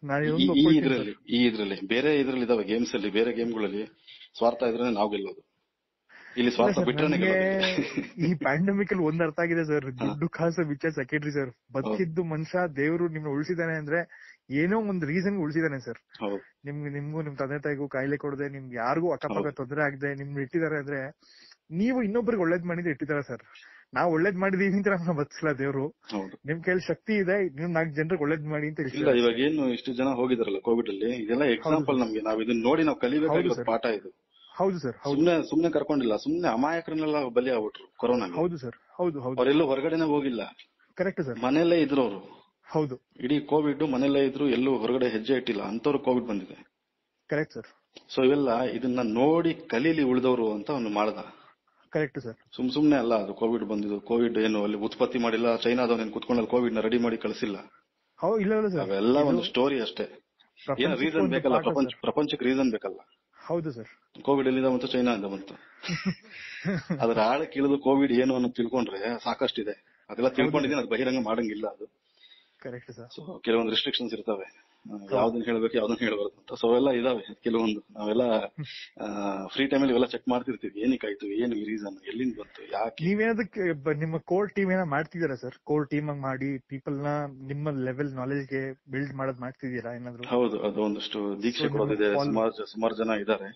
ಈ ಇದ್ರಲ್ಲಿ ಈ ಇದ್ರಲ್ಲಿ ಬೇರೆ ಇದ್ರಲ್ಲಿ ಇದಾವೆ ಗೇಮ್ಸ್ ಅಲ್ಲಿ, ಬೇರೆ ಗೇಮ್ಗಳಲ್ಲಿ ಸ್ವಾರ್ಥ ಇದ್ರೆ ನಾವು ಗೆಲ್ಲೋದು. ಇಲ್ಲಿ ಸ್ವಾರ್ಥ ಬಿಟ್ರೆ ಈ ಪ್ಯಾಂಡಮಿಕ್ ಅಲ್ಲಿ ಒಂದ್ ಅರ್ಥ ಆಗಿದೆ ಸರ್, ದುಡ್ಡು ಕಾಸು ವಿಚಾರ ಸೆಕ್ರೆಟರಿ ಸರ್. ಬದುಕಿದ್ದು ಮನುಷ್ಯ ದೇವರು ನಿಮ್ನ ಉಳಿಸಿದಾನೆ ಅಂದ್ರೆ ಏನೋ ಒಂದ್ ರೀಸನ್ ಉಳಿಸಿದಾನೆ ಸರ್. ನಿಮ್ಗೆ ನಿಮ್ಗೂ ನಿಮ್ ತಂದೆ ತಾಯಿಗೂ ಕಾಯಿಲೆ ಕೊಡದೆ, ನಿಮ್ಗೆ ಯಾರಿಗೂ ಅಕ್ಕಪಕ್ಕ ತೊಂದರೆ ಆಗದೆ ನಿಮ್ಗೆ ಇಟ್ಟಿದ್ದಾರೆ ಅಂದ್ರೆ ನೀವು ಇನ್ನೊಬ್ರಿಗೆ ಒಳ್ಳೇದ್ ಮಾಡಿದ್ರೆ ಇಟ್ಟಿದ್ದಾರೆ ಸರ್. ನಾವ್ ಒಳ್ಳೇದ್ ಮಾಡಿದೀವಿ ಅಂತ ನಮ್ನ ಬದುಕಿಲ್ಲ ದೇವ್ರು. ನಿಮ್ ಕೈಲಿ ಶಕ್ತಿ ಇದೆ, ನೀವು ನಾಲ್ಕು ಜನರಿಗೆ ಒಳ್ಳೇದ್ ಮಾಡಿ ಅಂತ ಇಲ್ಲ. ಇವಾಗ ಏನು ಇಷ್ಟು ಜನ ಹೋಗಿದಾರಲ್ಲ ಕೋವಿಡ್ ಅಲ್ಲಿ, ಇದೆಲ್ಲ ಎಕ್ಸಾಂಪಲ್ ನಮ್ಗೆ. ನಾವ್ ಇದನ್ನ ನೋಡಿ ನಾವು ಕಲಿಬೇಕಾಗಿರೋ ಪಾಠ ಇದು. ಹೌದು ಸರ್. ಸುಮ್ನೆ ಸುಮ್ನೆ ಕರ್ಕೊಂಡಿಲ್ಲ, ಸುಮ್ನೆ ಅಮಾಯಕರನ್ನೆಲ್ಲ ಬಲಿ ಆಗ್ಬಿಟ್ರು ಕೊರೋನಾ. ಹೌದು ಸರ್. ಹೌದು ಹೌದು. ಅವರೆಲ್ಲೂ ಹೊರಗಡೆನೆ ಹೋಗಿಲ್ಲ. Correct sir. ಮನೆಯಲ್ಲೇ ಇದ್ರು ಅವರು. ಹೌದು. ಇಡೀ ಕೋವಿಡ್ ಮನೆಯಲ್ಲೇ ಇದ್ರು, ಎಲ್ಲೂ ಹೊರಗಡೆ ಹೆಜ್ಜೆ ಇಟ್ಟಿಲ್ಲ. ಅಂತವ್ರು ಕೋವಿಡ್ ಬಂದಿದೆ. Correct sir. ಸೊ ಇವೆಲ್ಲ ಇದನ್ನ ನೋಡಿ ಕಲೀಲಿ ಉಳಿದವರು ಅಂತ ಅವ್ನು ಮಾಡ್ದ. Correct sir. ಸುಮ್ ಸುಮ್ನೆ ಅಲ್ಲ ಅದು ಕೋವಿಡ್ ಬಂದಿದ್ದು. ಕೋವಿಡ್ ಏನು ಅಲ್ಲಿ ಉತ್ಪತ್ತಿ ಮಾಡಿಲ್ಲ, ಚೈನಾದವನೇನು ಕುತ್ಕೊಂಡಲ್ಲಿ ಕೋವಿಡ್ ನ ರೆಡಿ ಮಾಡಿ ಕಳಿಸಿಲ್ಲ. ಅವೆಲ್ಲ ಒಂದು ಸ್ಟೋರಿ ಅಷ್ಟೇ. ಏನ್ ರೀಸನ್ ಬೇಕಲ್ಲ, ಪ್ರಪಂಚ ಪ್ರಪಂಚಕ್ಕೆ ರೀಸನ್ ಬೇಕಲ್ಲ. ಹೌದು ಸರ್. ಕೋವಿಡ್ ಎಲ್ಲಿಂದ ಬಂತು, ಚೈನಾದಿಂದ ಬಂತು. ಅದ್ರ ಆಳಕ್ಕೆ ಇಳಿದು ಕೋವಿಡ್ ಏನು ಅನ್ನೋ ತಿಳ್ಕೊಂಡ್ರೆ ಸಾಕಷ್ಟಿದೆ. ಅದೆಲ್ಲ ತಿಳ್ಕೊಂಡಿದ್ದೀನಿ, ಅದು ಬಹಿರಂಗ ಮಾಡಂಗಿಲ್ಲ ಅದು. Correct sir. ಸೊ ಕೆಲವೊಂದು ರಿಸ್ಟ್ರಿಕ್ಷನ್ಸ್ ಇರ್ತವೆ, ಯಾವ್ದನ್ನ ಹೇಳ್ಬೇಕು ಯಾವ್ದನ್ನ ಹೇಳ್ಬಾರ್ದು ಅಂತ. ಸೊ ಅವೆಲ್ಲ ಇದಾವೆ ಕೆಲವೊಂದು. ನಾವೆಲ್ಲ ಫ್ರೀ ಟೈಮಲ್ಲಿ ಇವೆಲ್ಲ ಚೆಕ್ ಮಾಡ್ತಿರ್ತೀವಿ. ಏನಕ್ಕಾಯ್ತು, ಏನು ರೀಸನ್, ಎಲ್ಲಿಂದ ಬಂತು, ಯಾಕೆ. ನೀವೇನದಕ್ಕೆ ನಿಮ್ಮ ಕೋರ್ ಟೀಮ್ ಏನೋ ಮಾಡ್ತಿದ್ದೀರಾ ಸರ್? ಕೋರ್ ಟೀಮ್ ಮಾಡಿ ಪೀಪಲ್ ನ ನಿಮ್ಮ ಲೆವೆಲ್ ನಾಲೆಜ್ ಗೆ ಬಿಲ್ಡ್ ಮಾಡೋದ್ ಮಾಡ್ತಿದ್ದೀರಾ ಏನಾದ್ರು? ಹೌದು, ಅದು ಒಂದಷ್ಟು ದೀಕ್ಷೆ ಕೊಡೋದಿದೆ. ಸುಮಾರು ಸುಮಾರು ಜನ ಇದ್ದಾರೆ.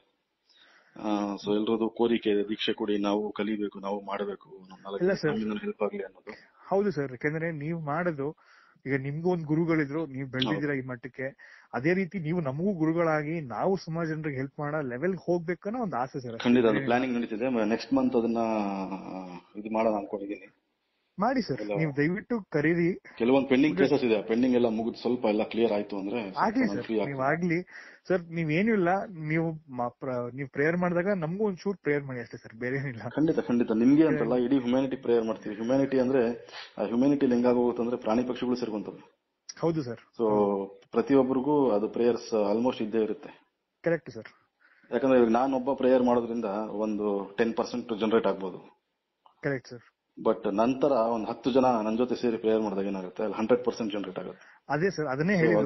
ಸೊ ಎಲ್ರದ್ದು ಕೋರಿಕೆ ಇದೆ, ದೀಕ್ಷೆ ಕೊಡಿ, ನಾವು ಕಲಿಬೇಕು, ನಾವು ಮಾಡಬೇಕು, ನಮ್ಮಿಂದ ಹೆಲ್ಪ್ ಆಗ್ಲಿ ಅನ್ನೋದು. ಹೌದು ಸರ್, ಯಾಕಂದ್ರೆ ನೀವು ಮಾಡೋದು ಈಗ ನಿಮ್ಗೂ ಒಂದ್ ಗುರುಗಳಿದ್ರು, ನೀವು ಬೆಳೆದಿದ್ದೀರಾ ಈ ಮಟ್ಟಕ್ಕೆ. ಅದೇ ರೀತಿ ನೀವು ನಮಗೂ ಗುರುಗಳಾಗಿ ನಾವು ಸುಮಾರು ಜನರಿಗೆ ಹೆಲ್ಪ್ ಮಾಡೋ ಲೆವೆಲ್ ಹೋಗ್ಬೇಕನ್ನೋ ಒಂದು ಆಸೆ ಸರ್. ಖಂಡಿತ ಪ್ಲಾನಿಂಗ್ ನಡೀತಿದೆ. ನೆಕ್ಸ್ಟ್ ಮಂತ್ ಅದನ್ನ ಇದು ಮಾಡೋಣ ಅನ್ಕೊಂಡಿದ್ದೀನಿ. ಮಾಡಿ ಸರ್, ನೀವು ದಯವಿಟ್ಟು ಕರೀರಿ. ಕೆಲವೊಂದು ಪೆಂಡಿಂಗ್ ಕೇಸಸ್ ಇದೆ, ಪೆಂಡಿಂಗ್ ಎಲ್ಲ ಮುಗಿದು ಸ್ವಲ್ಪ ಎಲ್ಲ ಕ್ಲಿಯರ್ ಆಯ್ತು ಅಂದ್ರೆ ಆಗ್ಲಿ ಸರ್. ನೀವ್ ಆಗ್ಲಿ ಸರ್, ನೀವೇನು ಇಲ್ಲ, ನೀವು ನೀವು ಪ್ರೇಯರ್ ಮಾಡಿದಾಗ ನಮಗೂ ಒಂಚೂರು ಪ್ರೇಯರ್ ಮಾಡಿ ಅಷ್ಟೇ ಸರ್, ಬೇರೆ ಏನಿಲ್ಲ. ಖಂಡಿತ ಖಂಡಿತ. ನಿಮ್ಗೆ ಅಂತಲ್ಲ, ಇಡೀ ಹ್ಯುಮ್ಯಾನಿಟಿ ಪ್ರೇಯರ್ ಮಾಡ್ತೀವಿ. ಹ್ಯುಮ್ಯಾನಿಟಿ ಅಂದ್ರೆ ಹ್ಯುಮ್ಯಾನಿಟಿ ಹೆಂಗಾಗೋಗುತ್ತಂದ್ರೆ ಪ್ರಾಣಿ ಪಕ್ಷಿಗಳು ಸೇರ್ಕೊಂತವೆ. ಹೌದು ಸರ್. ಸೊ ಪ್ರತಿಯೊಬ್ಬರಿಗೂ ಅದು ಪ್ರೇಯರ್ಸ್ ಆಲ್ಮೋಸ್ಟ್ ಇದ್ದೇ ಇರುತ್ತೆ. Correct sir. ಯಾಕಂದ್ರೆ ಇವಾಗ ನಾನೊಬ್ಬ ಪ್ರೇಯರ್ ಮಾಡೋದ್ರಿಂದ ಒಂದು ಟೆನ್ ಪರ್ಸೆಂಟ್ ಜನರೇಟ್ ಆಗ್ಬೋದು. Correct sir. ಬಟ್ ನಂತರ ಒಂದ್ ಹತ್ತು ಜನ ನನ್ ಜೊತೆ ಸೇರಿ ಪ್ರೇಯರ್ ಮಾಡಿದಾಗ ಏನಾಗುತ್ತೆ, ಅಲ್ಲಿ ಹಂಡ್ರೆಡ್ ಪರ್ಸೆಂಟ್ ಜನರೇಟ್ ಆಗುತ್ತೆ. ಅದೇ ಸರ್, ಅದನ್ನೇ ಹೇಳಿದ್ರು.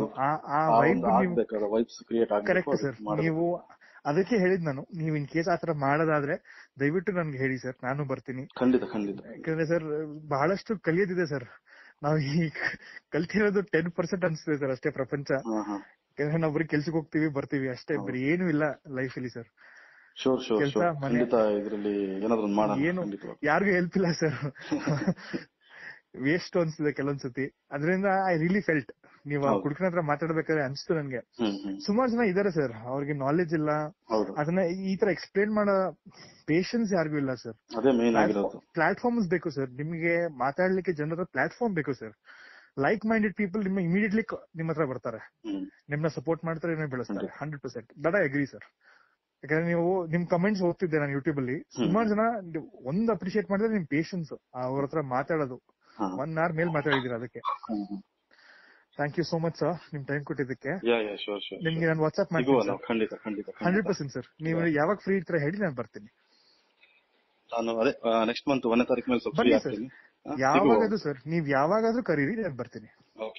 ವೈಬ್ಸ್ ಕ್ರಿಯೇಟ್ ಆಗುತ್ತೆ. Correct sir. ನೀವು ಅದಕ್ಕೆ ಹೇಳಿದ್ ನಾನು, ನೀವು ಇನ್ ಕೇಸ್ ಆತರ ಮಾಡೋದಾದ್ರೆ ದಯವಿಟ್ಟು ನನ್ಗೆ ಹೇಳಿ ಸರ್, ನಾನು ಬರ್ತೀನಿ. ಖಂಡಿತ ಖಂಡಿತ. ಯಾಕಂದ್ರೆ ಸರ್ ಬಹಳಷ್ಟು ಕಲಿಯೋದಿದೆ ಸರ್. ನಾವ್ ಈ ಕಲ್ತಿರೋದು ಟೆನ್ ಪರ್ಸೆಂಟ್ ಅನ್ಸ್ತದೆ ಸರ್ ಅಷ್ಟೇ ಪ್ರಪಂಚ. ಯಾಕಂದ್ರೆ ನಾವು ಬರೀ ಕೆಲ್ಸಕ್ಕೆ ಹೋಗ್ತೀವಿ ಬರ್ತೀವಿ ಅಷ್ಟೇ, ಬರೀ ಏನು ಇಲ್ಲ ಲೈಫ್ ಅಲ್ಲಿ ಸರ್. ಶೋರ್ ಶೋರ್ ಕೆಲಸ ಮನೆ ಇದರಲ್ಲಿ ಏನಾದ್ರು ಮಾಡೋಣ. ಏನು ಯಾರಿಗೂ ಹೆಲ್ಪ್ ಇಲ್ಲ ಸರ್. ವೇಸ್ಟ್ ಅನ್ಸುತ್ತೆ ಕೆಲವೊಂದ್ಸತಿ. ಅದರಿಂದ ಐ ರಿಲಿ ಫೆಲ್ಟ್ ನೀವು ಆ ಹುಡುಗನ ಹತ್ರ ಮಾತಾಡ್ಬೇಕಾದ್ರೆ ಅನ್ಸ್ತು ನನ್ಗೆ. ಸುಮಾರು ಜನ ಇದಾರೆ ಸರ್, ಅವ್ರಿಗೆ ನಾಲೆಜ್ ಇಲ್ಲ, ಅದನ್ನ ಈ ತರ ಎಕ್ಸ್ಪ್ಲೇನ್ ಮಾಡೋ ಪೇಷನ್ಸ್ ಯಾರಿಗೂ ಇಲ್ಲ ಸರ್. ಪ್ಲಾಟ್ಫಾರ್ಮ್ಸ್ ಬೇಕು ಸರ್, ನಿಮ್ಗೆ ಮಾತಾಡ್ಲಿಕ್ಕೆ ಜನರ ಪ್ಲಾಟ್ಫಾರ್ಮ್ ಬೇಕು ಸರ್. ಲೈಕ್ ಮೈಂಡೆಡ್ ಪೀಪಲ್ ನಿಮ್ಮ ಇಮಿಡಿಯೇಟ್ಲಿ ನಿಮ್ ಹತ್ರ ಬರ್ತಾರೆ, ನಿಮ್ನ ಸಪೋರ್ಟ್ ಮಾಡ್ತಾರೆ, ನಿಮ್ಮನ್ನ ಬೆಳೆಸ್ತಾರೆ. Hundred percent that I agree sir. ಯಾಕಂದ್ರೆ ನೀವು ನಿಮ್ ಕಮೆಂಟ್ಸ್ ಓದ್ತಿದ್ದೆ ನಾನು ಯೂಟ್ಯೂಬ್ ಅಲ್ಲಿ, ಸುಮಾರು ಜನ ಒಂದ್ ಅಪ್ರಿಶಿಯೇಟ್ ಮಾಡಿದ್ರೆ ನಿಮ್ ಪೇಷನ್ಸ್, ಅವ್ರ ಹತ್ರ ಮಾತಾಡೋದು. ಒನ್ ಅವರ್ ಮೇಲ್ ಮಾತಾಡಿದೀರ, ಅದಕ್ಕೆ thank you so much sir ನಿಮ್ ಟೈಮ್ ಕೊಟ್ಟಿದ್ದಕ್ಕೆ. ನಿಮ್ಗೆ ನಾನು ವಾಟ್ಸ್ಆಪ್ ಮಾಡ್ತೀನಿ ಹಂಡ್ರೆಡ್ ಪರ್ಸೆಂಟ್ ಸರ್. ನೀವು ಯಾವಾಗ ಫ್ರೀ ಇರ್ತೀರಾ ಹೇಳಿ, ನಾನು ಬರ್ತೀನಿ. ನಾನು ಅದೇ ನೆಕ್ಸ್ಟ್ ಮಂತ್ ಒಂದನೇ ತಾರೀಕು ಮೇಲೆ ಬನ್ನಿ ಸರ್, ಯಾವಾಗಾದ್ರೂ ಸರ್, ನೀವ್ ಯಾವಾಗಾದ್ರೂ ಕರೀರಿ, ನಾನು ಬರ್ತೀನಿ.